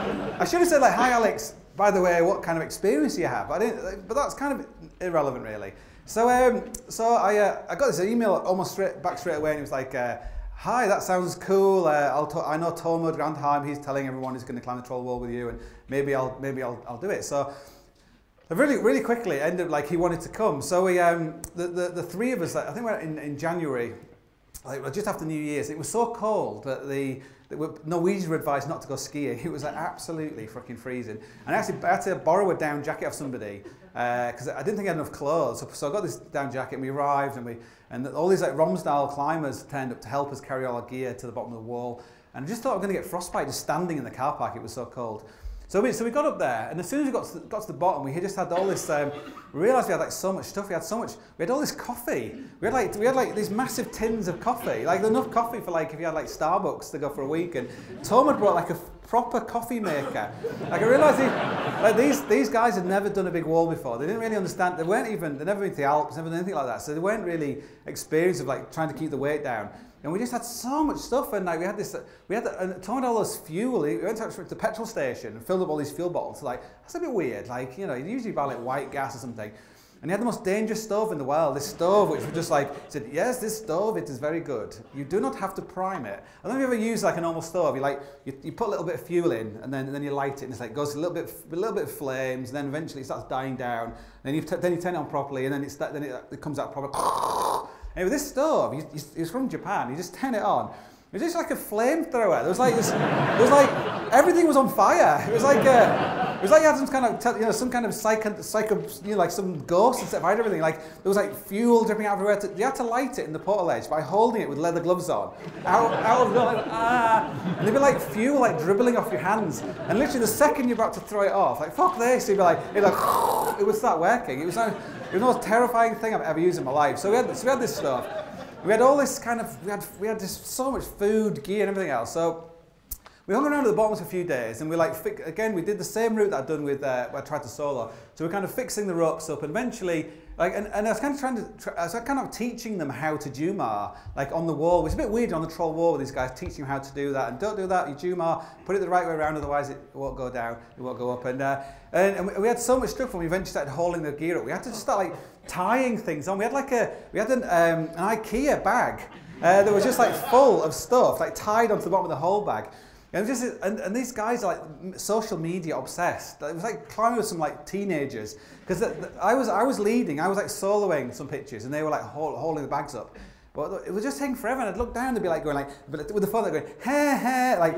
I should have said like, hi Alex, by the way, what kind of experience do you have? But I didn't, but that's kind of irrelevant really. So um, so I, uh, I got this email almost straight back straight away, and it was like, uh, hi, that sounds cool. Uh, I'll t I know Tormod Grandheim, he's telling everyone he's going to climb the troll wall with you, and maybe I'll maybe I'll, I'll do it. So really, really quickly, it ended up like he wanted to come. So we, um, the, the the three of us, like, I think we we're in in January, like just after New Year's. It was so cold that the Norwegians were advised not to go skiing. It was like absolutely fucking freezing. And I actually I had to borrow a down jacket off somebody because uh, I didn't think I had enough clothes. So, so I got this down jacket, and we arrived, and we and all these like Romsdal climbers turned up to help us carry all our gear to the bottom of the wall. And I just thought I was going to get frostbite just standing in the car park. It was so cold. So we, so we got up there, and as soon as we got to the, got to the bottom, we had just had all this. Um, we realised we had like so much stuff. We had so much. We had all this coffee. We had like we had like these massive tins of coffee, like enough coffee for like if you had like Starbucks to go for a week. And Tom had brought like a proper coffee maker. Like I realised, he, like these these guys had never done a big wall before. They didn't really understand. They weren't even. They never been to the Alps, never done anything like that. So they weren't really experienced of like trying to keep the weight down. And we just had so much stuff, and like we had this, we had and Tom had all this fuel. We went to the petrol station and filled up all these fuel bottles. Like that's a bit weird. Like you know, you usually buy like white gas or something. And he had the most dangerous stove in the world. This stove, which was just like said, yes, this stove, it is very good. You do not have to prime it. I don't know if you ever use like a normal stove. You like you, you put a little bit of fuel in, and then and then you light it, and it's like goes a little bit, a little bit of flames, and then eventually it starts dying down. And then you then you turn it on properly, and then it's then it, it comes out proper. And with this stove, it was from Japan. You just turn it on. It was just like a flamethrower. There was like this, it was like everything was on fire. It was like a, it was like you had some kind of you know some kind of psycho, psycho you know like some ghost and set fire to everything. Like there was like fuel dripping out everywhere. To, you had to light it in the portal edge by holding it with leather gloves on, out out of the like, ah, and there'd be like fuel like dribbling off your hands. And literally the second you're about to throw it off, like fuck this, you'd be like it like it would start working. It was like, it was the most terrifying thing I've ever used in my life. So we had so we had this stuff. We had all this kind of, we had, we had just so much food, gear and everything else. So we hung around at the bottom for a few days, and we like, again, we did the same route that I'd done with, uh, where I tried to solo. So we're kind of fixing the ropes up, and eventually, like, and, and I was kind of trying to, I was kind of teaching them how to Jumar, like on the wall. It's a bit weird on the troll wall with these guys teaching you how to do that, and don't do that, you Jumar, put it the right way around, otherwise it won't go down, it won't go up. And, uh, and, and we had so much stuff when we eventually started hauling the gear up. We had to just start like tying things on. We had like a, we had an, um, an IKEA bag uh, that was just like full of stuff, like tied onto the bottom of the whole bag. And, just, and, and these guys are like social media obsessed. It was like climbing with some like teenagers. Because I was, I was leading, I was like soloing some pictures, and they were like hold, holding the bags up. But it was just taking forever, and I'd look down and they'd be like going like, but with the phone they're going, hey, hey, like,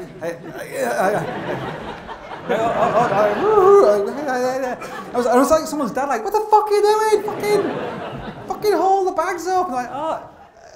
I was, I was like someone's dad like, what the fuck are you doing? Fucking, fucking hold the bags up. And like, oh,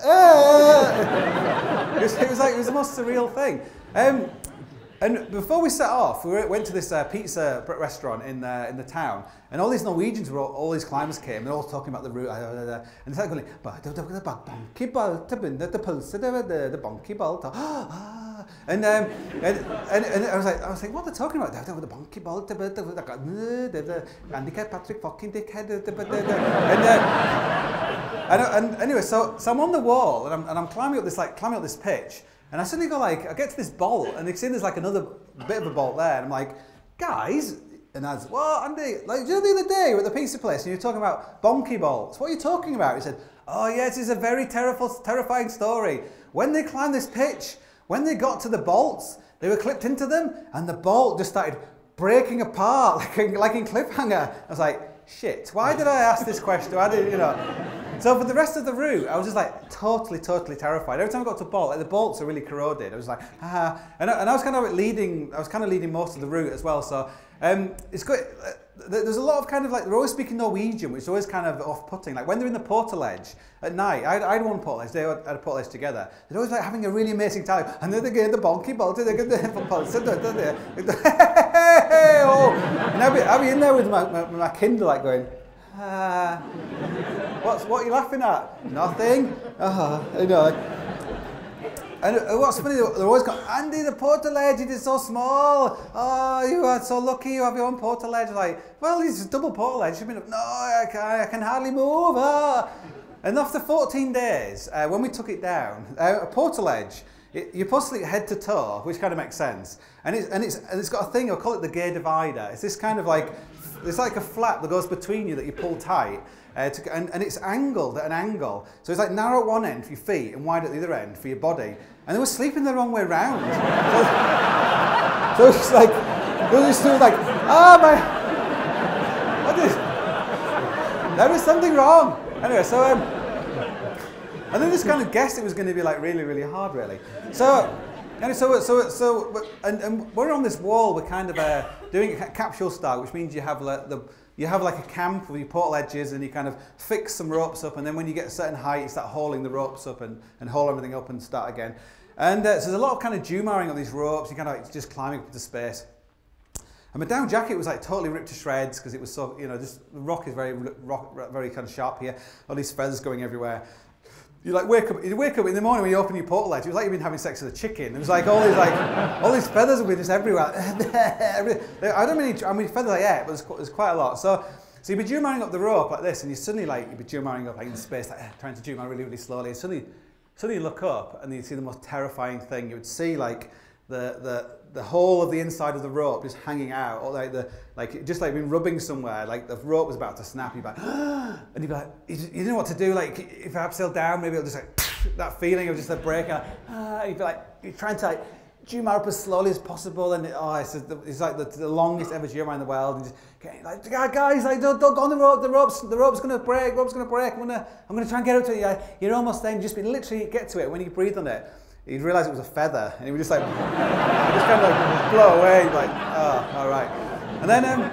uh. it, was, it was like, it was the most surreal thing. Um, And before we set off, we went to this uh, pizza restaurant in the, in the town, and all these Norwegians, were all, all these climbers came, they're all talking about the route, and they started going like, bonky bolt, the pulse, the bonky bolt, and, um, and, and, and I was like, I was like, what are they talking about? The bonky bolt, the Andy Kirkpatrick fucking dickhead, and, uh, and, and anyway, so, so I'm on the wall, and I'm, and I'm climbing up this, like, climbing up this pitch. And I suddenly go like, I get to this bolt, and it's in there's like another bit of a bolt there, and I'm like, guys, and I was, well, Andy, like, you know the other day we were at the pizza place, and you were talking about bonky bolts. What are you talking about? He said, oh yes, it's a very terrible, terrifying story. When they climbed this pitch, when they got to the bolts, they were clipped into them, and the bolt just started breaking apart, like in, like in Cliffhanger. I was like, shit, why did I ask this question? Why did, you know? so for the rest of the route, I was just like totally, totally terrified. Every time I got to Bolt, like the bolts are really corroded. I was like, ah, and I, and I was kind of leading. I was kind of leading most of the route as well. So um, it's good. Uh, there's a lot of kind of like they're always speaking Norwegian, which is always kind of off-putting. Like when they're in the portaledge at night, I, I had one portaledge. They had a portaledge together. They're always like having a really amazing time. And then they get the bonky bolt. They get the oh, and I'll be, I'll be in there with my, my, my Kindle, like going. Uh, what's what are you laughing at? Nothing. Uh, you know. Like, and what's funny, they're always going, Andy, the portaledge, it is so small. Oh, you are so lucky you have your own portaledge. Like, well, it's a double portaledge. Should be, no, I can, I can hardly move. Ah. And after fourteen days, uh, when we took it down, uh, a portaledge, it, you're possibly head to toe, which kind of makes sense. And it's, and, it's, and it's got a thing, I'll call it the gear divider. It's this kind of like, it's like a flap that goes between you that you pull tight. Uh, to, and, and it's angled at an angle. So it's like narrow at one end for your feet and wide at the other end for your body. And they were sleeping the wrong way round. So, so it's like, they were just like, ah, oh, my, what is, there was something wrong. Anyway, so, um, and then just kind of guessed it was going to be like really, really hard, really. So, and so, so, so, and, and we're on this wall, we're kind of uh, doing a capsule style, which means you have like the, you have like a camp with your portaledges and you kind of fix some ropes up, and then when you get a certain height, you start hauling the ropes up and, and haul everything up and start again. And uh, so there's a lot of kind of dewmarring on these ropes, you kind of like just climbing up into space. And my down jacket was like totally ripped to shreds because it was so, you know, just the rock is very, rock, very kind of sharp here, all these feathers going everywhere. You like wake up, you wake up in the morning when you open your portaledge, it was like you've been having sex with a chicken. It was like all these like, all these feathers were just everywhere. I don't mean how many feathers I ate, but there's, there's quite a lot. So, so you'd be dewmarring up the rope like this, and you suddenly like, you'd be dewmarring up like in space, like trying to dewmar really, really slowly. And suddenly, suddenly you look up and you see the most terrifying thing. You would see like the, the, the whole of the inside of the rope just hanging out, or like the, like just like been rubbing somewhere, like the rope was about to snap. You'd be like, and you'd be like, you, you didn't know what to do. Like if I upside down, maybe it'll just like that feeling of just a break. And, ah, you'd be like, you're trying to like dewmar up as slowly as possible, and it, oh, it's, it's like the, the longest ever dewmar in the world. And just getting like, guys, like don't, don't go on the rope. The rope's the rope's gonna break. The rope's gonna break. I'm gonna I'm gonna try and get up to it. You're, you're almost there. And just be literally get to it when you breathe on it. You'd realise it was a feather, and he would just like, just kind of like blow away, like, oh, all right. And then, um,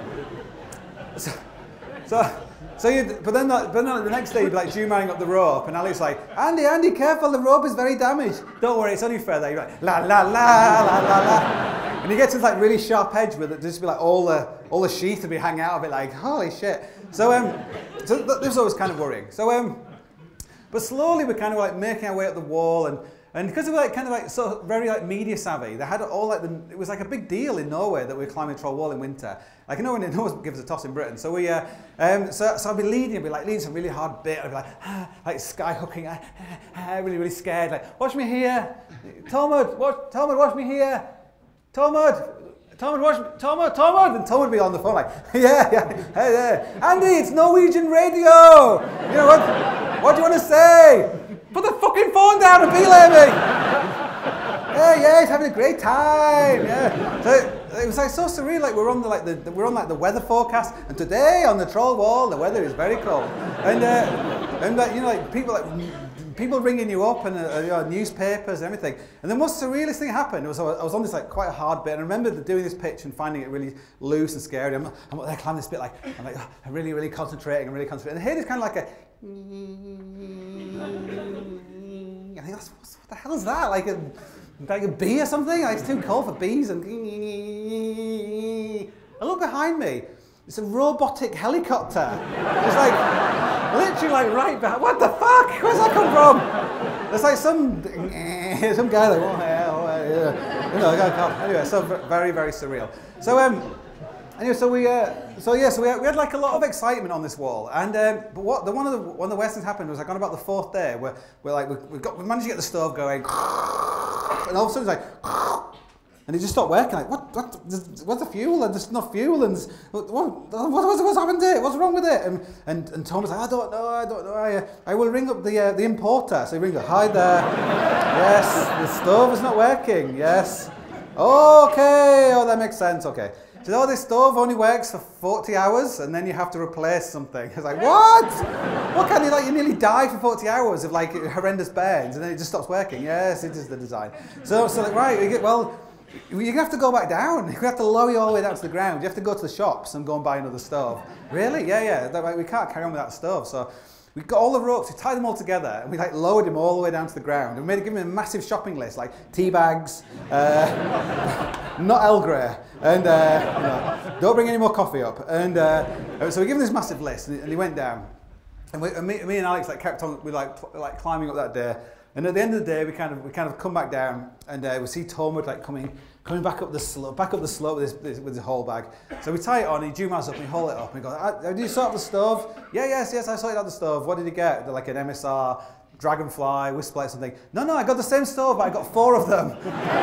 so, so, so you, but then, but then the next day you'd be like dewmarring up the rope, and Ali's like, Andy, Andy, careful, the rope is very damaged. Don't worry, it's only feather. You're like, la la la la la la, and you get to this like really sharp edge with it, just be like all the all the sheath would be hanging out of it, like holy shit. So um, so th this was always kind of worrying. So um, but slowly we're kind of like making our way up the wall, and. And because we were like kind of like so very like media savvy, they had all like the, it was like a big deal in Norway that we were climbing Troll Wall in winter. Like no one, no one gives a toss in Britain. So we, uh, um, so so I'd be leading, I'd be like leading some really hard bit. I'd be like, ah, like sky hooking, ah, ah, really really scared. Like watch me here, Tormod, watch, Tormod, watch me here, Tormod. Tormod, watch, Tormod, Tormod, and Tormod would be on the phone like, yeah, yeah, hey there, Andy, it's Norwegian radio. You know what? What do you want to say? Put the fucking phone down and belay me! Yeah, yeah, he's having a great time. Yeah. So it, it was like so surreal. Like we're on the like the, the we're on like the weather forecast, and today on the Troll Wall the weather is very cold. And uh, and like you know like people like people ringing you up and uh, you know, newspapers and everything. And the most surrealist thing happened was I was on this like quite a hard bit, and I remember doing this pitch and finding it really loose and scary. I'm I'm there climbing this bit like I'm like oh, I'm really really concentrating. I'm really concentrating. And here is kind of like a. I think that's what the hell is that? Like a like a bee or something? Like it's too cold for bees. And I look behind me. It's a robotic helicopter. It's like literally like right behind. What the fuck? Where's that come from? It's like some some guy like oh yeah, you know. Anyway, so very very surreal. So um. Anyway, so we, uh, so yeah, so we had, we had like a lot of excitement on this wall, and um, but what the one of the one of the worst things happened was like on about the fourth day, where we're like we we got we managed to get the stove going, and all of a sudden it's like, and it just stopped working. Like what what what's the fuel? And there's no fuel, and what what what's, what's happened to it? What's wrong with it? And and and Tom was like I don't know, I don't know. I uh, I will ring up the uh, the importer. So he rings up, hi there, yes, the stove is not working. Yes, okay, oh that makes sense. Okay. She said, oh, this stove only works for forty hours and then you have to replace something. I was like, what? What can you, like, you nearly die for forty hours of like horrendous burns and then it just stops working. Yes, it is the design. So, so like, right, you get, well, you're going to have to go back down. You have to lower you all the way down to the ground. You have to go to the shops and go and buy another stove. Really? Yeah, yeah. That, like, we can't carry on with that stove. So we got all the ropes, we tied them all together, and we like lowered him all the way down to the ground. And we made give him a massive shopping list, like tea bags, uh, not Earl Grey, and uh, you know, don't bring any more coffee up. And uh, so we gave him this massive list, and he, and he went down. And, we, and me, me and Alex like kept on, we like like climbing up that day. And at the end of the day, we kind of we kind of come back down, and uh, we see Tormwood like coming coming back up the slope, back up the slope with his, this, with his whole bag. So we tie it on, he Jumas up, and we haul it up, and he goes, ah, did you sort out the stove? Yeah, yes, yes, I sorted out the stove. What did you get? Like an M S R, Dragonfly, Whisperlight, something. No, no, I got the same stove, but I got four of them.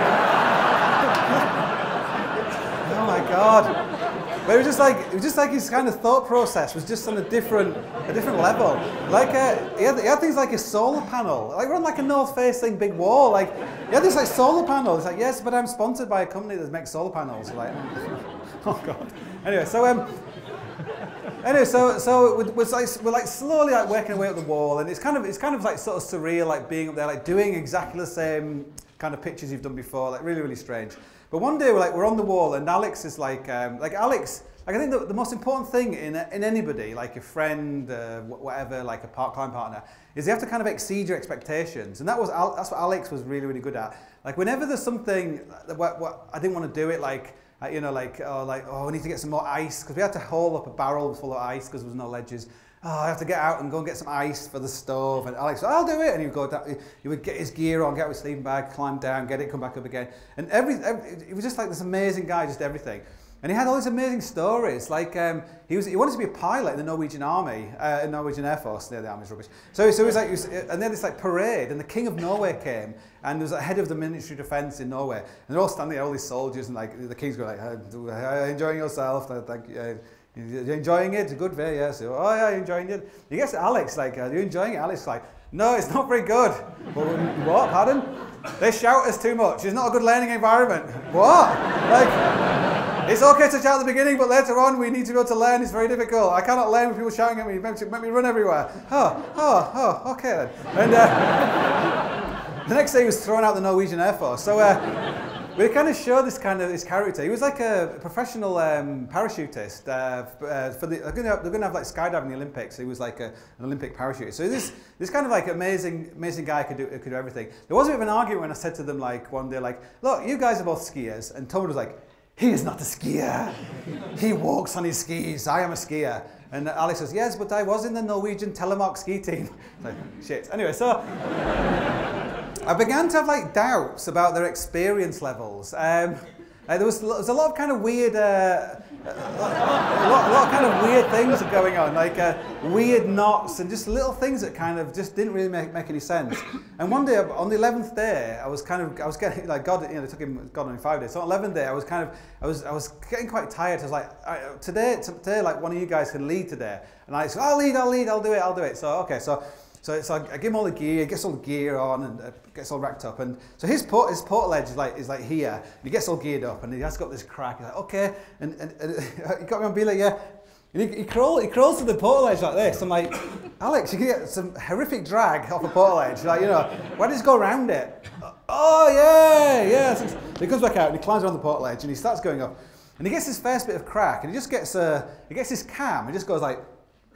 Oh my God. But it was just like it was just like his kind of thought process was just on a different a different level. Like uh, he, had, he had things like a solar panel. Like we're on like a north facing big wall. Like he had this like solar panel. It's like, yes, but I'm sponsored by a company that makes solar panels. Like, oh God. Anyway, so um, anyway, so so it was like we're like slowly like working our way up the wall, and it's kind of it's kind of like sort of surreal, like being up there, like doing exactly the same kind of pictures you've done before, like really really strange. But one day we're like we're on the wall, and Alex is like um, like Alex. Like I think the, the most important thing in in anybody, like a friend, uh, whatever, like a part climb partner, is you have to kind of exceed your expectations, and that was that's what Alex was really really good at. Like whenever there's something that what, what I didn't want to do it, like uh, you know, like oh like oh we need to get some more ice because we had to haul up a barrel full of ice because there was no ledges. Oh, I have to get out and go and get some ice for the stove. And Alex, I'll do it. And he would go down, he would get his gear on, get out his sleeping bag, climb down, get it, come back up again. And every, every, he was just like this amazing guy, just everything. And he had all these amazing stories. Like um, he was, he wanted to be a pilot in the Norwegian Army, uh, in Norwegian Air Force. Yeah, the army's rubbish. So, so he was like, he was, and they had this like parade, and the King of Norway came, and there was a head of the Ministry of Defence in Norway, and they're all standing there, all these soldiers, and like the King's going like, uh, enjoying yourself, thank you. Uh, You're enjoying it? Good, very, yes. Oh, yeah, you're enjoying it. You guess Alex, like, are you enjoying it? Alex is like, no, it's not very good. Well, what? Pardon? They shout us too much. It's not a good learning environment. What? Like, it's okay to shout at the beginning, but later on we need to be able to learn. It's very difficult. I cannot learn with people shouting at me. Make, make me run everywhere. Oh, oh, oh, okay then. And uh, the next day he was thrown out the Norwegian Air Force. So, uh, we kind of showed this kind of this character. He was like a professional um, parachutist. Uh, uh, for the, they're going to have, they're going to have like skydiving in the Olympics. He was like a, an Olympic parachutist. So this this kind of like amazing amazing guy could do could do everything. There was a bit of an argument when I said to them like one day like, look, you guys are both skiers, and Tom was like, he is not a skier. He walks on his skis. I am a skier. And Alex says, yes, but I was in the Norwegian telemark ski team. Like, shit. Anyway, so. I began to have like doubts about their experience levels. Um, uh, there, was, there was a lot of kind of weird, uh, a, lot, a lot of kind of weird things going on, like uh, weird knots and just little things that kind of just didn't really make, make any sense. And one day, on the eleventh day, I was kind of, I was getting like God, you know, it took him God only five days. So on the eleventh day, I was kind of, I was, I was getting quite tired. I was like, I, today, today, like one of you guys can lead today, and I said, I'll lead, I'll lead, I'll do it, I'll do it. So okay, so. So, so I, I give him all the gear, he gets all the gear on and uh, gets all racked up. And so his port, his portal edge is like, is like here. And he gets all geared up and he has got this crack. He's like, okay. And, and, and he got me on be like, yeah. And he, he, crawl, he crawls to the portal edge like this. I'm like, Alex, you can get some horrific drag off a portal edge. Like, you know, why does he go around it? Oh, yeah, yeah. So he comes back out and he climbs around the portal edge and he starts going up. And he gets his first bit of crack and he just gets, uh, he gets his cam. He just goes like,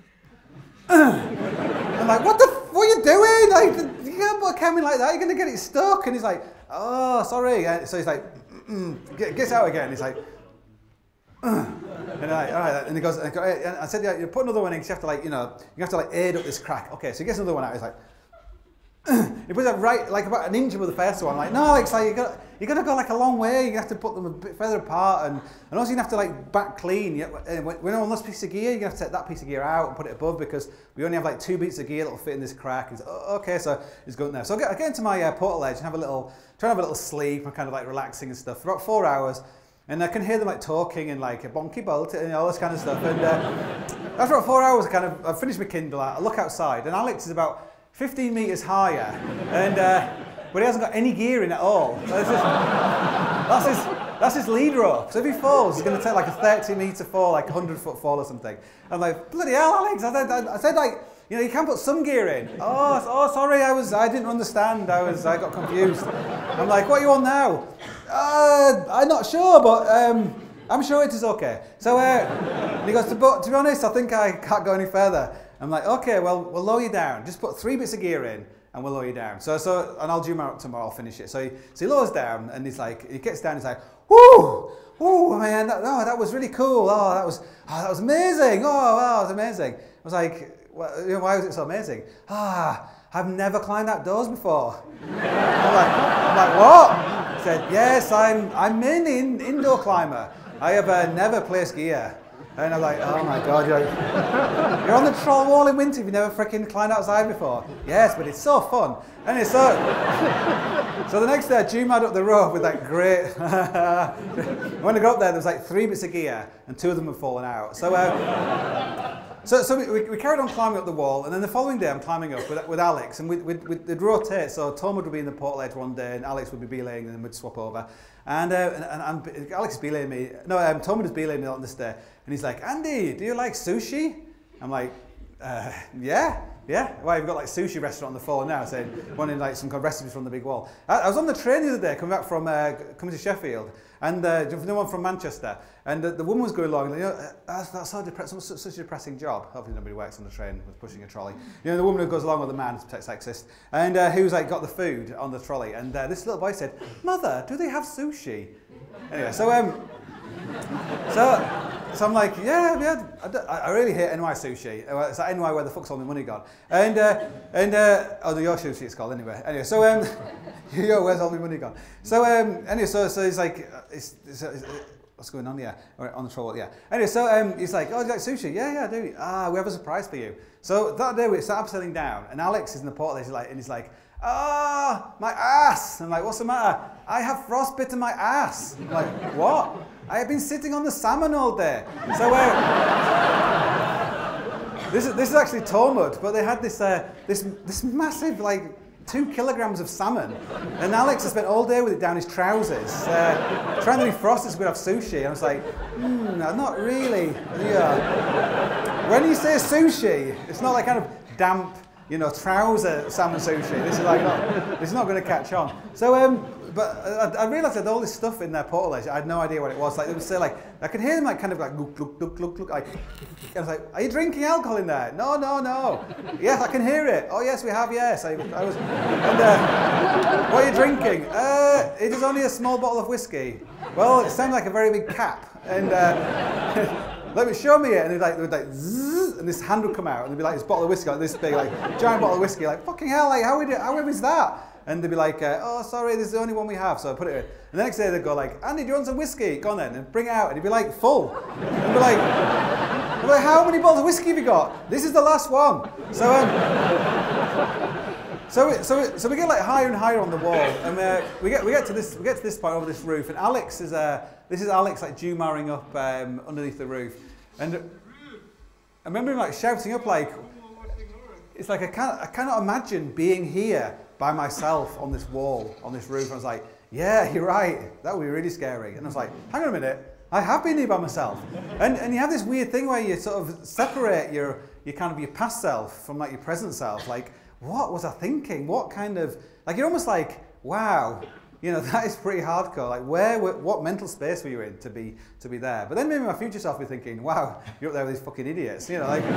I'm like, what the, f what are you doing? Like, you can't put a cam in like that, you're going to get it stuck. And he's like, oh, sorry. And so he's like, mm, get, gets out again. He's like, uh. and, I, all right, and he goes, and I said, yeah, you put another one in, because you have to like, you know, you have to like aid up this crack. Okay, so he gets another one out. He's like, he puts it right, like about an inch with the first one. I'm like, no, it's like, you got, you got to go like a long way. You have to put them a bit further apart, and, and also you have to like back clean. You, when we're on this piece of gear, you have to take that piece of gear out and put it above because we only have like two bits of gear that'll fit in this crack. He's like, oh, okay, so he's going there. So I get, I get into my uh, portal edge and have a little, try and have a little sleep and kind of like relaxing and stuff for about four hours. And I can hear them like talking and like a bonky bolt and all this kind of stuff. And uh, after about four hours, I kind of I finished my Kindle. I look outside, and Alex is about fifteen meters higher, and uh, but he hasn't got any gear in at all. That's his, that's his, that's his lead rope. So if he falls, he's going to take like a thirty metre fall, like a hundred foot fall or something. I'm like, bloody hell, Alex! I said, I, I said like, you know, you can put some gear in. Oh, oh, sorry, I was, I didn't understand. I was, I got confused. I'm like, what are you on now? Uh, I'm not sure, but um, I'm sure it is okay. So uh, and he goes, to, but to be honest, I think I can't go any further. I'm like, okay, well, we'll lower you down. Just put three bits of gear in, and we'll lower you down. So, so, and I'll do my up tomorrow. I'll finish it. So he, so he lowers down, and he's like, he gets down. He's like, whoo, whoo, man, that, oh, that was really cool. Oh, that was, oh, that was amazing. Oh, wow, that was amazing. I was like, well, you know, why was it so amazing? Ah, I've never climbed outdoors before. I'm like, I'm like, what? He said, yes, I'm, I'm an in, indoor climber. I have uh, never placed gear. And I'm like, oh my God, you're, you're on the troll wall in winter, you've never freaking climbed outside before. Yes, but it's so fun. And it's so... So the next day I G-mad up the rope with that great... When I got up there, there was like three bits of gear, and two of them had fallen out. So, uh, so, so we, we carried on climbing up the wall, and then the following day I'm climbing up with, with Alex, and we'd, we'd, we'd rotate, so Tom would be in the portledge one day, and Alex would be belaying, and then we'd swap over. And, uh, and, and, and Alex is belaying me, no, um, Tom was belaying me on this day, and he's like, Andy, do you like sushi? I'm like, uh, yeah, yeah. Well, you've got like sushi restaurant on the floor now, saying, wanting like some kind of recipes from the big wall. I, I was on the train the other day, coming back from, uh, coming to Sheffield, and uh, no one from Manchester, and uh, the woman was going along, and, you know, that's, that's so depressing, such, such a depressing job. Hopefully nobody works on the train with pushing a trolley. You know, the woman who goes along with the man, sexist, and uh, who's like got the food on the trolley, and uh, this little boy said, Mother, do they have sushi? Anyway, so um, so so I'm like, yeah, yeah. I, I really hate N Y sushi. It's like N Y, where the fuck's all my money gone? And uh, and uh, oh, the your sushi it's called anyway. Anyway, so um, yo, where's all my money gone? So um, anyway, so so he's like, it's, it's, it's, what's going on? Yeah, on the troll. Yeah. Anyway, so um, he's like, oh, do you like sushi? Yeah, yeah, I do. Ah, we have a surprise for you. So that day we start sitting down, and Alex is in the portal. He's like, and he's like, ah, my ass. I'm like, what's the matter? I have frostbite in my ass. I'm like, what? I have been sitting on the salmon all day. So uh, this is this is actually Tormud, but they had this uh, this this massive like two kilograms of salmon, and Alex has spent all day with it down his trousers, uh, trying to defrost this. We have sushi. And I was like, hmm, not really. Yeah. When you say sushi, it's not like kind of damp, you know, trouser salmon sushi. This is like not, this is not going to catch on. So, um, but I, I realised I had all this stuff in their portal. I had no idea what it was. Like they would say, like I could hear them like kind of like look, look, look, look, look. Like, I was like, are you drinking alcohol in there? No, no, no. Yes, I can hear it. Oh yes, we have. Yes, I, I was. And, uh, what are you drinking? Uh, it is only a small bottle of whiskey. Well, it sounds like a very big cap. And. Uh, Let me show me it, and they'd like, they'd like, zzz, and this hand would come out, and there'd be like this bottle of whiskey, like this big, like giant bottle of whiskey, like fucking hell, like how we do, how is that? And they'd be like, uh, oh sorry, this is the only one we have, so I put it in. And the next day they'd go like, Andy, do you want some whiskey? Go on then, and bring it out, and he'd be like full. And be like, I'd be like, how many bottles of whiskey have you got? This is the last one. So um. So we, so, we, so we get like higher and higher on the wall, and uh, we get we get to this we get to this point over this roof, and Alex is uh, this is Alex like Jew-marring up um, underneath the roof, and I remember him like shouting up like, it's like I can't I cannot imagine being here by myself on this wall on this roof. And I was like, yeah, you're right, that would be really scary. And I was like, hang on a minute, I have been here by myself, and and you have this weird thing where you sort of separate your your kind of your past self from like your present self, like. What was I thinking? What kind of, like you're almost like, wow, you know, that is pretty hardcore. Like where, what mental space were you in to be to be there? But then maybe my future self would be thinking, wow, you're up there with these fucking idiots. You know, like,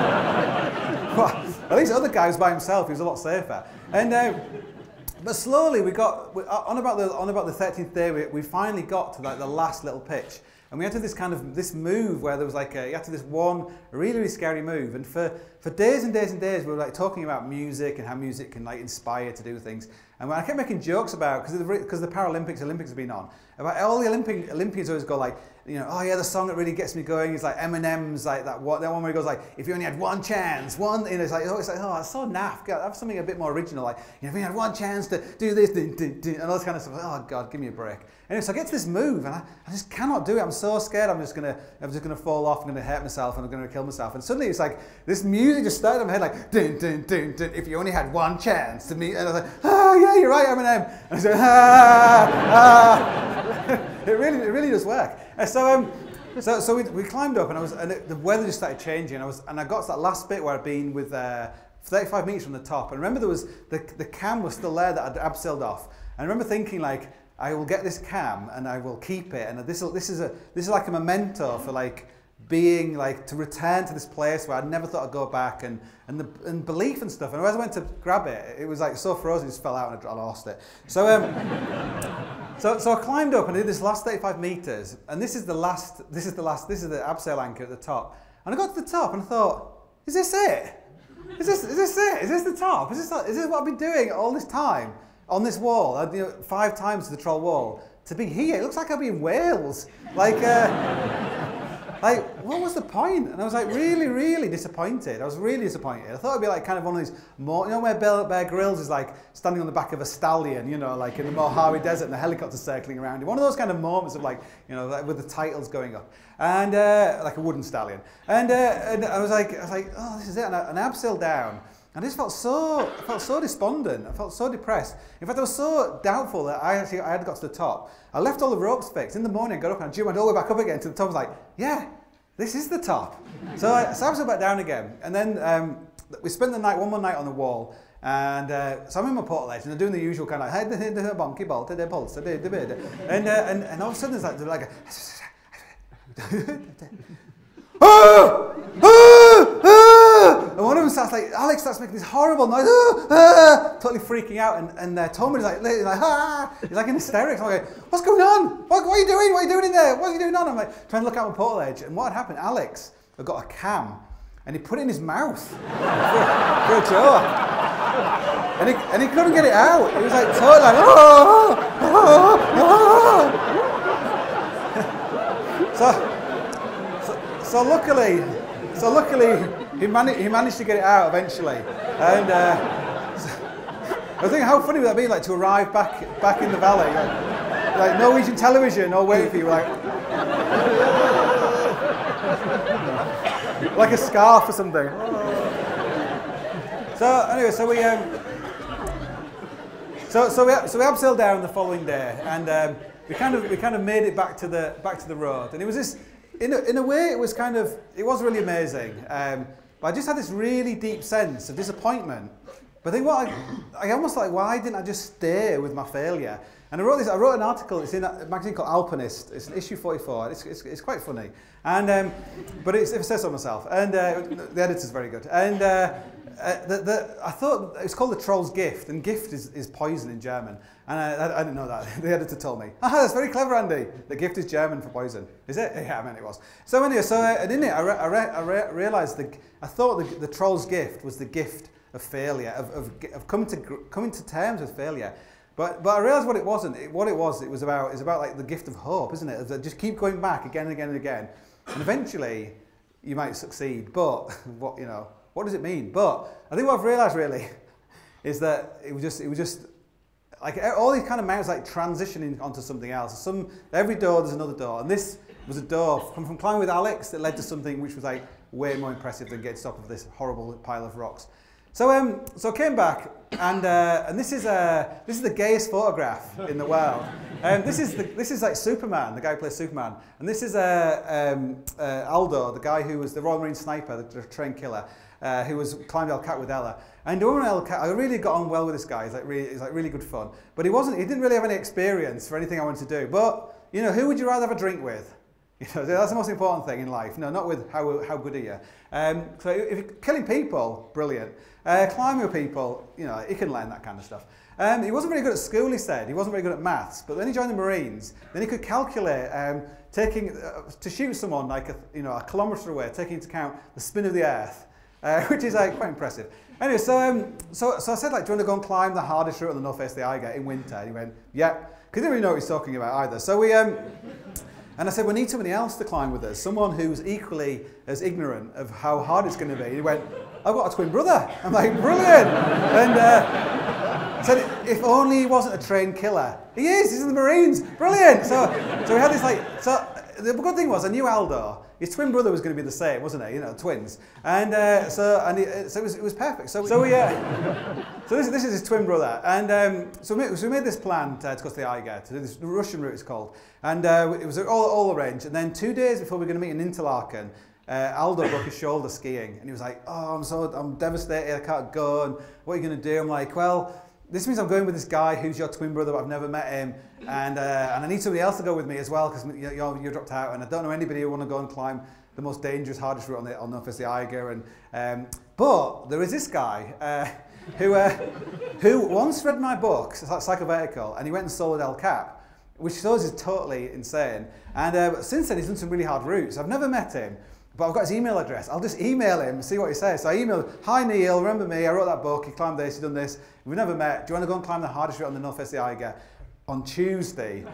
well, at least the other guy was by himself, he was a lot safer. And, uh, but slowly we got, on about the, on about the thirteenth day, we, we finally got to like the last little pitch. And we had to this kind of, this move where there was like, a, you had to this one really, really scary move. And for, for days and days and days, we were like talking about music and how music can like inspire to do things. And when I kept making jokes about, because the, because the Paralympics, Olympics have been on, about all the Olympic, Olympians always go like, you know, oh yeah, the song that really gets me going is like Eminem's, like that one, that one where he goes like, if you only had one chance, one, you know, it's like, oh, it's like, oh, it's so naff. God, have something a bit more original, like, you know, if you had one chance to do this, do, do, do, and all this kind of stuff. Oh God, give me a break. Anyway, so I get to this move, and I, I just cannot do it. I'm so scared. I'm just gonna, I'm just gonna fall off. I'm gonna hurt myself, and I'm gonna kill myself. And suddenly it's like this music just started in my head, like, dun, dun, dun, dun, if you only had one chance to meet, and I was like, oh yeah, you're right, Eminem. And I said, ah, ah. it really, it really does work. And so, um, so, so we, we climbed up, and I was, and it, the weather just started changing. And I was, and I got to that last bit where I'd been with uh, thirty-five meters from the top. And remember, there was the the cam was still there that I'd abseiled off. And I remember thinking, like, I will get this cam and I will keep it, and this this is a this is like a memento for like being like to return to this place where I never thought I'd go back, and and the and belief and stuff. And as I went to grab it, it was like so frozen, it just fell out and I lost it. So um, so so I climbed up and I did this last thirty-five meters, and this is the last this is the last this is the abseil anchor at the top. And I got to the top and I thought, is this it? Is this is this it? Is this the top? Is this is this what I've been doing all this time? On this wall, uh, you know, five times the troll wall, to be here, it looks like I'd be in Wales. Like, uh, like, what was the point? And I was like really, really disappointed. I was really disappointed. I thought it'd be like kind of one of these, more, you know, where Bear, Bear Grylls is like standing on the back of a stallion, you know, like in the Mojave Desert, and the helicopter circling around. One of those kind of moments of like, you know, like with the titles going up, and uh, like a wooden stallion. And uh, and I was like, I was like, oh, this is it. And I, and I abseiled down. And I just felt so, I felt so despondent. I felt so depressed. In fact, I was so doubtful that I actually I had got to the top. I left all the ropes fixed. In the morning, I got up and I jumped all the way back up again to the top. I was like, yeah, this is the top. So I, so I was back down again. And then um, we spent the night, one more night on the wall. And uh, so I'm in my portal edge and I'm doing the usual kind of like, bonky bolt, and, uh, and, and all of a sudden there's like, there's like a, ah! Ah! Ah! And one of them starts like, Alex starts making this horrible noise, ah! Ah! Totally freaking out, and, and uh, Tomer's like, like, ah! He's like in hysterics. I'm like, what's going on? What, what are you doing? What are you doing in there? What are you doing on? I'm like, trying to look out my portal edge, and what had happened, Alex had got a cam, and he put it in his mouth for, for a joke. And he, and he couldn't get it out. He was like totally like, oh, oh, oh. so, so, so luckily, so luckily he managed he managed to get it out eventually. And uh, so, I was thinking, how funny would that be, like to arrive back back in the valley, like, like Norwegian television, all waiting for you, like like a scarf or something. So anyway, so we. Um, So, so we so we abseiled down the following day, and um, we kind of we kind of made it back to the back to the road, and it was this in a, in a way it was kind of it was really amazing, um, but I just had this really deep sense of disappointment. But I think what I, I almost like, why didn't I just stay with my failure? And I wrote this. I wrote an article. It's in a magazine called Alpinist. It's in issue forty-four. It's it's, it's quite funny, and um, but it's, if I say so myself, and uh, the editor's very good, and. Uh, Uh, the, the, I thought it's called The Troll's Gift, and gift is, is poison in German, and I, I, I didn't know that. The editor told me. Ah, that's very clever, Andy. The gift is German for poison. Is it? Yeah, I mean it was. So anyway, so uh, and in it, I, re, I, re, I re, realised the, I thought the, the Troll's Gift was the gift of failure, of, of, of coming to coming to terms with failure. But but I realised what it wasn't. It, what it was, it was about is about like the gift of hope, isn't it? Just keep going back again and again and again, and eventually you might succeed. But what you know. What does it mean? But I think what I've realised really is that it was just it was just like all these kind of mountains like transitioning onto something else. Some every door there's another door, and this was a door from, from climbing with Alex that led to something which was like way more impressive than getting to the top of this horrible pile of rocks. So um so I came back, and uh, and this is uh this is the gayest photograph in the world. Um, this is the, this is like Superman, the guy who plays Superman, and this is uh, um, uh, Aldo, the guy who was the Royal Marine sniper, the, the trained killer. Uh, who was climbed El Cap with Ella, and doing El Cap, I really got on well with this guy. He's like really, he's like really good fun. But he wasn't, he didn't really have any experience for anything I wanted to do. But you know, who would you rather have a drink with? You know, that's the most important thing in life. No, not with how how good are you. Um, so if you're killing people, brilliant. Uh, climbing with people, you know, he can learn that kind of stuff. Um, he wasn't very good at school. He said he wasn't very good at maths. But then he joined the Marines. Then he could calculate um, taking uh, to shoot someone like a, you know a kilometre away, taking into account the spin of the Earth. Uh, which is like quite impressive. Anyway, so um, so so I said, like, do you want to go and climb the hardest route on the north face of the Eiger in winter? And he went, yeah, because he didn't really know what he's talking about either. So we um, and I said, we need somebody else to climb with us, someone who's equally as ignorant of how hard it's going to be. And he went, I've got a twin brother. I'm like, brilliant. And uh, said, if only he wasn't a trained killer. He is. He's in the Marines. Brilliant. So so we had this like so. The good thing was I knew Aldo. his twin brother was going to be the same, wasn't he? You know, twins. And uh, so, and he, so it was, it was perfect. So, so we, uh, so this, this is his twin brother, and um, so, we, so we made this plan to, to go to the Eiger, to do this the Russian route, it's called, and uh, it was all, all arranged. And then two days before we were going to meet in Interlaken, uh, Aldo broke his shoulder skiing, and he was like, "Oh, I'm so, I'm devastated. I can't go. And what are you going to do?" I'm like, "Well, this means I'm going with this guy who's your twin brother, but I've never met him, and uh, and I need somebody else to go with me as well because you're, you're dropped out, and I don't know anybody who want to go and climb the most dangerous, hardest route on the on the, the Eiger." And um, but there is this guy uh, who uh, who once read my book, Psychovertical, and he went and sold El Cap, which shows is totally insane. And uh, since then, he's done some really hard routes. I've never met him. But I've got his email address. I'll just email him and see what he says. So I emailed, "Hi Neil, remember me? I wrote that book. You climbed this, you done this. We've never met. Do you want to go and climb the hardest route on the North Face of the Eiger on Tuesday?"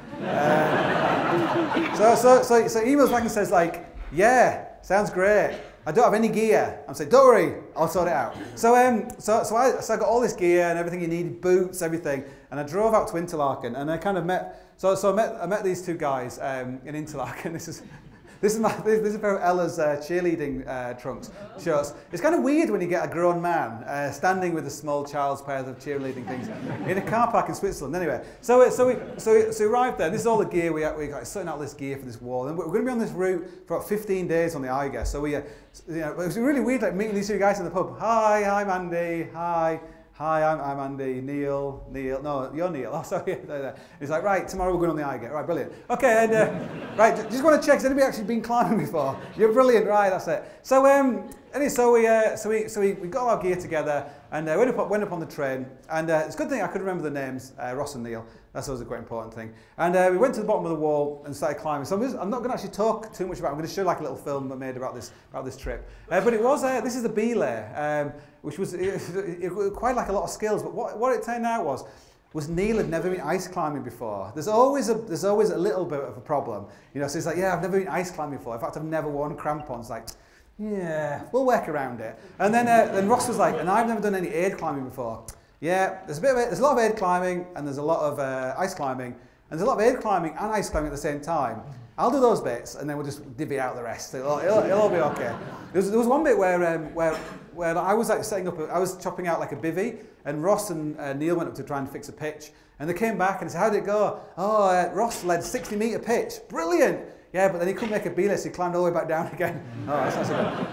Uh, so, so, so, so he emails back and says like, "Yeah, sounds great. I don't have any gear." I'm saying, "Don't worry, I'll sort it out." So, um, so, so I, so I got all this gear and everything you needed, boots, everything, and I drove out to Interlaken, and I kind of met. So, so I met, I met these two guys um, in Interlaken. This is. This is, my, this is a pair of Ella's uh, cheerleading uh, trunks shorts. It's kind of weird when you get a grown man uh, standing with a small child's pair of cheerleading things in a car park in Switzerland. Anyway, so so we so we, so we arrived there. This is all the gear we we got, sorting out this gear for this wall, and we're going to be on this route for about fifteen days on the Eiger. So we, uh, you know, it was really weird, like meeting these two guys in the pub. Hi, I'm Andy. Hi. Hi, I'm, I'm Andy, Neil, Neil, no, you're Neil, oh sorry, he's like, right, tomorrow we're going on the Eiger, right, brilliant. Okay, and uh, right, just want to check, has anybody actually been climbing before? You're brilliant, right, that's it. So, um, anyway, so we, uh, so we, so we, we got our gear together, and uh, went up, went up on the train, and uh, it's a good thing I could remember the names, uh, Ross and Neil. That's always a quite important thing. And uh, we went to the bottom of the wall and started climbing. So I'm, just, I'm not going to actually talk too much about it. I'm going to show like a little film I made about this about this trip. Uh, but it was uh, this is the belay, um, which was it, it, it, quite like a lot of skills. But what, what it turned out was was Neil had never been ice climbing before. There's always a there's always a little bit of a problem, you know. So he's like, yeah, I've never been ice climbing before. In fact, I've never worn crampons. Like, yeah, we'll work around it. And then uh, then Ross was like, and I've never done any aid climbing before. Yeah, there's a bit of it, there's a lot of aid climbing and there's a lot of uh, ice climbing, and there's a lot of aid climbing and ice climbing at the same time. I'll do those bits and then we'll just divvy out the rest. It'll, it'll, it'll all be okay. There was, there was one bit where um, where where I was like setting up, a, I was chopping out like a bivvy, and Ross and uh, Neil went up to try and fix a pitch, and they came back and said, "How did it go?" "Oh, uh, Ross led sixty metre pitch, brilliant." "Yeah, but then he couldn't make a belay, so he climbed all the way back down again." Oh, that's not so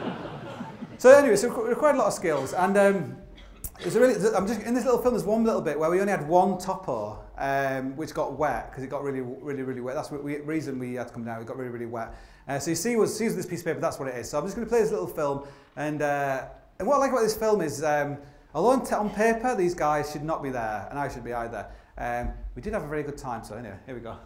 good. So anyway, so it required a lot of skills, and. Um, It was a really, I'm just in this little film. There's one little bit where we only had one topo, um, which got wet because it got really, really, really wet. That's the reason we had to come down. It got really, really wet. Uh, so you see, was see this piece of paper. That's what it is. So I'm just going to play this little film, and uh, and what I like about this film is, um, although on, on paper these guys should not be there, and I should be either. Um, we did have a very good time. So anyway, here we go.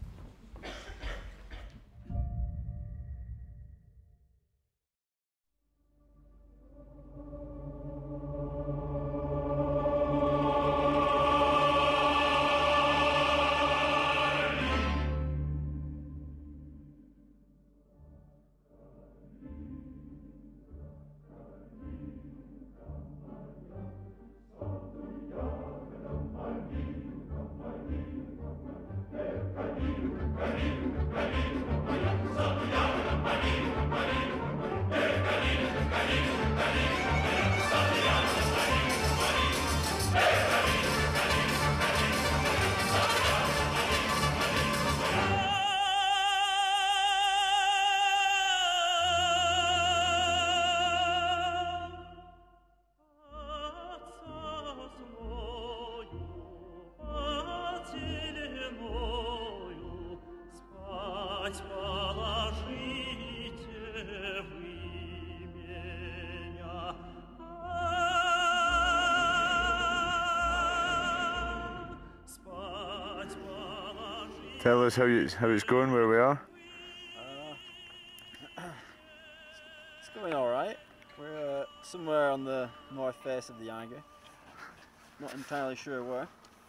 Tell us how, you, how it's going where we are. Uh, it's going alright. We're uh, somewhere on the north face of the Eiger. Not entirely sure where.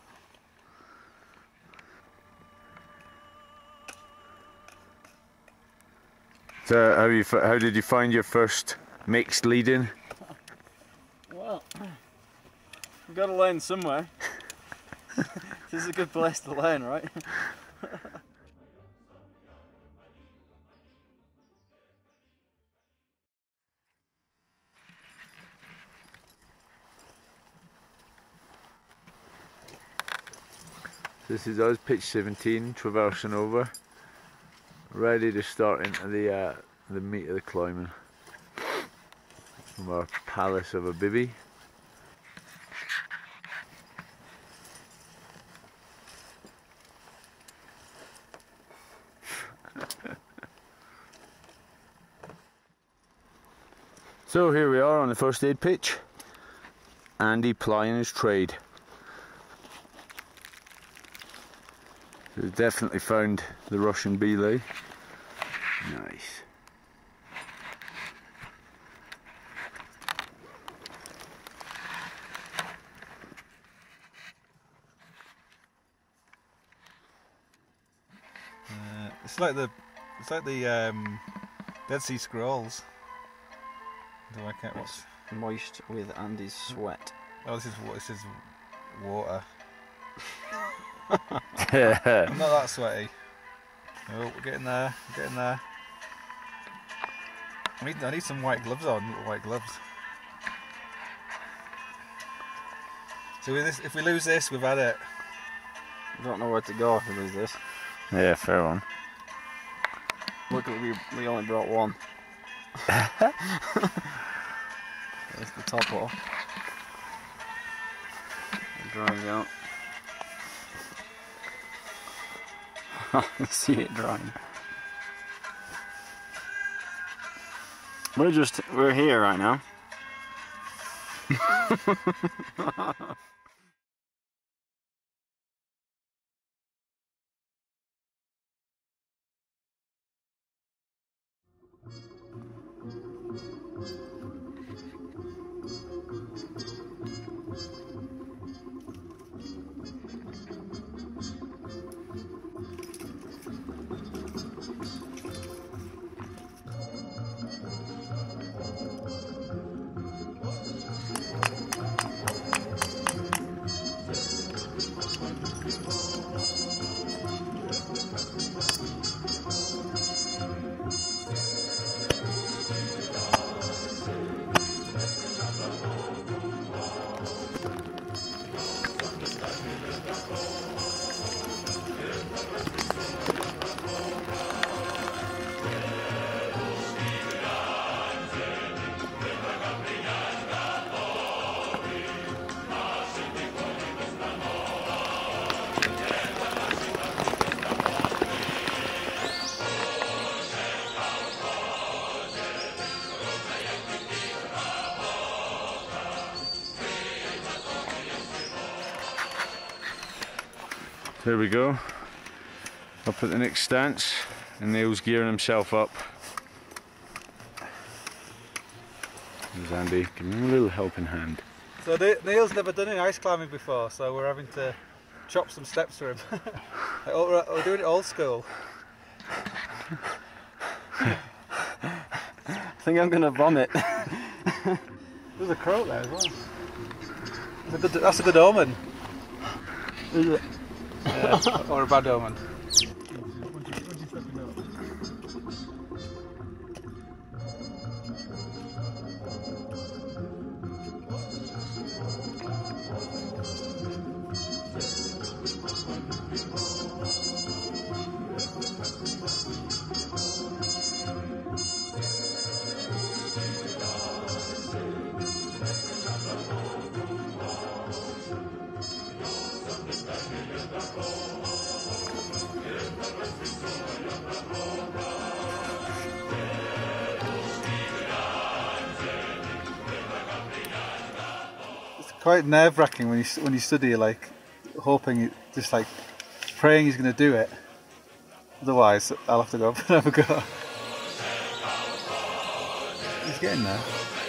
So how, you, how did you find your first mixed leading? Well, we've got to learn somewhere. This is a good place to learn, right? This is us, pitch seventeen, traversing over, ready to start into the uh, the meat of the climbing from our palace of a bivvy. So here we are on the first aid pitch, Andy plying his trade. We've definitely found the Russian belay. Nice. Uh, it's like the, it's like the um, Dead Sea Scrolls. Do I count what's moist with Andy's sweat? Oh, this is this is water. Yeah. I'm not that sweaty. Oh, we're getting there. We're getting there. I need I need some white gloves on. Little white gloves. So with this, if we lose this, we've had it. I don't know where to go if we lose this. Yeah, fair one. Luckily we, we only brought one. There's the top off. It dries out. I see it drying. We're just, we're here right now. There we go. Up at the next stance, and Neil's gearing himself up. There's Andy, giving him a little helping hand. So Neil's never done any ice climbing before, so we're having to chop some steps for him. we're, we're doing it old school. I think I'm gonna vomit. There's a croak there as well. That's a good, that's a good omen. Is it? Yeah, or a bad omen. Quite nerve-wracking when you when you study, like hoping, just like praying he's going to do it. Otherwise, I'll have to go up and have a go. He's getting there.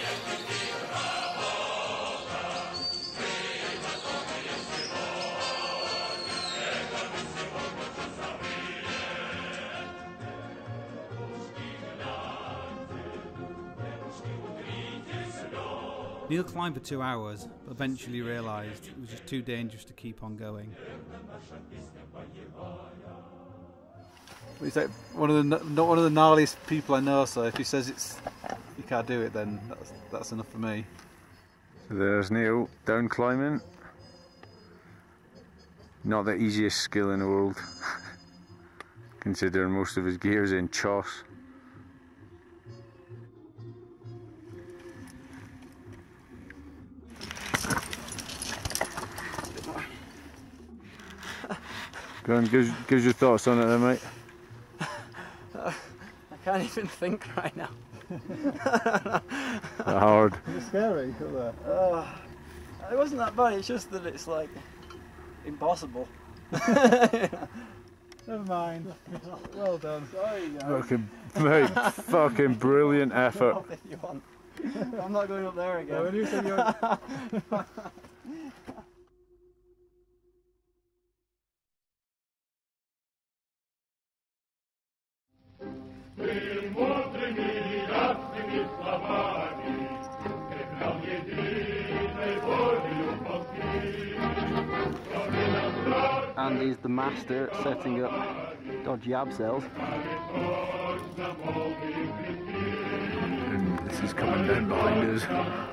Neil climbed for two hours, but eventually realised it was just too dangerous to keep on going. He's like one of the not one of the gnarliest people I know, so if he says it's you can't do it, then that's that's enough for me. So there's Neil down climbing. Not the easiest skill in the world, considering most of his gear is in choss. Go on, give, give us your thoughts on it then, mate. I can't even think right now. Hard. It's scary, isn't it? Uh, it wasn't that bad, it's just that it's like impossible. Never mind. Well done. Sorry, guys. Fucking, mate, fucking brilliant effort. If you want. I'm not going up there again. No, when you said you're... Andy's the master at setting up dodgy abseils. And this is coming down behind us.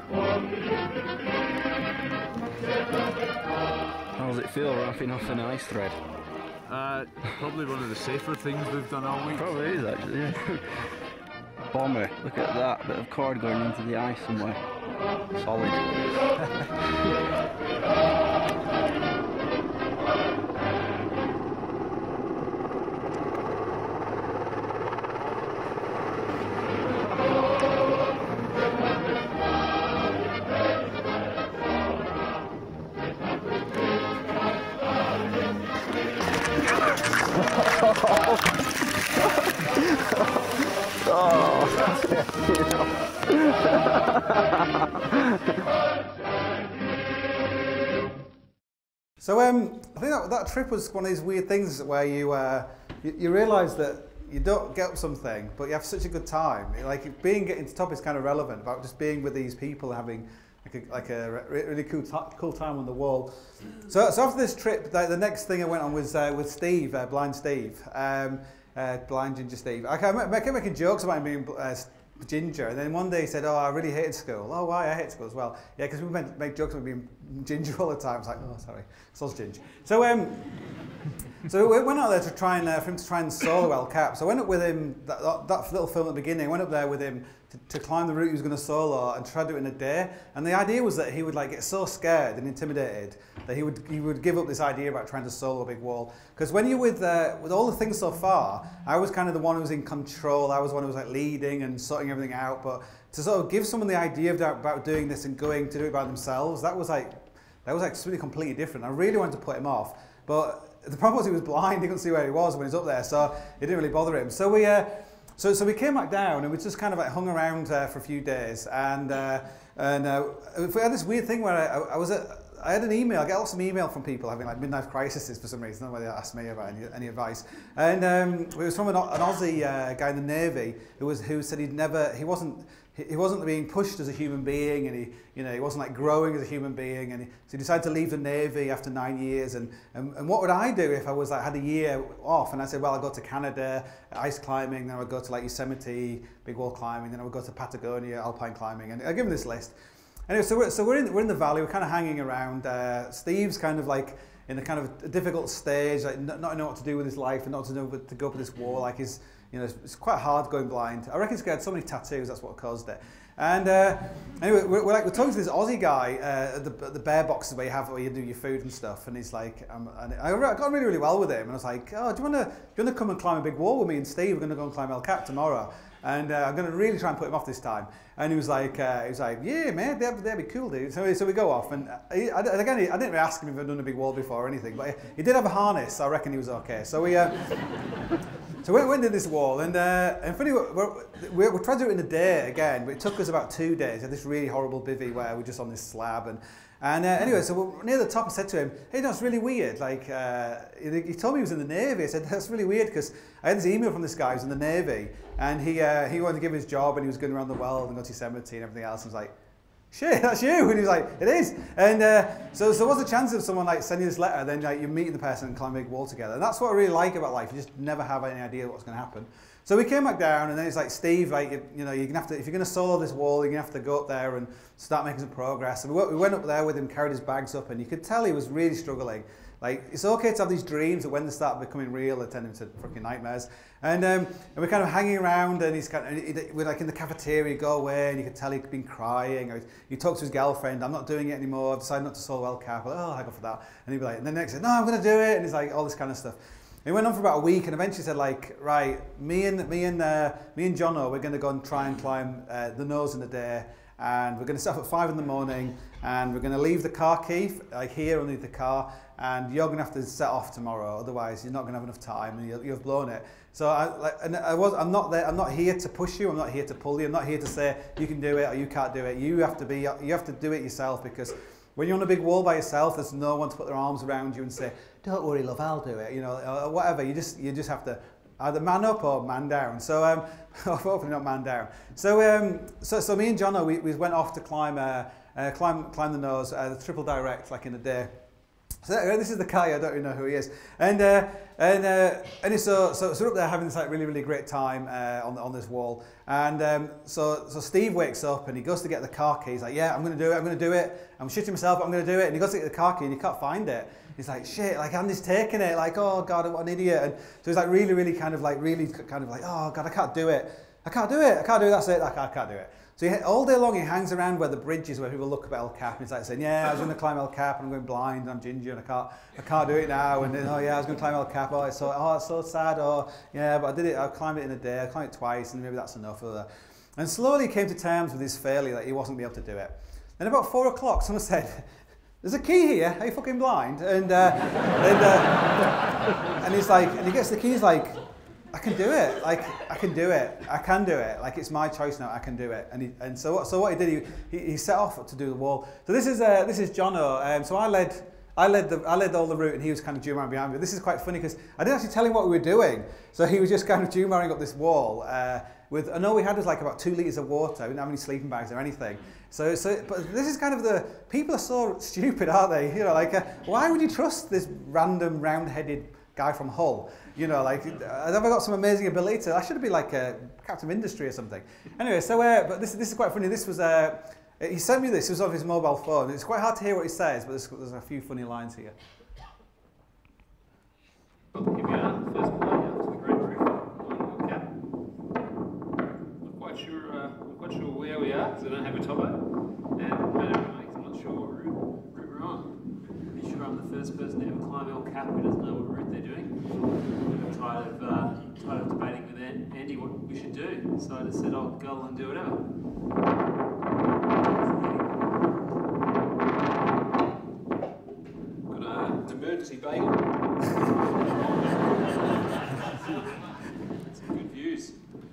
How does it feel wrapping off an ice thread? Uh, probably one of the safer things we've done all week. Probably is actually, yeah. Bomber, look at that, bit of cord going into the ice somewhere. Solid. So um, I think that, that trip was one of these weird things where you uh, you, you realise that you don't get up something, but you have such a good time. Like being getting to the top is kind of relevant about just being with these people, having like a, like a really cool cool time on the wall. So, so after this trip, the, the next thing I went on was uh, with Steve, uh, Blind Steve, um, uh, Blind Ginger Steve. I kept making jokes about him being uh, ginger, and then one day he said, "Oh, I really hated school." "Oh, why? I hate school as well." "Yeah, because we make jokes about being ginger all the time." I was like, "Oh, sorry, so's ginger." So um, so we went out there to try and uh, for him to try and solo El Cap. So I went up with him. That, that, that little film at the beginning. I went up there with him to, to climb the route he was going to solo and try to do it in a day. And the idea was that he would like get so scared and intimidated that he would he would give up this idea about trying to solo a big wall. Because when you're with uh, with all the things so far, I was kind of the one who was in control. I was the one who was like leading and sorting everything out. But to sort of give someone the idea of, about doing this and going to do it by themselves, that was like that was like something completely different. I really wanted to put him off, but the problem was he was blind. He couldn't see where he was when he was up there, so it didn't really bother him. So we. Uh, So, so we came back down and we just kind of like hung around uh, for a few days, and uh, and uh, we had this weird thing where I, I was at, I had an email, I get lots of email from people having like midlife crises for some reason. Nobody asked me about any, any advice, and um, it was from an, an Aussie uh, guy in the Navy who was who said he'd never, he wasn't. He wasn't being pushed as a human being, and he, you know, he wasn't like growing as a human being, and he, so he decided to leave the Navy after nine years. And, and and what would I do if I was like had a year off? And I said, well, I'd go to Canada, ice climbing, then I would go to like Yosemite, big wall climbing, then I would go to Patagonia, alpine climbing, and I give him this list. Anyway, so we're so we're in we're in the valley, we're kind of hanging around. Uh, Steve's kind of like in a kind of a difficult stage, like not, not knowing what to do with his life and not to know what to go up this wall, like his. You know, it's, it's quite hard going blind. I reckon he's got so many tattoos, that's what caused it. And uh, anyway, we're, we're like we're talking to this Aussie guy uh, at the, at the bear boxes where you have where you do your food and stuff. And he's like, um, and I got really really well with him. And I was like, oh, do you want to do you want to come and climb a big wall with me and Steve? We're going to go and climb El Cap tomorrow. And uh, I'm going to really try and put him off this time. And he was like, uh, he was like, yeah, man, that'd, that'd be cool, dude. So, so we go off, and he, I, again, I didn't really ask him if I'd done a big wall before or anything, but he, he did have a harness, so I reckon he was okay. So we, uh, so we went into this wall, and uh, and funny, we're, we're, we tried to do it in a day again, but it took us about two days. We had this really horrible bivvy where we're just on this slab, and. And uh, anyway, so we're near the top, I said to him, hey, that's really weird. Like, uh, he told me he was in the Navy. I said, that's really weird, because I had this email from this guy who was in the Navy, and he uh, he wanted to give his job, and he was going around the world and go to Yosemite and everything else. And I was like, shit, that's you. And he was like, it is. And uh, so, so what's the chance of someone like sending this letter, then like, you're meeting the person and climbing a big wall together? And that's what I really like about life. You just never have any idea what's going to happen. So we came back down, and then it's like, Steve, like, you, you know, you're gonna have to, if you're going to solo this wall, you're going to have to go up there and start making some progress. And we went, we went up there with him, carried his bags up, and you could tell he was really struggling. like, it's okay to have these dreams, but when they start becoming real, they turn into fucking nightmares. And um, and we're kind of hanging around, and he's kind of, he, we're like in the cafeteria, he'd go away, and you could tell he'd been crying. Or he talked to his girlfriend, I'm not doing it anymore, I've decided not to solo El Cap. Like, oh, I go for that. And he'd be like, and then next day, no, I'm going to do it. And he's like, all this kind of stuff. It went on for about a week, and eventually said, like, right, me and me and uh, me and Jono, we're going to go and try and climb uh, the nose in a day, and we're going to set off at five in the morning, and we're going to leave the car key like here underneath the car, and you're going to have to set off tomorrow, otherwise you're not going to have enough time, and you'll, you've blown it. So I, like, and I was, I'm not there. I'm not here to push you. I'm not here to pull you. I'm not here to say you can do it or you can't do it. You have to be. You have to do it yourself, because when you're on a big wall by yourself, there's no one to put their arms around you and say, "Don't worry, love, I'll do it." You know, or whatever. You just, you just have to either man up or man down. So, um, hopefully not man down. So, um, so, so me and Jono, we, we went off to climb, uh, uh, climb, climb the nose, uh, the triple direct, like in a day. So this is the guy, I don't even know who he is, and uh, and uh, and so so so we're up there having this like really really great time uh, on the, on this wall, and um, so so Steve wakes up and he goes to get the car key. He's like, yeah, I'm going to do it, I'm going to do it. I'm shitting myself, but I'm going to do it. And he goes to get the car key and he can't find it. He's like, shit, like Andy's taking it, like, oh God, what an idiot. And so he's like really really kind of like really kind of like, oh God, I can't do it, I can't do it, I can't do it. That's it, I can't, I can't do it. So he, all day long he hangs around where the bridge is, where people look up at El Cap, and he's like saying, yeah, I was going to climb El Cap, and I'm going blind, and I'm ginger, and I can't, I can't do it now. And then, oh yeah, I was going to climb El Cap. Oh, it's so, oh, it's so sad. Oh, yeah, but I did it. I climbed it in a day. I climbed it twice, and maybe that's enough. And slowly he came to terms with his failure that he wasn't going to be able to do it. Then about four o'clock, someone said, "There's a key here. Are you fucking blind?" And uh, and, uh, and he's like, and he gets the key. He's like, I can do it. Like, I can do it. I can do it. Like, it's my choice now. I can do it. And he, and so, so what he did, he, he, he set off to do the wall. So this is uh, this is Jono. Um, so I led, I led the, I led all the route, and he was kind of Jumaring behind me. This is quite funny because I didn't actually tell him what we were doing. So he was just kind of Jumaring up this wall. Uh, with, I know we had was like about two liters of water. We didn't have any sleeping bags or anything. So, so, but this is kind of the people are so stupid, aren't they? You know, like, uh, why would you trust this random round-headed guy from Hull? You know, like, I've got some amazing ability to, I should be like a captain of industry or something. Anyway, so, uh, but this, this is quite funny. This was, uh, he sent me this, it was on his mobile phone. It's quite hard to hear what he says, but there's, there's a few funny lines here. Here we are, first play up to the Great Roof on Cap. Not quite sure, uh, not quite sure where we are, because I don't have a topo. And I'm not sure what route, route we're on. Pretty sure I'm the first person to ever climb El Cap who doesn't know what route they're doing. I'm tired of, uh, tired of debating with Andy what we should do, so I just said I'll go and do whatever. Got a emergency bagel. Some good views.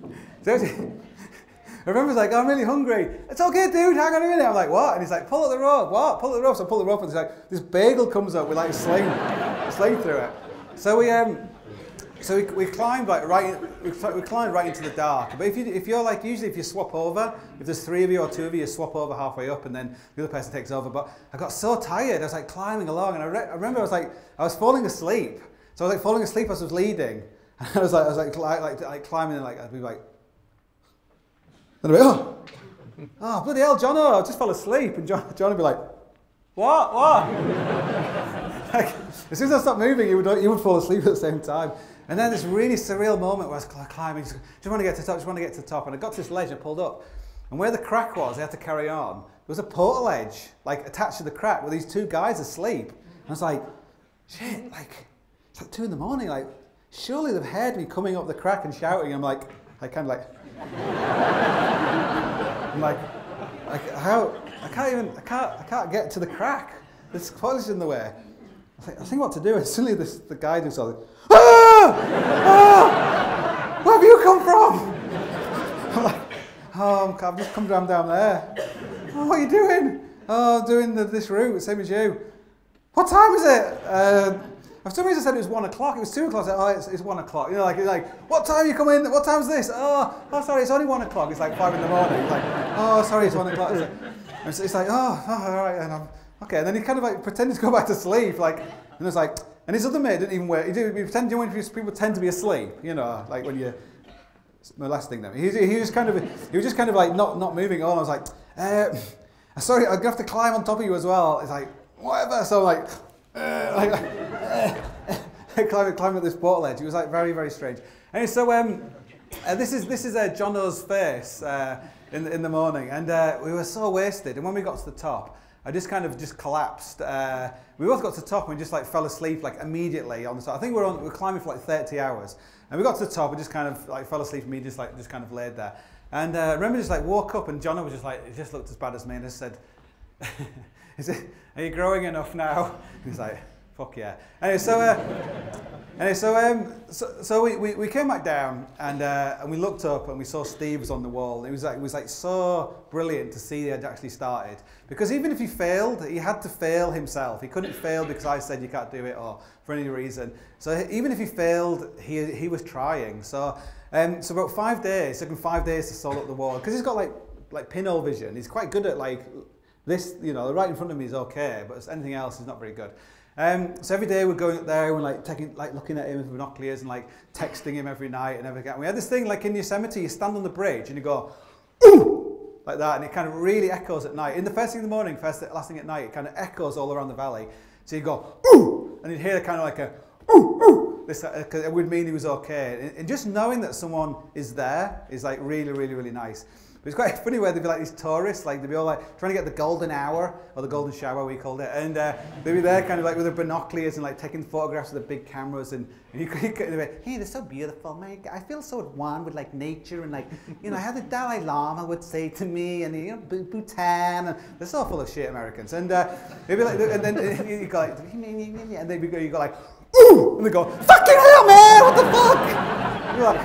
I remember he's like, oh, I'm really hungry. It's okay, dude, hang on a minute. I'm like, what? And he's like, pull up the rope. What? Pull up the rope. So I pull the rope, and he's like, this bagel comes up with like a sling, a sling through it. So we um, so we, we climbed like right, we, we climbed right into the dark. But if you if you're like usually if you swap over, if there's three of you or two of you, you swap over halfway up, and then the other person takes over. But I got so tired, I was like climbing along, and I, re I remember I was like I was falling asleep. So I was like falling asleep as I was leading. And I was like I was like like like, like climbing, and like I'd be like. And I'd be, oh, oh, bloody hell, Jono, I just fell asleep. And John, John would be like, what, what? Like, as soon as I stopped moving, you would, you would fall asleep at the same time. And then this really surreal moment where I was climbing, just, just want to get to the top, just want to get to the top. And I got to this ledge, I pulled up. And where the crack was, I had to carry on. There was a portal edge, like attached to the crack, with these two guys asleep. And I was like, shit, like, it's like two in the morning. Like, surely they've heard me coming up the crack and shouting. I'm like, I kind of like, I'm like, like, how, I can't even, I can't, I can't get to the crack. There's foliage in the way. I think, I think what to do. And suddenly this, the guy does something. Ah! Ah! Where have you come from? I'm like, oh, I've just come down down there. Oh, what are you doing? Oh, I'm doing the, this route, same as you. What time is it? Uh, For some reason I said it was one o'clock. It was two o'clock. I said, oh, it's, it's one o'clock. You know, like, like, what time are you coming? What time's this? Oh, oh, sorry, it's only one o'clock. It's like five in the morning. It's like, oh, sorry, it's one o'clock. It's, like, it's, it's like, oh, oh, all right. And I'm, okay. And then he kind of like pretended to go back to sleep. Like, and it's like, and his other mate didn't even wear. He did. He pretended when people tend to be asleep. You know, like when you're molesting them. He, he was kind of, he was just kind of like not not moving on. I was like, uh, sorry, I'm gonna have to climb on top of you as well. It's like, whatever. So I'm like. uh, like, uh, climbing, climbing up this portal edge. It was like very, very strange. Anyway, so um, uh, this is this is uh, Jono's face uh, in the, in the morning, and uh, we were so wasted. And when we got to the top, I just kind of just collapsed. Uh, we both got to the top and we just like fell asleep like immediately on the top. I think we were on, we were climbing for like thirty hours, and we got to the top and just kind of like fell asleep and me just like just kind of laid there. And uh, I remember just like woke up and Jono was just like, it just looked as bad as me and just said, "Is it? Are you growing enough now?" He's like, "Fuck yeah." Anyway, so uh, anyway, so um, so, so we, we, we came back down and uh, and we looked up and we saw Steve was on the wall. It was like it was like so brilliant to see he had actually started, because even if he failed, he had to fail himself. He couldn't fail because I said you can't do it or for any reason. So even if he failed, he he was trying. So um, so about five days, it took him five days to solo up the wall because he's got like like pinhole vision. He's quite good at like this, you know, right in front of me is okay, but anything else is not very good. Um, so every day we're going up there and like taking, like looking at him with binoculars and like texting him every night and everything. We had this thing like in Yosemite, you stand on the bridge and you go, ooh, like that, and it kind of really echoes at night. In the first thing in the morning, first last thing at night, it kind of echoes all around the valley. So you go, ooh, and you'd hear kind of like a, ooh, ooh. This, uh, cause it would mean he was okay. And, and just knowing that someone is there is like really, really, really nice. It's quite funny where they'd be like these tourists, like they'd be all like trying to get the golden hour, or the golden shower we called it, and uh, they'd be there kind of like with their binoculars and like taking photographs with the big cameras, and, and you could be like, hey, they're so beautiful, man. I feel so at one with like nature, and like, you know, how the Dalai Lama would say to me, and you know, Bhutan, and they're so full of shit, Americans, and uh, they'd be like, and then you go like, and then you go, you go like, ooh, and they go, fucking hell, man, what the fuck? You're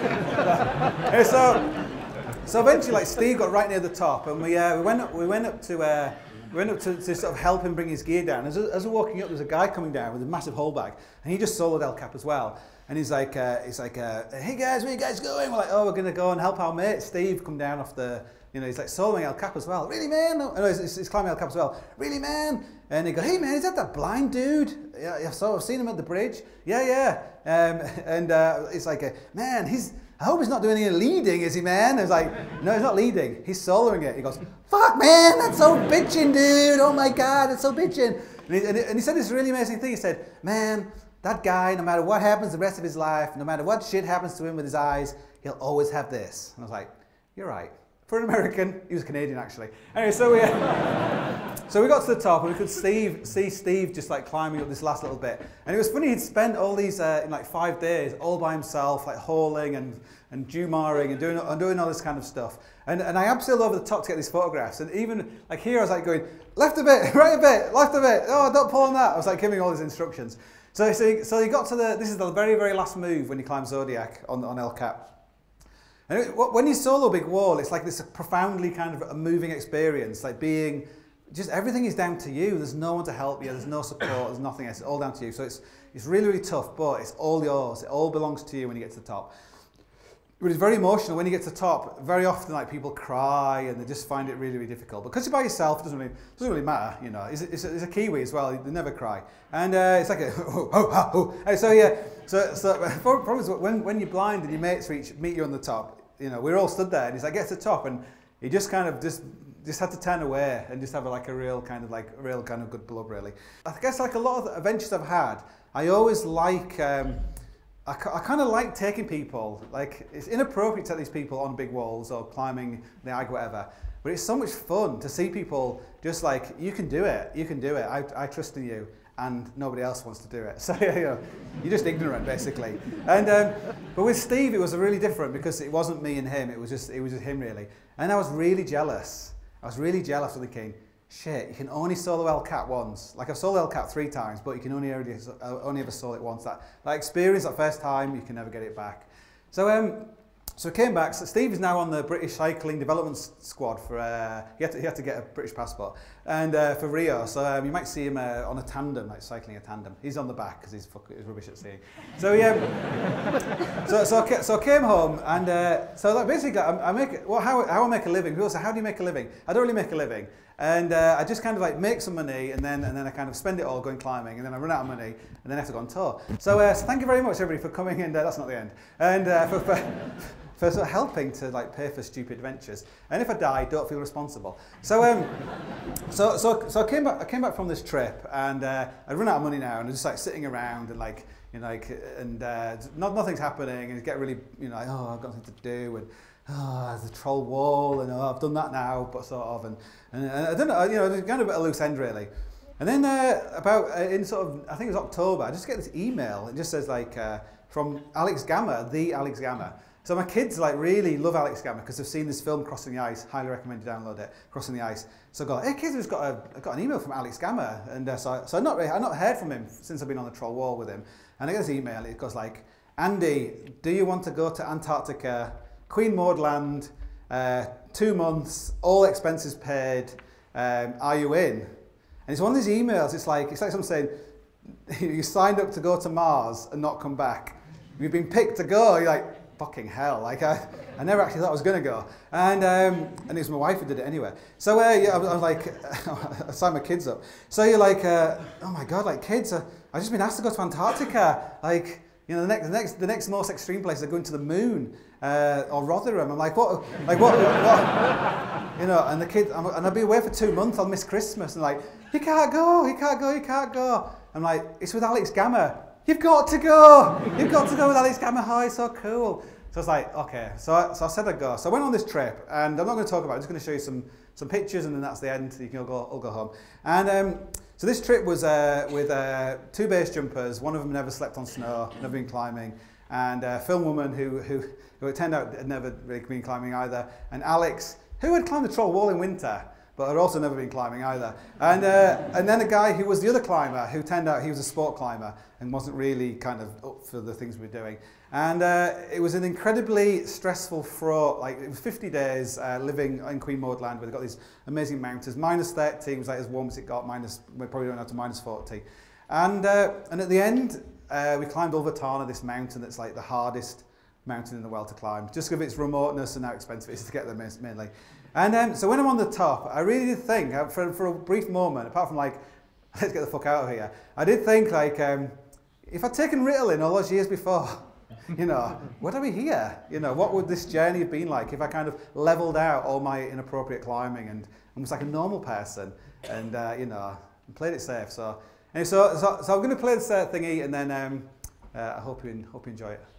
like, and so. So eventually, like Steve got right near the top, and we uh, we went up, we went up to uh, we went up to, to sort of help him bring his gear down. As, as we're walking up, there's a guy coming down with a massive hole bag, and he just soloed El Cap as well. And he's like, uh, he's like, uh, hey guys, where you guys going? We're like, oh, we're gonna go and help our mate Steve come down off the, you know, he's like soloing El Cap as well. Really, man? No, no he's, he's climbing El Cap as well. Really, man? And he go, hey man, is that that blind dude? Yeah, yeah. So I've seen him at the bridge. Yeah, yeah. Um, and uh, it's like, uh, man, he's. I hope he's not doing any leading, is he, man? I was like, no, he's not leading. He's soloing it. He goes, fuck, man, that's so bitching, dude. Oh, my God, that's so bitching. And he, and he, and he said this really amazing thing. He said, man, that guy, no matter what happens the rest of his life, no matter what shit happens to him with his eyes, he'll always have this. And I was like, you're right. For an American, he was Canadian, actually. Anyway, so we, uh, so we got to the top, and we could Steve, see Steve just like climbing up this last little bit. And it was funny, he'd spent all these, uh, in like five days, all by himself, like hauling and, and Jumaring and doing, and doing all this kind of stuff. And, and I abseiled over the top to get these photographs. And even like here, I was like going, left a bit, right a bit, left a bit, oh, don't pull on that. I was like giving all these instructions. So, so, he, so he got to the, this is the very, very last move when you climb Zodiac on, on El Cap. And it, when you solo a big wall, it's like this profoundly kind of a moving experience, like being, just everything is down to you. There's no one to help you, there's no support, there's nothing else, it's all down to you. So it's, it's really, really tough, but it's all yours. It all belongs to you when you get to the top. But it's very emotional when you get to the top. Very often, like people cry and they just find it really, really difficult. Because you're by yourself, it doesn't really, doesn't really matter. You know, it's, it's, a, it's a Kiwi as well. They never cry, and uh, it's like a oh oh oh. oh. And so yeah, so so problem is when when you're blind and your mates reach meet you on the top. You know, we're all stood there, and he's like, get to the top, and he just kind of just just had to turn away and just have a, like a real kind of like a real kind of good blub, really. I guess like a lot of the adventures I've had, I always like, um, I, I kind of like taking people, like it's inappropriate to take these people on big walls or climbing the Eiger, whatever, but it's so much fun to see people just like, you can do it, you can do it, I, I trust in you. And nobody else wants to do it. So you know, you're just ignorant, basically. And um, but with Steve, it was really different because it wasn't me and him. It was just it was just him, really. And I was really jealous. I was really jealous of the king. Shit, you can only solo El Cap once. Like I've soloed El Cap three times, but you can only only, only ever solo it once. That that experience, that first time, you can never get it back. So um. So I came back. So Steve is now on the British Cycling Development Squad for. Uh, he had to he had to get a British passport, and uh, for Rio. So um, you might see him uh, on a tandem, like cycling a tandem. He's on the back because he's fuck, he's rubbish at seeing. So yeah. Um, so so I, so I came home, and uh, so like basically I, I make well how how I make a living. People say, how do you make a living? I don't really make a living, and uh, I just kind of like make some money, and then and then I kind of spend it all going climbing, and then I run out of money, and then I have to go on tour. So, uh, so thank you very much everybody for coming, and uh, that's not the end. And uh, for, for for sort of helping to like pay for stupid adventures. And if I die, don't feel responsible. So, um, so, so, so I came back. I came back from this trip, and uh, I'd run out of money now, and I'm just like sitting around and like, you know, like, and uh, not, nothing's happening, and you get really, you know, like, oh, I've got something to do, and oh, there's a troll wall, and oh, I've done that now, but sort of, and, and, and I don't know, you know, kind of a bit of a loose end really. And then uh, about uh, in sort of, I think it was October, I just get this email. It just says like uh, from Alex Gamma, the Alex Gamma. So my kids like really love Alex Gamma because they've seen this film Crossing the Ice. Highly recommend you download it. Crossing the Ice. So I go, hey kids, we've got a, I got an email from Alex Gamma, and uh, so so I not really, I not heard from him since I've been on the troll wall with him. And I get this email. It goes like, Andy, do you want to go to Antarctica, Queen Maud Land, uh, two months, all expenses paid? Um, are you in? And it's one of these emails. It's like it's like someone saying, you signed up to go to Mars and not come back. You've been picked to go. You're like, fucking hell, like I, I never actually thought I was going to go, and um, and it was my wife who did it anyway. So uh, yeah, I was, I was like, I signed my kids up. So you're like, uh, oh my god, like kids, uh, I've just been asked to go to Antarctica. Like, you know, the next, the next, the next most extreme place is going to the moon uh, or Rotherham. I'm like, what, like what, what? You know, and the kids, I'm, and I'll be away for two months. I'll miss Christmas, and like, you can't go, you can't go, you can't go. I'm like, it's with Alex Gamma. You've got to go! You've got to go with Alex Gamma. Oh, it's so cool. So I was like, okay. So I, so I said I'd go. So I went on this trip, and I'm not going to talk about it. I'm just going to show you some, some pictures, and then that's the end. You can all go, all go home. And um, so this trip was uh, with uh, two base jumpers. One of them never slept on snow, never been climbing, and a film woman who, who, who it turned out had never really been climbing either, and Alex, who had climbed the troll wall in winter, but had also never been climbing either. And, uh, and then a guy who was the other climber, who turned out he was a sport climber and wasn't really kind of up for the things we were doing. And uh, it was an incredibly stressful fraught, like it was fifty days uh, living in Queen Maud Land, where they've got these amazing mountains. minus thirty was like as warm as it got, minus, we probably went out to minus forty. And, uh, and at the end, uh, we climbed Ulvatana, this mountain that's like the hardest mountain in the world to climb, just because of its remoteness and how expensive it is to get there mainly. And um, so when I'm on the top, I really did think, uh, for, for a brief moment, apart from like, let's get the fuck out of here, I did think like, um, if I'd taken Ritalin all those years before, you know, would I be here? You know, what would this journey have been like if I kind of leveled out all my inappropriate climbing and, and was like a normal person and, uh, you know, played it safe. So, anyway, so, so, so I'm going to play this uh, thingy, and then um, uh, I hope you, hope you enjoy it.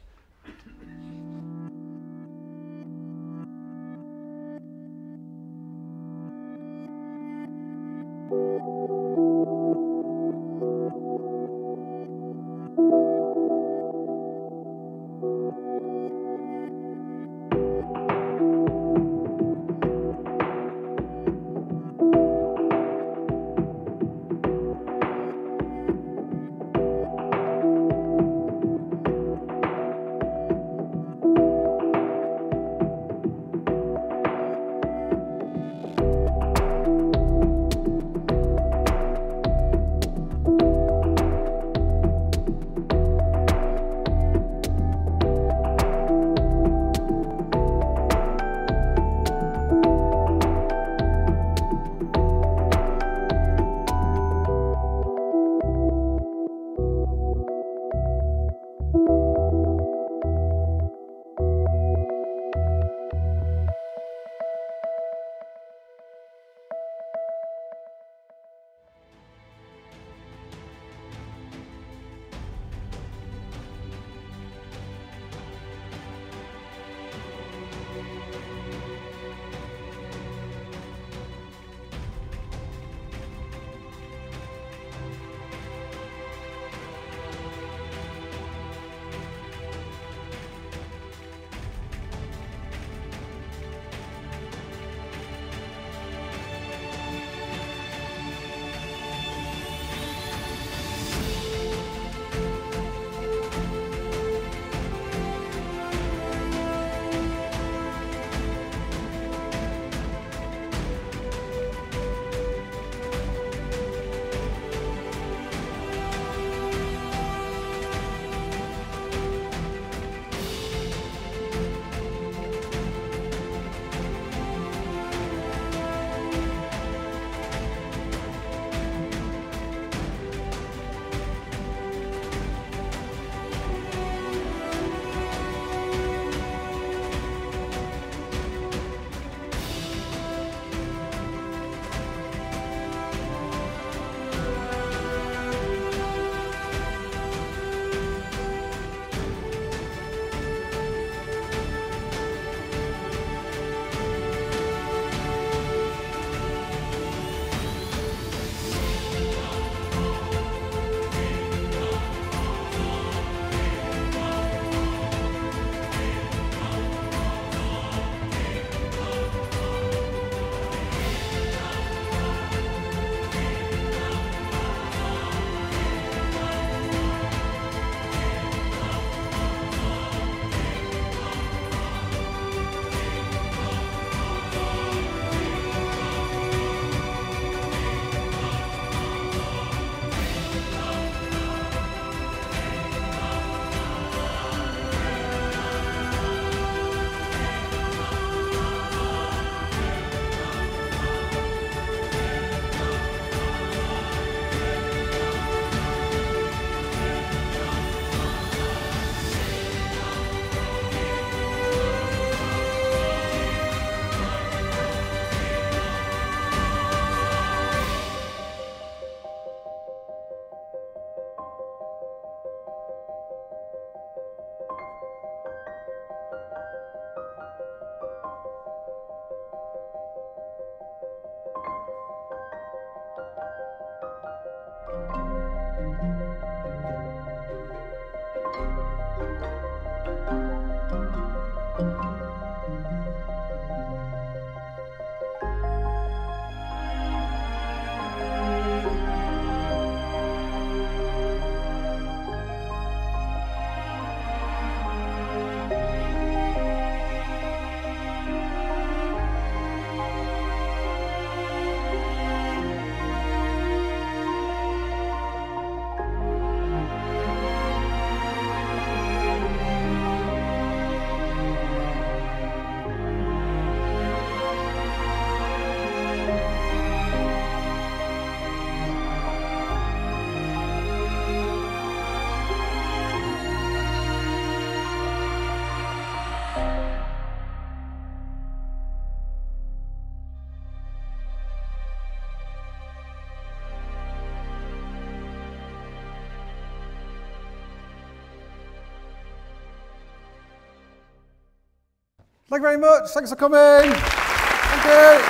Thank you very much. Thanks for coming. Thank you.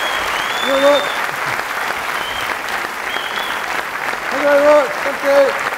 Thank you very much. Thank you very much. Thank you.